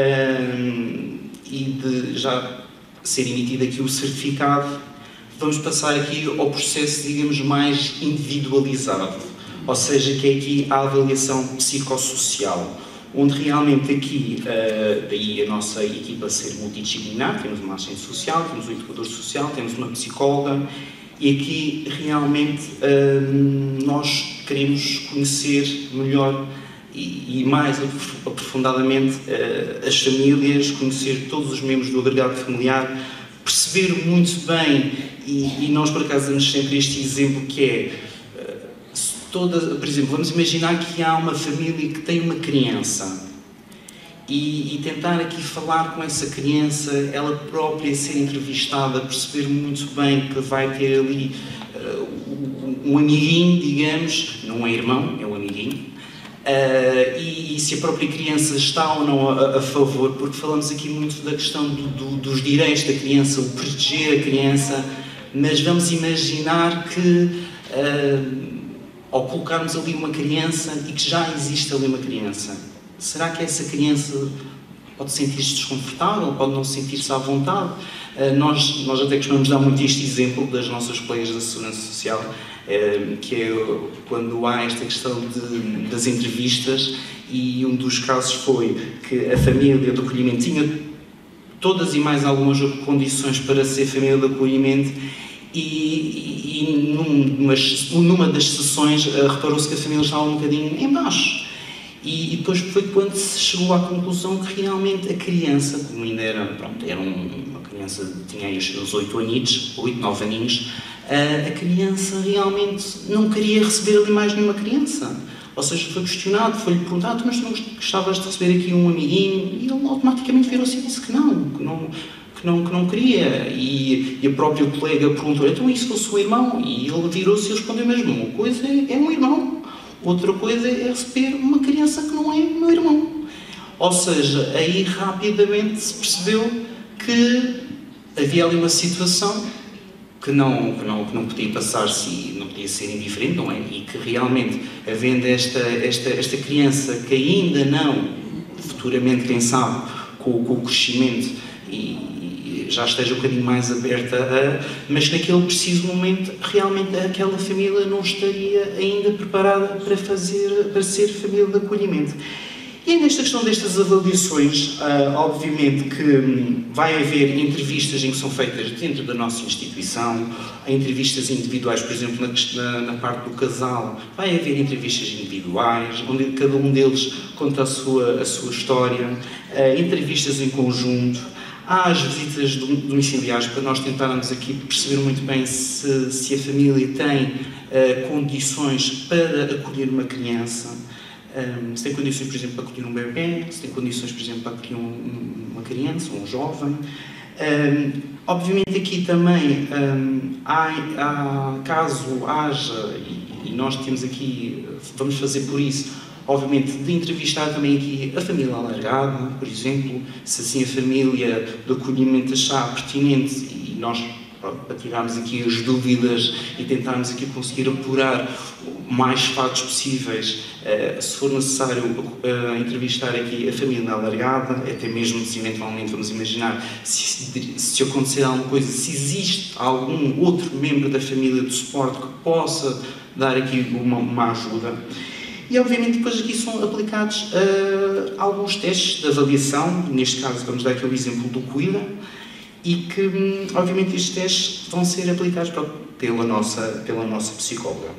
e de já ser emitido aqui o certificado, vamos passar aqui ao processo, digamos, mais individualizado, ou seja, que é aqui a avaliação psicossocial, onde realmente aqui, daí a nossa equipa ser multidisciplinar, temos uma assistente social, temos um educador social, temos uma psicóloga, e aqui realmente nós queremos conhecer melhor e mais aprofundadamente as famílias, conhecer todos os membros do agregado familiar, perceber muito bem, e nós por acaso damos sempre este exemplo que é, por exemplo, vamos imaginar que há uma família que tem uma criança e tentar aqui falar com essa criança, ela própria ser entrevistada, perceber muito bem que vai ter ali um amiguinho, digamos, não é irmão, é um amiguinho, e se a própria criança está ou não a favor, porque falamos aqui muito da questão dos direitos da criança, o proteger a criança, mas vamos imaginar que ao colocarmos ali uma criança e que já existe ali uma criança, será que essa criança pode sentir-se desconfortável, pode não sentir-se à vontade? Nós até costumamos dar muito este exemplo das nossas colegas da Segurança Social, que é quando há esta questão das entrevistas, e um dos casos foi que a família do acolhimento tinha todas e mais algumas condições para ser família de acolhimento, e numa das sessões reparou-se que a família estava um bocadinho em baixo. E depois foi quando se chegou à conclusão que realmente a criança, como ainda era uma criança, tinha os seus 8, 9 aninhos, a criança realmente não queria receber ali mais nenhuma criança. Ou seja, foi questionado, foi-lhe perguntado, mas tu não gostavas de receber aqui um amiguinho? E ele automaticamente virou-se e disse que não queria. E a própria colega perguntou, então e se fosse o irmão? E ele virou-se e respondeu mesmo, uma coisa é um irmão, outra coisa é receber uma criança que não é meu irmão. Ou seja, aí rapidamente se percebeu que havia ali uma situação que não podia passar-se e não podia ser indiferente, não é? E que realmente, havendo esta criança que ainda não, futuramente, quem sabe, com o crescimento, e já esteja um bocadinho mais aberta mas naquele preciso momento, realmente aquela família não estaria ainda preparada para ser família de acolhimento. E nesta questão destas avaliações, obviamente que vai haver entrevistas em que são feitas dentro da nossa instituição, há entrevistas individuais, por exemplo, na parte do casal, vai haver entrevistas individuais, onde cada um deles conta a sua história, entrevistas em conjunto, há as visitas domiciliares para nós tentarmos aqui perceber muito bem se a família tem condições para acolher uma criança. Se tem condições, por exemplo, para acolher um bebê, se tem condições, por exemplo, para acolher uma criança, um jovem. Obviamente aqui também, caso haja, e nós temos aqui, vamos fazer por isso, obviamente, de entrevistar também aqui a família alargada, por exemplo, se assim a família do acolhimento achar pertinente, e nós, para tirarmos aqui as dúvidas e tentarmos aqui conseguir apurar mais fatos possíveis, se for necessário entrevistar aqui a família alargada, até mesmo se eventualmente vamos imaginar se acontecer alguma coisa, se existe algum outro membro da família de suporte que possa dar aqui uma ajuda. E obviamente depois aqui são aplicados alguns testes de avaliação, neste caso vamos dar aqui o exemplo do Cuida, e que obviamente estes testes vão ser aplicados pela nossa psicóloga.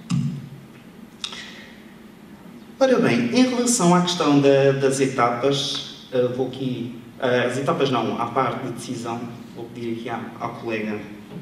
Ora bem, em relação à questão das etapas, vou aqui, as etapas não, à parte de decisão, vou pedir aqui à colega.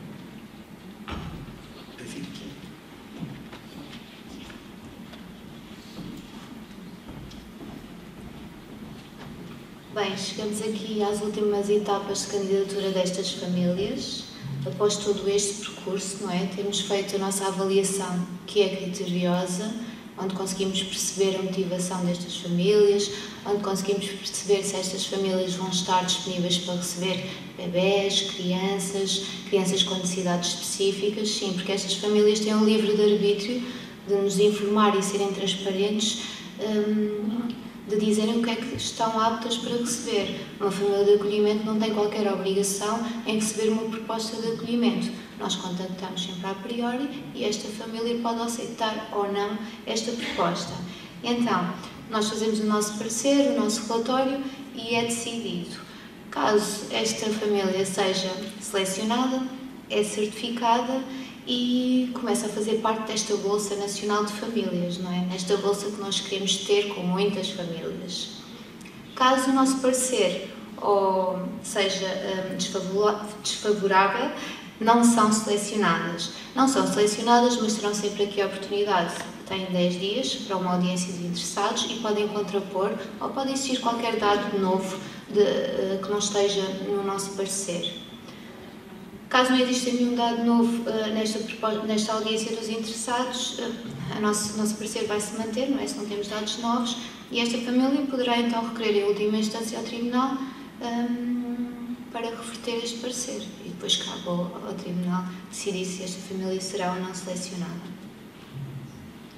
Bem, chegamos aqui às últimas etapas de candidatura destas famílias. Após todo este percurso, não é? Temos feito a nossa avaliação, que é criteriosa, onde conseguimos perceber a motivação destas famílias, onde conseguimos perceber se estas famílias vão estar disponíveis para receber bebés, crianças com necessidades específicas. Sim, porque estas famílias têm um livre de arbítrio de nos informar e serem transparentes, de dizerem o que é que estão aptas para receber. Uma família de acolhimento não tem qualquer obrigação em receber uma proposta de acolhimento. Nós contactamos sempre a priori e esta família pode aceitar ou não esta proposta. Então, nós fazemos o nosso parecer, o nosso relatório e é decidido. Caso esta família seja selecionada, é certificada e começa a fazer parte desta Bolsa Nacional de Famílias, não é? Nesta bolsa que nós queremos ter com muitas famílias. Caso o nosso parecer ou seja desfavorável, não são selecionadas. Não são selecionadas, mas terão sempre aqui a oportunidade. Têm 10 dias para uma audiência de interessados e podem contrapor ou pode existir qualquer dado novo que não esteja no nosso parecer. Caso não exista nenhum dado novo nesta audiência dos interessados, o nosso parecer vai se manter, não é? Se não temos dados novos, e esta família poderá então requerer em última instância ao Tribunal para reverter este parecer. E depois cabe ao Tribunal decidir se esta família será ou não selecionada.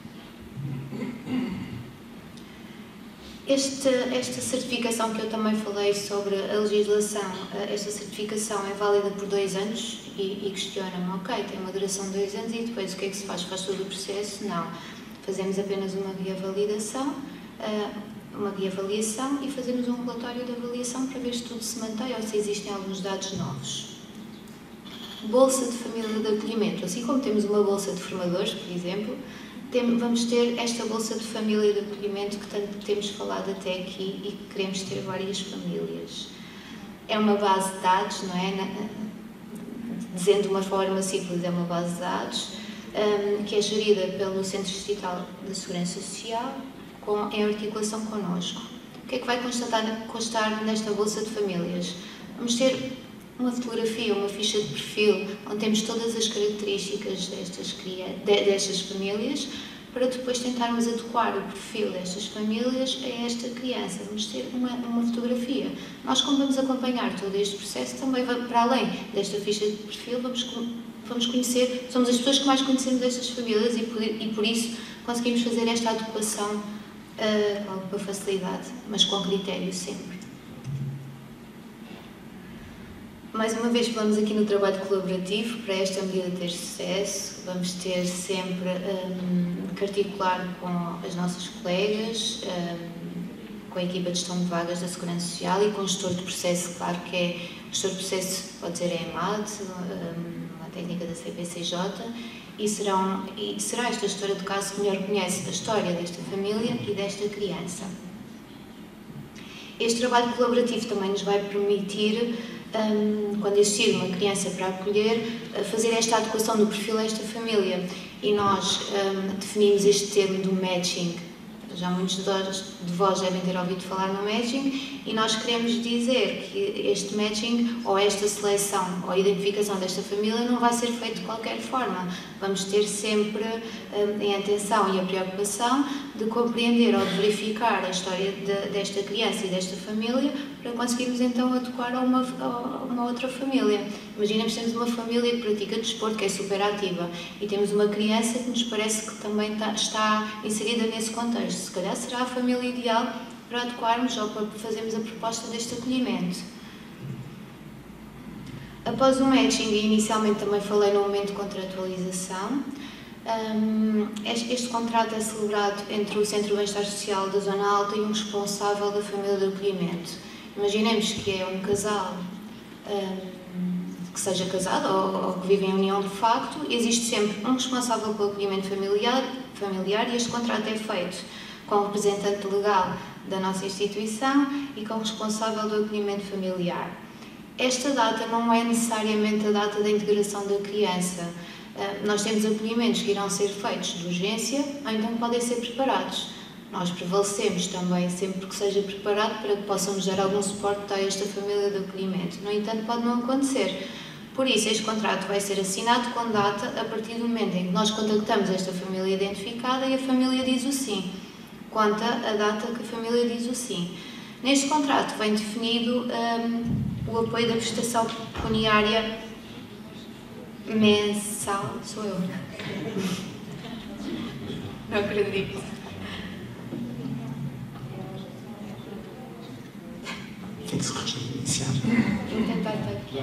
Esta certificação que eu também falei sobre a legislação, esta certificação é válida por 2 anos e questiona-me, ok, tem uma duração de 2 anos e depois o que é que se faz? Faz todo o processo? Não. Fazemos apenas uma guia-avaliação e fazemos um relatório de avaliação para ver se tudo se mantém ou se existem alguns dados novos. Bolsa de família de acolhimento. Assim como temos uma bolsa de formadores, por exemplo, vamos ter esta bolsa de família de acolhimento que tanto temos falado até aqui e que queremos ter várias famílias. É uma base de dados, não é? Dizendo de uma forma simples, é uma base de dados que é gerida pelo Centro Distrital de Segurança Social em articulação connosco. O que é que vai constar nesta bolsa de famílias? Vamos ter uma fotografia, uma ficha de perfil, onde temos todas as características destas famílias, para depois tentarmos adequar o perfil destas famílias a esta criança. Vamos ter uma fotografia. Nós, como vamos acompanhar todo este processo, também para além desta ficha de perfil, vamos conhecer, somos as pessoas que mais conhecemos estas famílias e por isso conseguimos fazer esta adequação com alguma facilidade, mas com critério sempre. Mais uma vez falamos aqui no trabalho colaborativo. Para esta medida ter sucesso, vamos ter sempre que articular com as nossas colegas, com a equipa de gestão de vagas da Segurança Social e com o gestor de processo, claro que é, o gestor de processo pode ser a EMAD, uma técnica da CPCJ, e será esta gestora de caso que melhor conhece a história desta família e desta criança. Este trabalho colaborativo também nos vai permitir, quando existir uma criança para acolher, fazer esta adequação do perfil a esta família. E nós definimos este termo do matching. Já muitos de vós devem ter ouvido falar no matching, e nós queremos dizer que este matching, ou esta seleção, ou a identificação desta família não vai ser feito de qualquer forma. Vamos ter sempre em atenção e a preocupação de compreender ou de verificar a história desta criança e desta família para conseguirmos então adequar a uma outra família. Imaginemos que temos uma família que pratica desporto, que é super ativa, e temos uma criança que nos parece que também está inserida nesse contexto. Se calhar será a família ideal para adequarmos ou para fazermos a proposta deste acolhimento. Após o matching, e inicialmente também falei no momento de contratualização, este contrato é celebrado entre o Centro de Bem-Estar Social da Zona Alta e um responsável da família de acolhimento. Imaginemos que é um casal que seja casado ou que vive em união de facto, existe sempre um responsável pelo acolhimento familiar e este contrato é feito com o representante legal da nossa instituição e com o responsável do acolhimento familiar. Esta data não é necessariamente a data da integração da criança. Nós temos acolhimentos que irão ser feitos de urgência ou então podem ser preparados. Nós prevalecemos também sempre que seja preparado para que possamos dar algum suporte a esta família de acolhimento. No entanto, pode não acontecer. Por isso, este contrato vai ser assinado com data a partir do momento em que nós contactamos esta família identificada e a família diz o sim. Conta a data que a família diz o sim. Neste contrato vem definido o apoio da prestação pecuniária mensal. Sou eu. Não acredito. Tem que se reiniciar. Vou tentar estar aqui.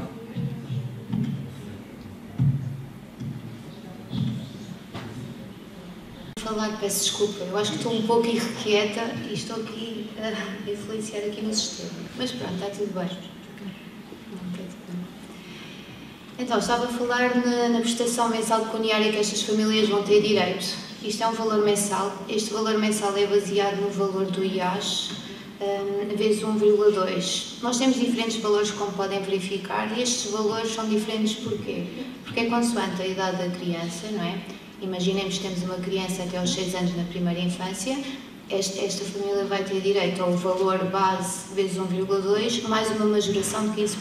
Peço desculpa, eu acho que estou um pouco irrequieta e estou aqui a influenciar aqui no sistema. Mas pronto, está tudo bem. Então, estava a falar na prestação mensal pecuniária que estas famílias vão ter direito. Isto é um valor mensal. Este valor mensal é baseado no valor do IAS, vezes 1,2. Nós temos diferentes valores, como podem verificar, e estes valores são diferentes porquê? Porque é consoante a idade da criança, não é? Imaginemos que temos uma criança até aos 6 anos na primeira infância, esta família vai ter direito ao valor base vezes 1,2 mais uma majoração de 15%.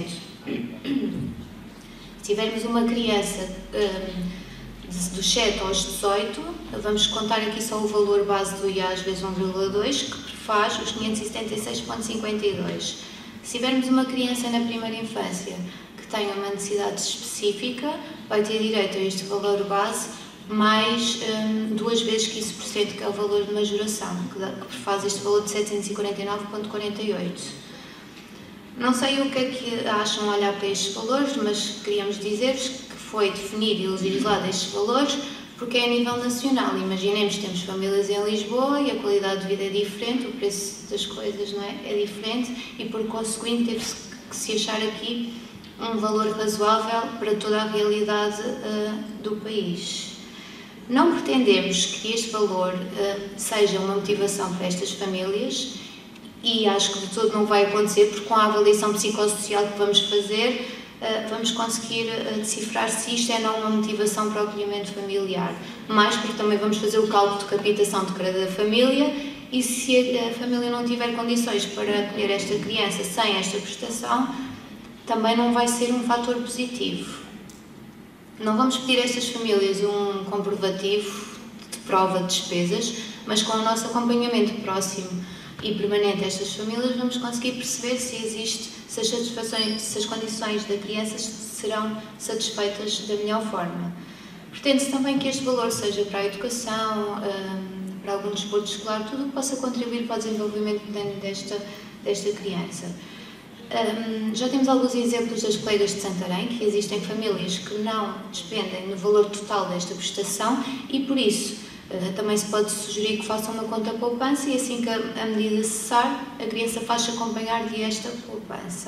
Se tivermos uma criança dos 7 aos 18, vamos contar aqui só o valor base do IAS vezes 1,2, que faz os 576,52. Se tivermos uma criança na primeira infância que tenha uma necessidade específica, vai ter direito a este valor base mais 2 vezes 15%, que é o valor de majoração, que faz este valor de 749,48. Não sei o que é que acham ao olhar para estes valores, mas queríamos dizer-vos que foi definido e legislado estes valores porque é a nível nacional. Imaginemos que temos famílias em Lisboa e a qualidade de vida é diferente, o preço das coisas, não é? É diferente e, por conseguinte, teve que se achar aqui um valor razoável para toda a realidade do país. Não pretendemos que este valor seja uma motivação para estas famílias e acho que de todo não vai acontecer, porque com a avaliação psicossocial que vamos fazer, vamos conseguir decifrar se isto é não uma motivação para o acolhimento familiar. Mais porque também vamos fazer o cálculo de capitação de cada família e se a família não tiver condições para acolher esta criança sem esta prestação, também não vai ser um fator positivo. Não vamos pedir a estas famílias um comprovativo de prova de despesas, mas com o nosso acompanhamento próximo e permanente a estas famílias vamos conseguir perceber se as condições da criança serão satisfeitas da melhor forma. Pretende-se também que este valor seja para a educação, para algum desporto escolar, tudo o que possa contribuir para o desenvolvimento pleno desta criança. Já temos alguns exemplos das colegas de Santarém, que existem famílias que não despendem no valor total desta prestação e, por isso, também se pode sugerir que façam uma conta poupança e, assim que a medida cessar, a criança faz-se acompanhar de esta poupança.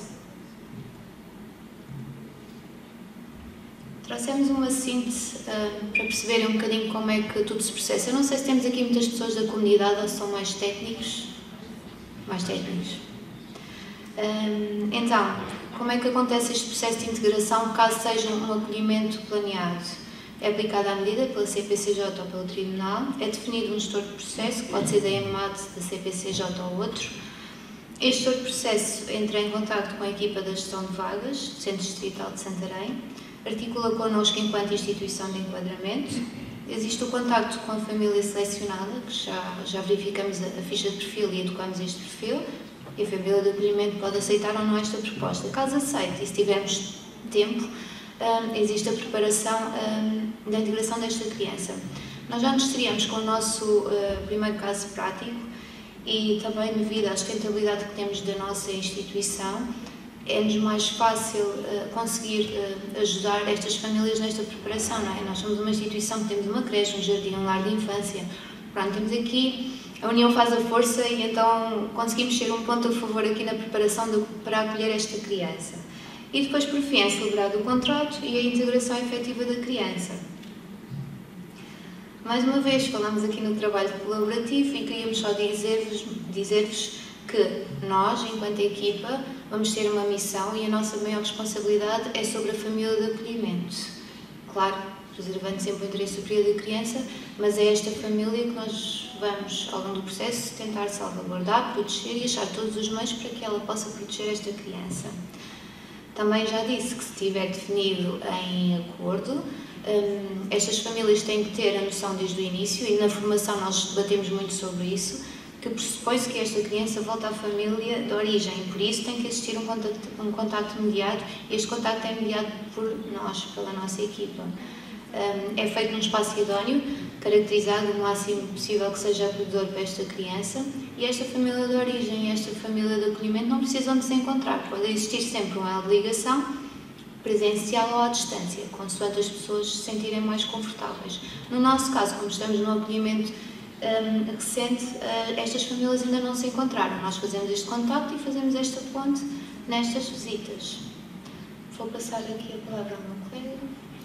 Trouxemos uma síntese para perceberem um bocadinho como é que tudo se processa. Eu não sei se temos aqui muitas pessoas da comunidade ou são mais técnicos. Então, como é que acontece este processo de integração caso seja um acolhimento planeado? É aplicada a medida pela CPCJ ou pelo Tribunal, é definido um gestor de processo, que pode ser da EMAD, da CPCJ ou outro. Este gestor de processo entra em contacto com a equipa da gestão de vagas, do Centro Distrital de Santarém, articula connosco enquanto instituição de enquadramento, existe o contacto com a família selecionada, que já verificamos a ficha de perfil e educamos este perfil, e a família de acolhimento pode aceitar ou não esta proposta. Caso aceite, e se tivermos tempo, existe a preparação da integração desta criança. Nós já nos teríamos com o nosso primeiro caso prático e também devido à sustentabilidade que temos da nossa instituição, é-nos mais fácil conseguir ajudar estas famílias nesta preparação, não é? Nós somos uma instituição que temos uma creche, um jardim, um lar de infância. Pronto, temos aqui, a união faz a força e então conseguimos ser um ponto a favor aqui na preparação para acolher esta criança. E depois, por fim, é celebrado o contrato e a integração efetiva da criança. Mais uma vez, falamos aqui no trabalho colaborativo e queríamos só dizer-vos que nós, enquanto equipa, vamos ter uma missão e a nossa maior responsabilidade é sobre a família de acolhimento. Claro, preservando sempre o interesse superior da criança, mas é esta família que nós vamos, ao longo do processo, tentar salvaguardar, proteger e achar todos os meios para que ela possa proteger esta criança. Também já disse que se estiver definido em acordo, estas famílias têm que ter a noção desde o início e na formação nós debatemos muito sobre isso, que pressupõe-se que esta criança volta à família de origem, por isso tem que existir um contacto mediado e este contacto é mediado por nós, pela nossa equipa. É feito num espaço idóneo, caracterizado o máximo possível que seja acolhedor para esta criança e esta família de origem e esta família de acolhimento não precisam de se encontrar, pode existir sempre uma ligação presencial ou à distância, consoante as pessoas se sentirem mais confortáveis. No nosso caso, como estamos num acolhimento recente, estas famílias ainda não se encontraram. Nós fazemos este contacto e fazemos esta ponte nestas visitas. Vou passar aqui a palavra ao meu colega.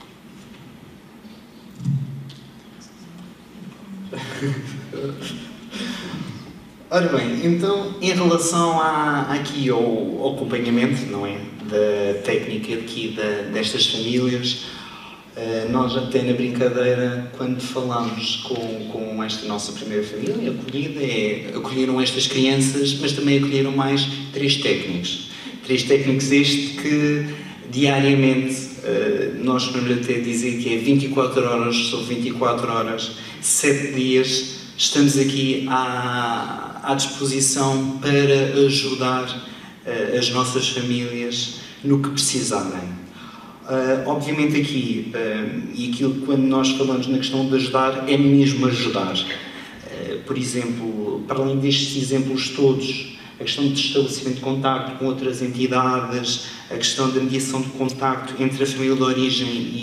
Ora bem, então, em relação aqui ao acompanhamento, não é, da técnica aqui destas famílias, nós até na brincadeira, quando falamos com esta nossa primeira família acolhida, acolheram estas crianças, mas também acolheram mais 3 técnicos. 3 técnicos este que diariamente, nós podemos até dizer que é 24 horas sobre 24 horas, 7 dias, estamos aqui à disposição para ajudar as nossas famílias no que precisarem. Obviamente aqui, e aquilo quando nós falamos na questão de ajudar, é mesmo ajudar. Por exemplo, para além destes exemplos todos, a questão de estabelecimento de contacto com outras entidades, a questão da mediação de contacto entre a família de origem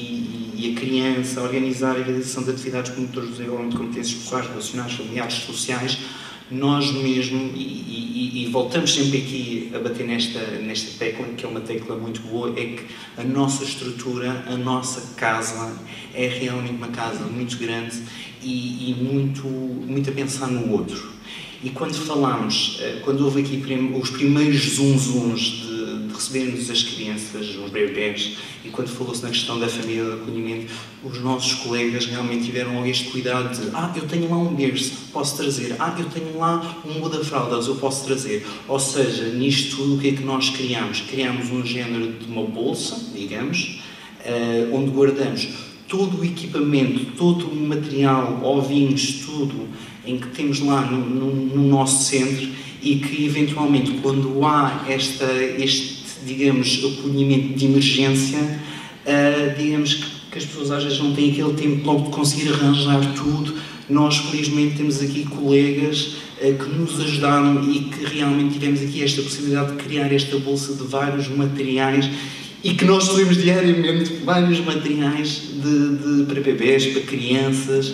e a criança, organizar a realização de atividades com motores de desenvolvimento de competências pessoais, relacionais, familiares, sociais, nós mesmo, e voltamos sempre aqui a bater nesta tecla, que é uma tecla muito boa, é que a nossa estrutura, a nossa casa, é realmente uma casa muito grande e muito a pensar no outro. E quando falamos, quando houve aqui os primeiros zunzuns de recebermos as crianças, os bebés, e quando falou-se na questão da família de acolhimento, os nossos colegas realmente tiveram este cuidado de eu tenho lá um berço, posso trazer, eu tenho lá um muda-fraldas, eu posso trazer. Ou seja, nisto tudo o que é que nós criamos? Criamos um género de uma bolsa, digamos, onde guardamos todo o equipamento, todo o material, ovinhos, tudo, em que temos lá no nosso centro e que, eventualmente, quando há este, digamos, acolhimento de emergência, digamos que as pessoas às vezes não têm aquele tempo logo de conseguir arranjar tudo. Nós, felizmente, temos aqui colegas que nos ajudaram e que realmente tivemos aqui esta possibilidade de criar esta bolsa de vários materiais e que nós temos diariamente vários materiais para bebés, para crianças,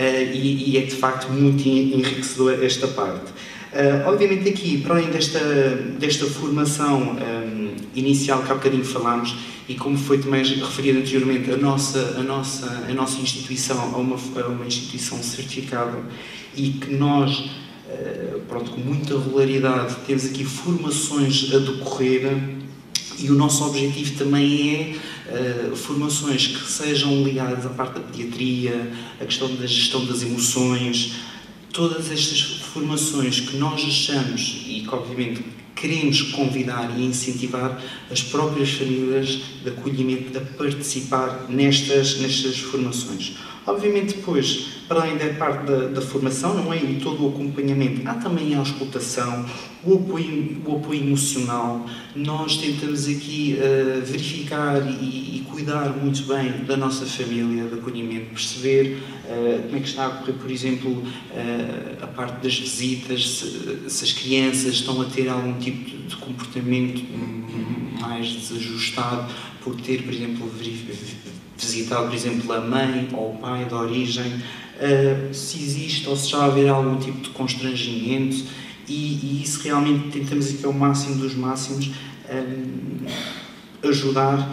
e é de facto muito enriquecedor esta parte. Obviamente aqui, para além desta formação inicial que há bocadinho falámos, e como foi também referido anteriormente, a nossa instituição é uma instituição certificada e que nós, com muita regularidade, temos aqui formações a decorrer. E o nosso objetivo também é formações que sejam ligadas à parte da pediatria, à questão da gestão das emoções, todas estas formações que nós achamos e que obviamente queremos convidar e incentivar as próprias famílias de acolhimento a participar nestas formações. Obviamente depois, para além da parte da formação, não é? E todo o acompanhamento, há também a auscultação, o apoio emocional. Nós tentamos aqui verificar e cuidar muito bem da nossa família de acolhimento, perceber como é que está a correr, por exemplo, a parte das visitas, se as crianças estão a ter algum tipo de comportamento mais desajustado por ter, por exemplo, visitado, por exemplo, a mãe ou o pai de origem, se existe ou se já haver algum tipo de constrangimento, e isso realmente tentamos aqui ao máximo dos máximos ajudar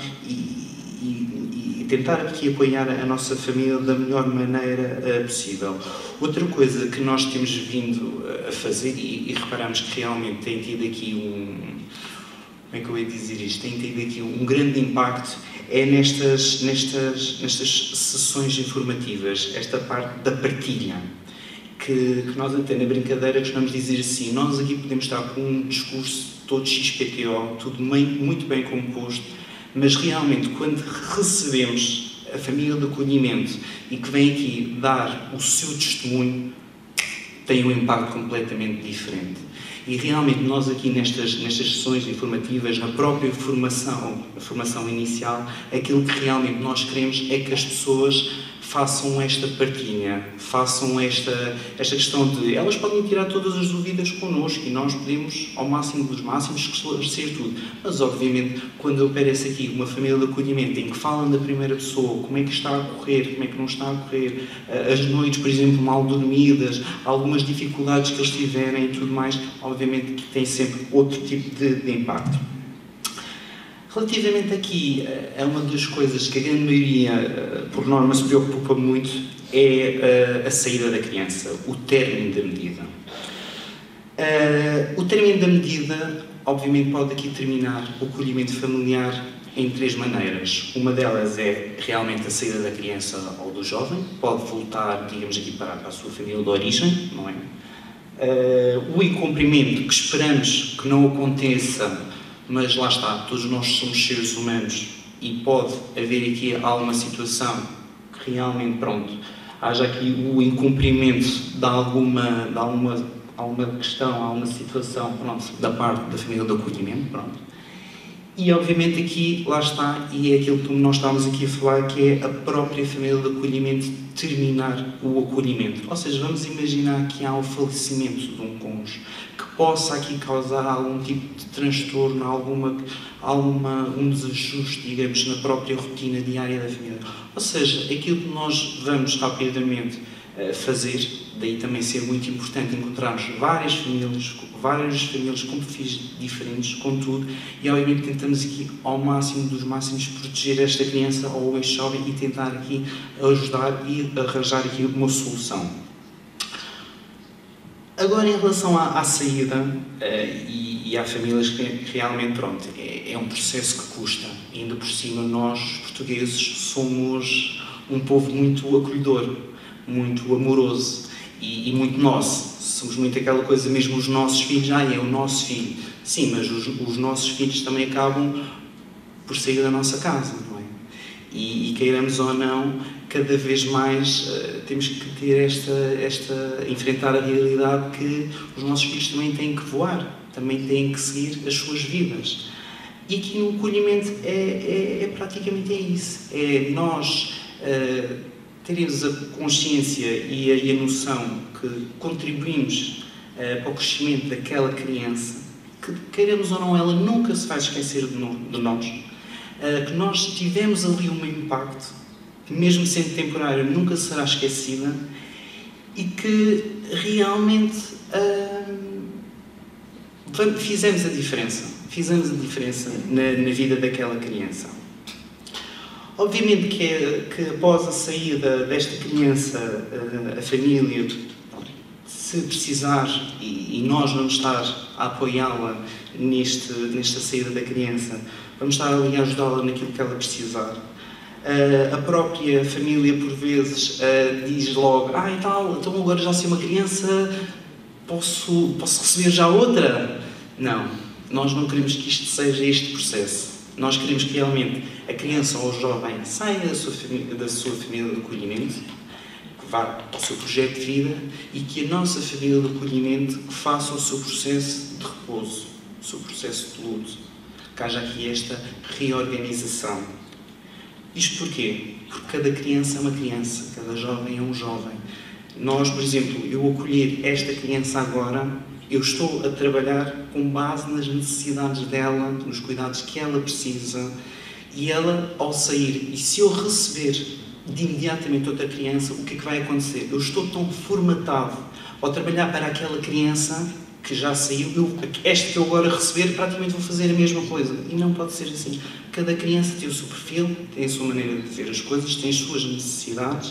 e tentar aqui apoiar a nossa família da melhor maneira possível. Outra coisa que nós temos vindo a fazer, e reparamos que realmente tem tido aqui como é que eu ia dizer isto? Tem tido aqui um grande impacto, é nestas sessões informativas, esta parte da partilha, que nós até na brincadeira costumamos dizer assim, nós aqui podemos estar com um discurso todo XPTO, tudo muito bem composto, mas realmente quando recebemos a família de acolhimento e que vem aqui dar o seu testemunho, tem um impacto completamente diferente. E realmente nós aqui nestas sessões informativas, na própria a formação inicial, aquilo que realmente nós queremos é que as pessoas façam esta partilha, façam esta questão de elas podem tirar todas as dúvidas connosco e nós podemos, ao máximo dos máximos, esclarecer tudo. Mas, obviamente, quando aparece aqui uma família de acolhimento em que falam da primeira pessoa, como é que está a correr, como é que não está a correr, as noites, por exemplo, mal dormidas, algumas dificuldades que eles tiverem e tudo mais, obviamente que tem sempre outro tipo de impacto. Relativamente aqui a uma das coisas que a grande maioria, por norma, se preocupa muito, é a saída da criança, o término da medida. O término da medida, obviamente, pode aqui terminar o acolhimento familiar em 3 maneiras. Uma delas é realmente a saída da criança ou do jovem, pode voltar, digamos aqui, para a sua família de origem, não é? O incumprimento, que esperamos que não aconteça, mas lá está, todos nós somos seres humanos e pode haver aqui alguma situação que realmente, haja aqui o incumprimento de alguma questão, alguma situação, da parte da família de acolhimento, E obviamente aqui, lá está, e é aquilo que nós estávamos aqui a falar, que é a própria família de acolhimento terminar o acolhimento. Ou seja, vamos imaginar que há o falecimento de um cônjuge, que possa aqui causar algum tipo de transtorno, um desajuste, digamos, na própria rotina diária da família. Ou seja, aquilo que nós vamos rapidamente fazer, daí também ser muito importante encontrarmos várias famílias com perfis diferentes, contudo, e obviamente tentamos aqui ao máximo dos máximos proteger esta criança ou este jovem e tentar aqui ajudar e arranjar aqui uma solução. Agora, em relação à saída e há famílias que realmente, pronto, é um processo que custa. E ainda por cima, nós, portugueses, somos um povo muito acolhedor, muito amoroso e muito nosso. Somos muito aquela coisa mesmo, os nossos filhos, é o nosso filho. Sim, mas os nossos filhos também acabam por sair da nossa casa, não é? E queiramos ou não, cada vez mais temos que ter enfrentar a realidade que os nossos filhos também têm que voar, também têm que seguir as suas vidas. E aqui no acolhimento praticamente isso. É nós teremos a consciência e a noção que contribuímos para o crescimento daquela criança, que queiramos ou não, ela nunca se vai esquecer de nós, que nós tivemos ali um impacto, que mesmo sendo temporário nunca será esquecida e que realmente fizemos a diferença na vida daquela criança. Obviamente que após a saída desta criança, a família, se precisar e nós vamos estar a apoiá-la nesta saída da criança, vamos estar ali a ajudá-la naquilo que ela precisar. A própria família, por vezes, diz logo, e tal, então agora já sou uma criança, posso receber já outra? Não, nós não queremos que isto seja este processo. Nós queremos que realmente a criança ou o jovem saia da sua família de acolhimento, que vá para o seu projeto de vida e que a nossa família de acolhimento faça o seu processo de repouso, o seu processo de luto, que haja aqui esta reorganização. Isto porquê? Porque cada criança é uma criança, cada jovem é um jovem. Nós, por exemplo, eu acolher esta criança agora, eu estou a trabalhar com base nas necessidades dela, nos cuidados que ela precisa, e ela, ao sair, e se eu receber de imediatamente outra criança, o que é que vai acontecer? Eu estou tão formatado ao trabalhar para aquela criança que já saiu, este que eu agora receber, praticamente vou fazer a mesma coisa. E não pode ser assim. Cada criança tem o seu perfil, tem a sua maneira de ver as coisas, tem as suas necessidades,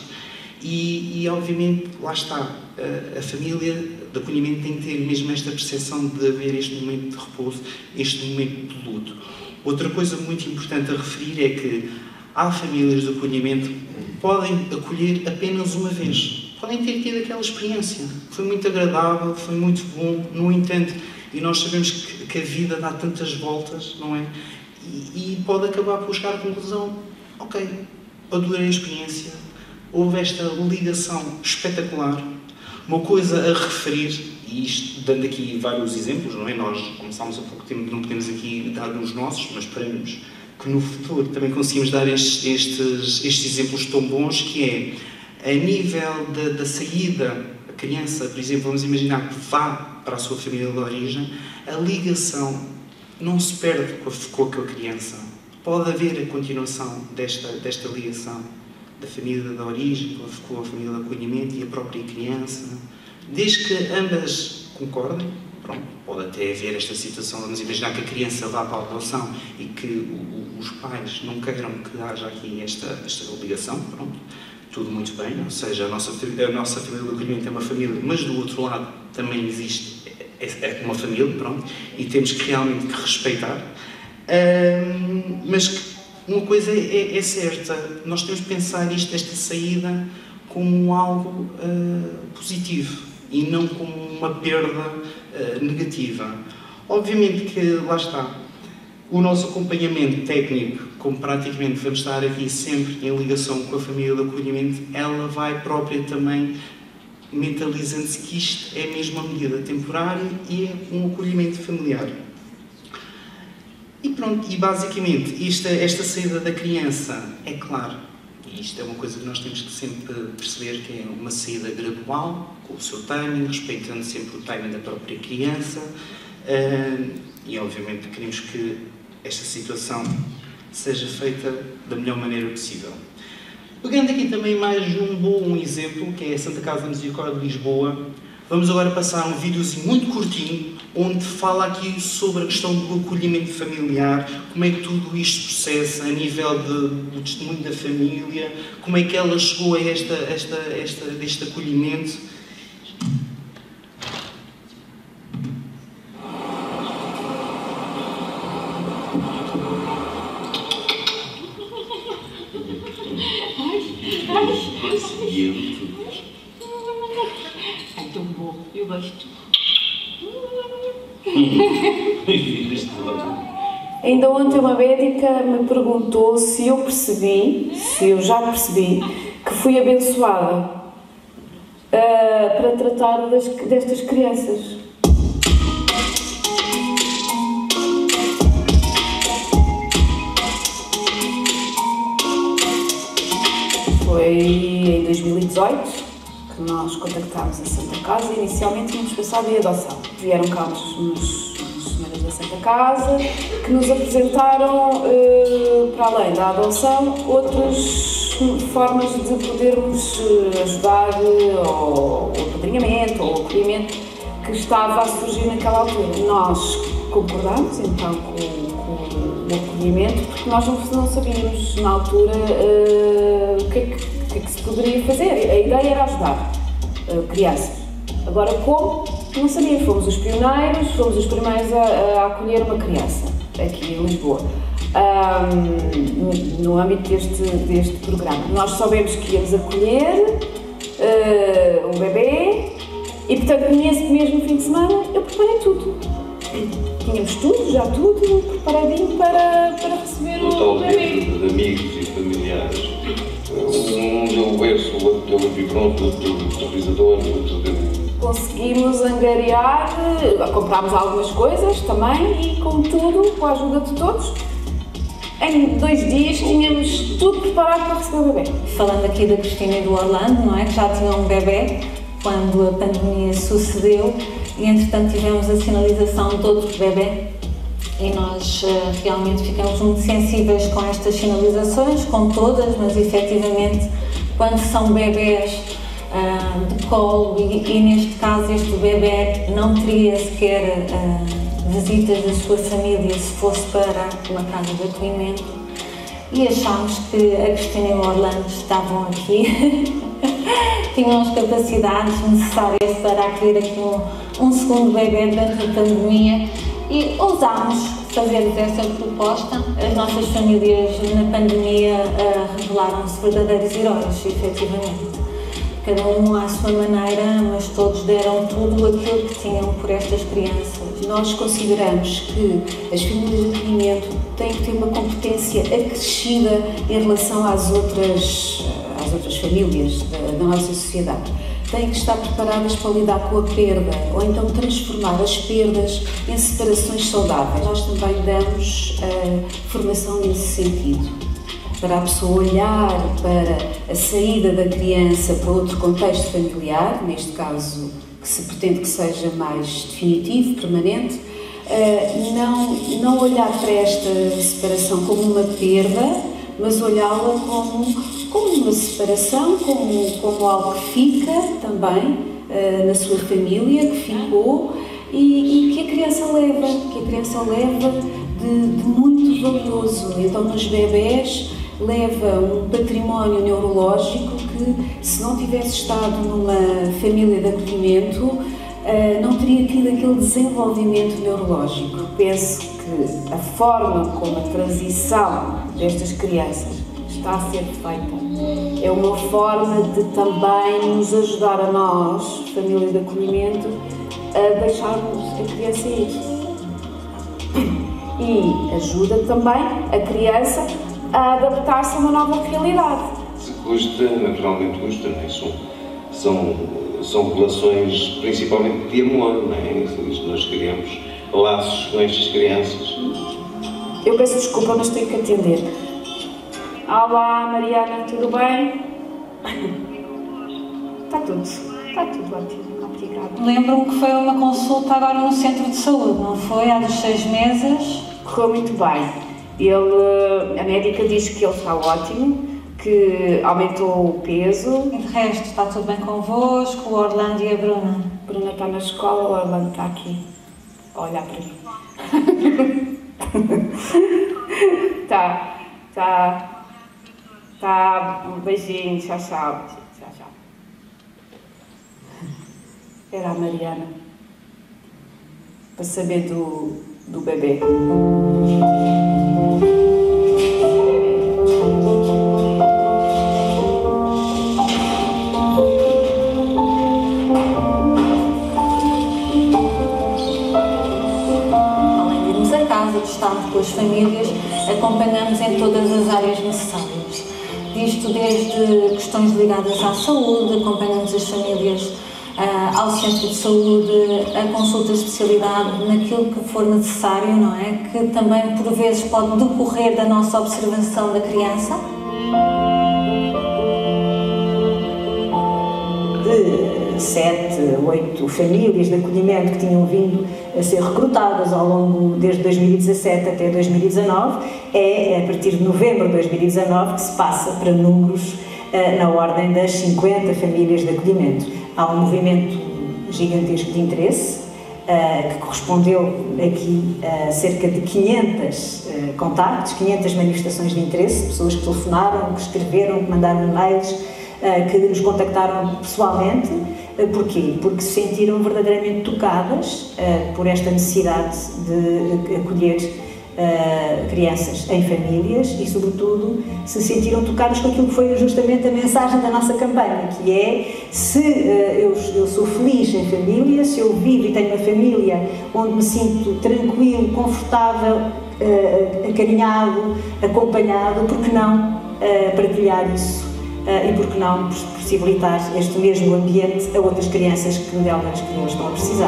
e obviamente, lá está, a família de acolhimento tem que ter mesmo esta percepção de haver este momento de repouso, este momento de luto. Outra coisa muito importante a referir é que há famílias de acolhimento que podem acolher apenas uma vez. Podem ter tido aquela experiência. Foi muito agradável, foi muito bom, no entanto, e nós sabemos que a vida dá tantas voltas, não é? E pode acabar por chegar à conclusão, ok, adorei a experiência, houve esta ligação espetacular. Uma coisa a referir, e isto dando aqui vários exemplos, não é? Nós começámos há pouco tempo, não podemos aqui dar os nossos, mas esperemos que no futuro também conseguimos dar estes exemplos tão bons, que é, a nível da saída, a criança, por exemplo, vamos imaginar que vá para a sua família de origem, a ligação não se perde com a criança. Pode haver a continuação desta ligação da família de origem, com a família de acolhimento e a própria criança, desde que ambas concordem. Pronto, pode até haver esta situação, vamos imaginar que a criança vá para a adoção e que os pais não queiram que haja aqui esta ligação, pronto, tudo muito bem, ou seja, a nossa família de acolhimento é uma família, mas do outro lado também existe uma família, pronto, e temos que realmente respeitar, mas que uma coisa é certa, nós temos que pensar esta saída como algo positivo e não como uma perda negativa. Obviamente que, lá está, o nosso acompanhamento técnico, como praticamente vamos estar aqui sempre em ligação com a família de acolhimento, ela vai própria também mentalizando-se que isto é mesmo uma medida temporária e é um acolhimento familiar. E pronto, e basicamente esta saída da criança, é claro, e isto é uma coisa que nós temos que sempre perceber, que é uma saída gradual, com o seu timing, respeitando sempre o timing da própria criança, e obviamente queremos que esta situação seja feita da melhor maneira possível. Pegando aqui também mais um exemplo, que é a Santa Casa da Misericórdia de Lisboa, vamos agora passar um videozinho muito curtinho, onde fala aqui sobre a questão do acolhimento familiar, como é que tudo isto processa a nível do testemunho da família, como é que ela chegou a este acolhimento. É tão bom, eu gosto. Ainda ontem uma médica me perguntou se eu já percebi, que fui abençoada para tratar destas crianças. Foi em 2018 que nós contactámos a Santa Casa e inicialmente tínhamos pensado em adoção. Vieram cá umas senhoras da Santa Casa que nos apresentaram, para além da adoção, outras formas de podermos ajudar ao apadrinhamento ou ao acolhimento que estava a surgir naquela altura. Nós concordámos então com o acolhimento porque nós não sabíamos na altura o que é que se poderia fazer. A ideia era ajudar crianças. Agora como? Não sabíamos. Fomos os pioneiros, fomos os primeiros a acolher uma criança aqui em Lisboa, no âmbito deste programa. Nós soubemos que íamos acolher um bebê e, portanto, nesse mesmo fim de semana eu preparei tudo. Tínhamos tudo, já tudo preparadinho para receber o bebê. De amigos e familiares. Um deu o berço, o outro deu o biberon, o outro deu o realizador, o outro deu... Conseguimos angariar, comprámos algumas coisas também e, com tudo, com a ajuda de todos, em 2 dias tínhamos tudo preparado para receber o bebê. Falando aqui da Cristina e do Orlando, não é? Que já tinham um bebê quando a pandemia sucedeu e, entretanto, tivemos a sinalização de outro bebê e nós realmente ficamos muito sensíveis com estas sinalizações, com todas, mas efetivamente quando são bebés de colo e neste caso este bebê não teria sequer visitas da sua família se fosse para uma casa de acolhimento e achámos que a Cristina e o Orlando estavam aqui, tinham as capacidades necessárias para acolher aqui um segundo bebê durante a pandemia e ousámos fazer essa proposta. As nossas famílias na pandemia revelaram-se verdadeiros heróis, efetivamente. Cada um à sua maneira, mas todos deram tudo aquilo que tinham por estas crianças. Nós consideramos que as famílias de acolhimento têm que ter uma competência acrescida em relação às outras famílias da nossa sociedade. Têm que estar preparadas para lidar com a perda ou então transformar as perdas em separações saudáveis. Nós também damos formação nesse sentido, para a pessoa olhar para a saída da criança para outro contexto familiar, neste caso que se pretende que seja mais definitivo, permanente, não olhar para esta separação como uma perda, mas olhá-la como uma separação, como algo que fica também na sua família, que ficou e que a criança leva de muito valioso. Então, nos bebés, leva um património neurológico que, se não tivesse estado numa família de acolhimento, não teria tido aquele desenvolvimento neurológico. Penso que a forma como a transição destas crianças está a ser feita é uma forma de também nos ajudar a nós, família de acolhimento, a deixarmos a criança ir. E ajuda também a criança a adaptar-se a uma nova realidade. Se custa, naturalmente custa, não é? São relações principalmente de amor, não é? Nós criamos laços com estas crianças Eu peço desculpa, mas tenho que atender. Olá, Mariana, tudo bem? Está tudo ótimo. Obrigada. Lembro-me que foi uma consulta agora no centro de saúde, não foi? Há dos 6 meses. Correu muito bem. A médica diz que ele está ótimo, que aumentou o peso. E de resto, está tudo bem convosco, o Orlando e a Bruna? A Bruna está na escola, o Orlando está aqui a olhar para mim. Tá. Um beijinho, tchau. Era a Mariana, para saber do bebê. De estarmos com as famílias, acompanhamos em todas as áreas necessárias. Isto desde questões ligadas à saúde, acompanhamos as famílias ao centro de saúde, a consultas de especialidade, naquilo que for necessário, não é? Que também por vezes pode decorrer da nossa observação da criança. De 7, 8 famílias de acolhimento que tinham vindo a ser recrutadas ao longo, desde 2017 até 2019, é a partir de novembro de 2019 que se passa para números na ordem das 50 famílias de acolhimento. Há um movimento gigantesco de interesse que correspondeu aqui a cerca de 500 contactos, 500 manifestações de interesse, pessoas que telefonaram, que escreveram, que mandaram e-mails, que nos contactaram pessoalmente. Porquê? Porque se sentiram verdadeiramente tocadas por esta necessidade de acolher crianças em famílias e, sobretudo, se sentiram tocadas com aquilo que foi justamente a mensagem da nossa campanha, que é: se eu sou feliz em família, se eu vivo e tenho uma família onde me sinto tranquilo, confortável, acarinhado, acompanhado, por que não partilhar isso? E por que não possibilitar este mesmo ambiente a outras crianças que delas estão a precisar.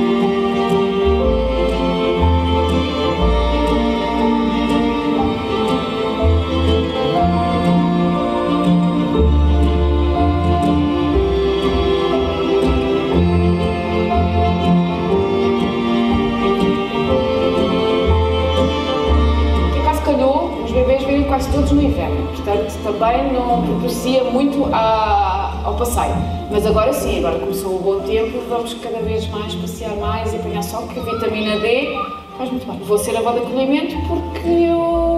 Quase todos no inverno, portanto também não beneficia muito ao passeio. Mas agora sim, agora começou o bom tempo, vamos cada vez mais passear mais e apanhar sol, porque a vitamina D faz muito bem. Vou ser avó de acolhimento porque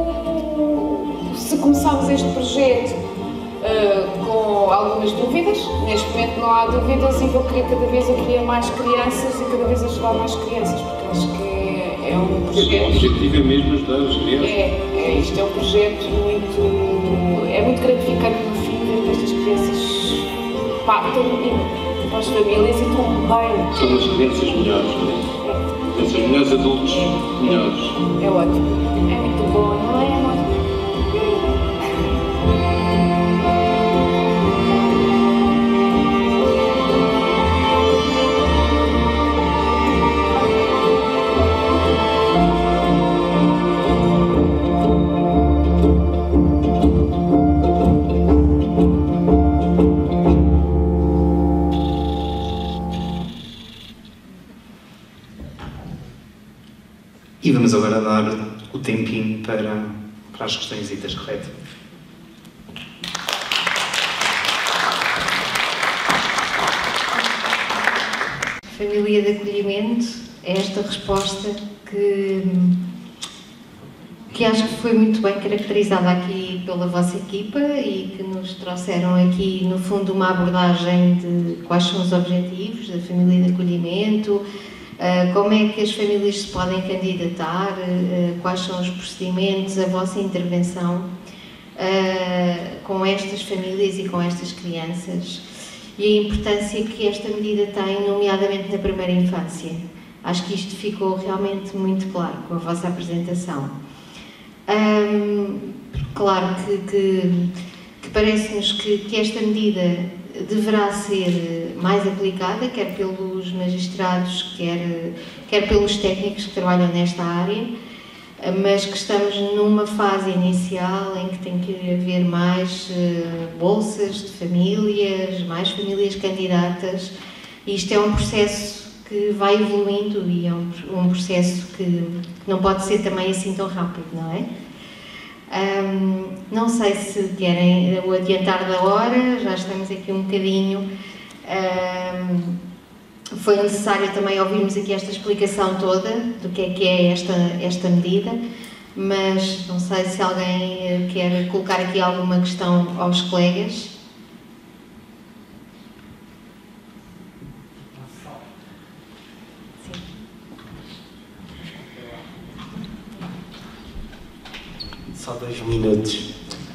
se começarmos este projeto com algumas dúvidas, neste momento não há dúvidas e vou querer cada vez acolher mais crianças e cada vez ajudar mais crianças, porque acho que é um projeto... O objetivo é mesmo ajudar as crianças. Isto é um projeto muito gratificante no fim, ver que estas crianças partam para as famílias e estão bem. São as crianças melhores, não é? Crianças melhores, adultos melhores. É ótimo, é muito bom, não é, amor? E vamos agora dar o tempinho para as questõesitas, correto? Família de acolhimento, é esta resposta que acho que foi muito bem caracterizada aqui pela vossa equipa e que nos trouxeram aqui, no fundo, uma abordagem de quais são os objetivos da família de acolhimento, como é que as famílias se podem candidatar, quais são os procedimentos, a vossa intervenção com estas famílias e com estas crianças e a importância que esta medida tem, nomeadamente na primeira infância. Acho que isto ficou realmente muito claro com a vossa apresentação. Claro que parece-nos que esta medida deverá ser mais aplicada, quer pelos magistrados, quer pelos técnicos que trabalham nesta área, mas que estamos numa fase inicial em que tem que haver mais bolsas de famílias, mais famílias candidatas, e isto é um processo que vai evoluindo e é um processo que não pode ser também assim tão rápido, não é? Não sei se querem o adiantar da hora, já estamos aqui um bocadinho. Foi necessário também ouvirmos aqui esta explicação toda do que é esta medida, mas não sei se alguém quer colocar aqui alguma questão aos colegas. Só 2 minutos.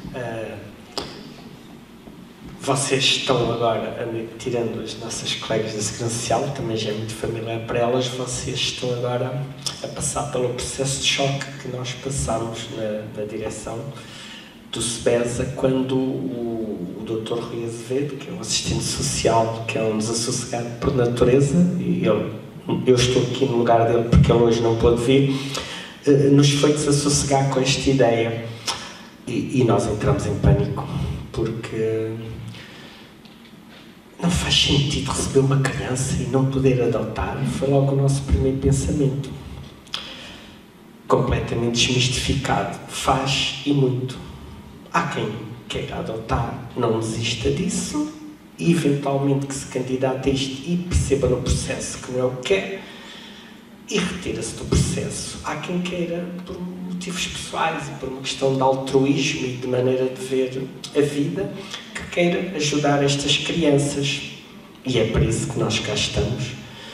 Vocês estão agora, tirando as nossas colegas da Segurança Social, também já é muito familiar para elas, vocês estão agora a passar pelo processo de choque que nós passamos na direção do SEBESA, quando o Dr. Rui Azevedo, que é um assistente social, que é um desassossegado por natureza, e eu estou aqui no lugar dele porque ele hoje não pôde vir, nos foi desassossegar com esta ideia. E nós entramos em pânico, porque não faz sentido receber uma criança e não poder adotar. Foi logo o nosso primeiro pensamento. Completamente desmistificado. Faz e muito. Há quem queira adotar, não desista disso, e eventualmente que se candidate a isto e perceba no processo que não é o que quer, e retira-se do processo. Há quem queira, por motivos pessoais e por uma questão de altruísmo e de maneira de ver a vida, que queira ajudar estas crianças. E é para isso que nós cá estamos.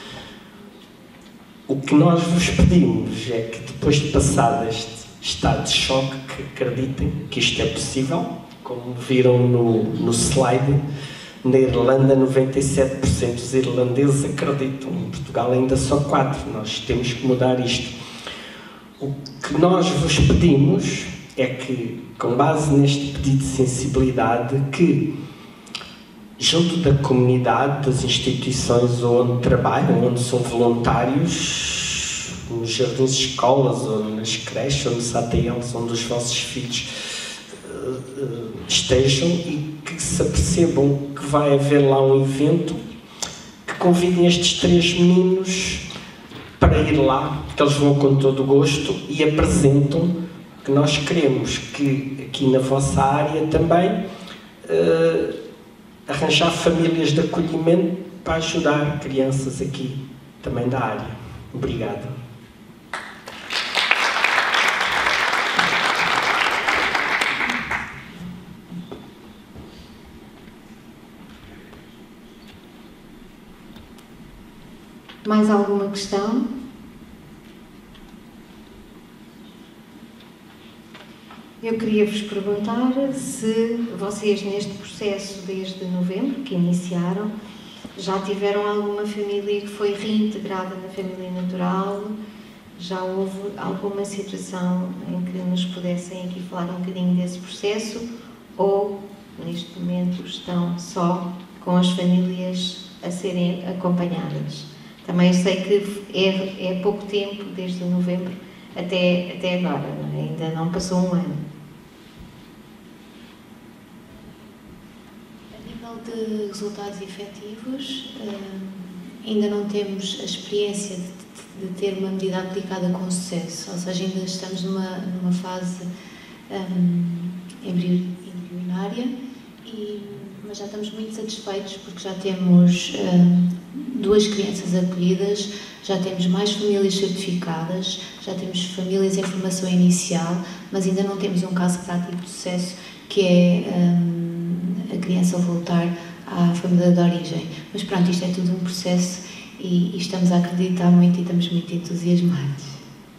O que nós vos pedimos é que, depois de passado este estado de choque, que acreditem que isto é possível. Como viram no slide, na Irlanda 97% dos irlandeses acreditam, em Portugal ainda só 4%. Nós temos que mudar isto. O que nós vos pedimos é que, com base neste pedido de sensibilidade, que junto da comunidade, das instituições onde trabalham, onde são voluntários, nos jardins de escolas, ou nas creches, ou nos ATLs, onde os vossos filhos estejam, e que se apercebam que vai haver lá um evento, que convidem estes 3 meninos para ir lá, que eles vão com todo o gosto e apresentam que nós queremos que aqui na vossa área também arranjar famílias de acolhimento para ajudar crianças aqui também da área. Obrigado. Mais alguma questão? Eu queria vos perguntar se vocês, neste processo desde novembro, que iniciaram, já tiveram alguma família que foi reintegrada na família natural? Já houve alguma situação em que nos pudessem aqui falar um bocadinho desse processo? Ou, neste momento, estão só com as famílias a serem acompanhadas? Também sei que é pouco tempo, desde novembro até agora, não é? Ainda não passou um ano. A nível de resultados efetivos, ainda não temos a experiência de ter uma medida aplicada com sucesso, ou seja, ainda estamos numa fase embrionária, mas já estamos muito satisfeitos porque já temos 2 crianças acolhidas, já temos mais famílias certificadas, já temos famílias em formação inicial, mas ainda não temos um caso prático de sucesso, que é a criança voltar à família de origem. Mas pronto, isto é tudo um processo e estamos a acreditar muito e estamos muito entusiasmados.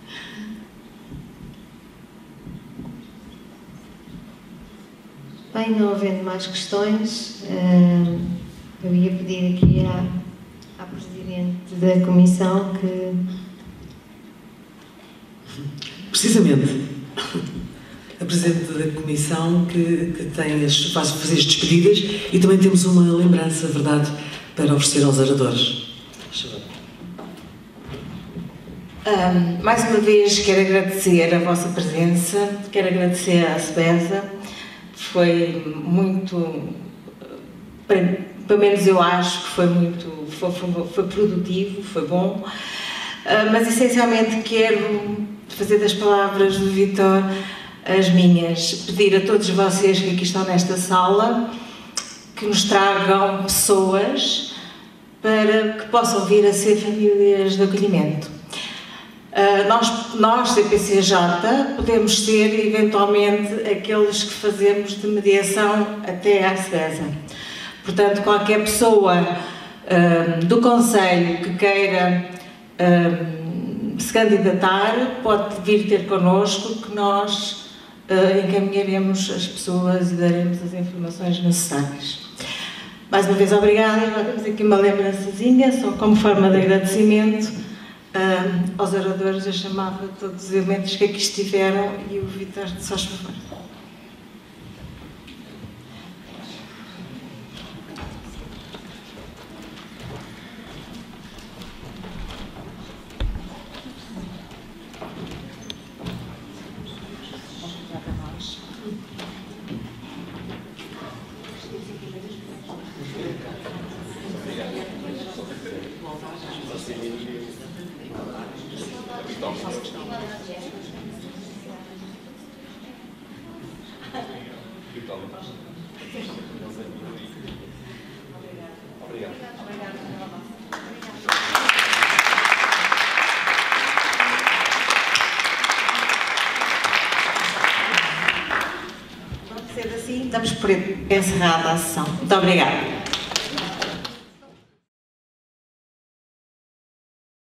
Bem, não havendo mais questões, eu ia pedir aqui à Presidente da Comissão que... Precisamente, a Presidente da Comissão que faz fazer as despedidas, e também temos uma lembrança, verdade, para oferecer aos oradores. Mais uma vez quero agradecer a vossa presença, quero agradecer à SBESA, foi muito, pelo menos eu acho que foi produtivo, foi bom, mas essencialmente quero fazer das palavras do Vítor as minhas, pedir a todos vocês que aqui estão nesta sala que nos tragam pessoas para que possam vir a ser famílias de acolhimento. Nós, CPCJ, podemos ser eventualmente aqueles que fazemos de mediação até à SBESA. Portanto, qualquer pessoa do Conselho que queira se candidatar pode vir ter connosco, que nós encaminharemos as pessoas e daremos as informações necessárias. Mais uma vez, obrigada. Já temos aqui uma lembrançazinha, só como forma de agradecimento aos oradores. Eu chamava todos os elementos que aqui estiveram e o Vítor, só por favor. Sendo assim, damos por encerrada a sessão. Muito obrigada.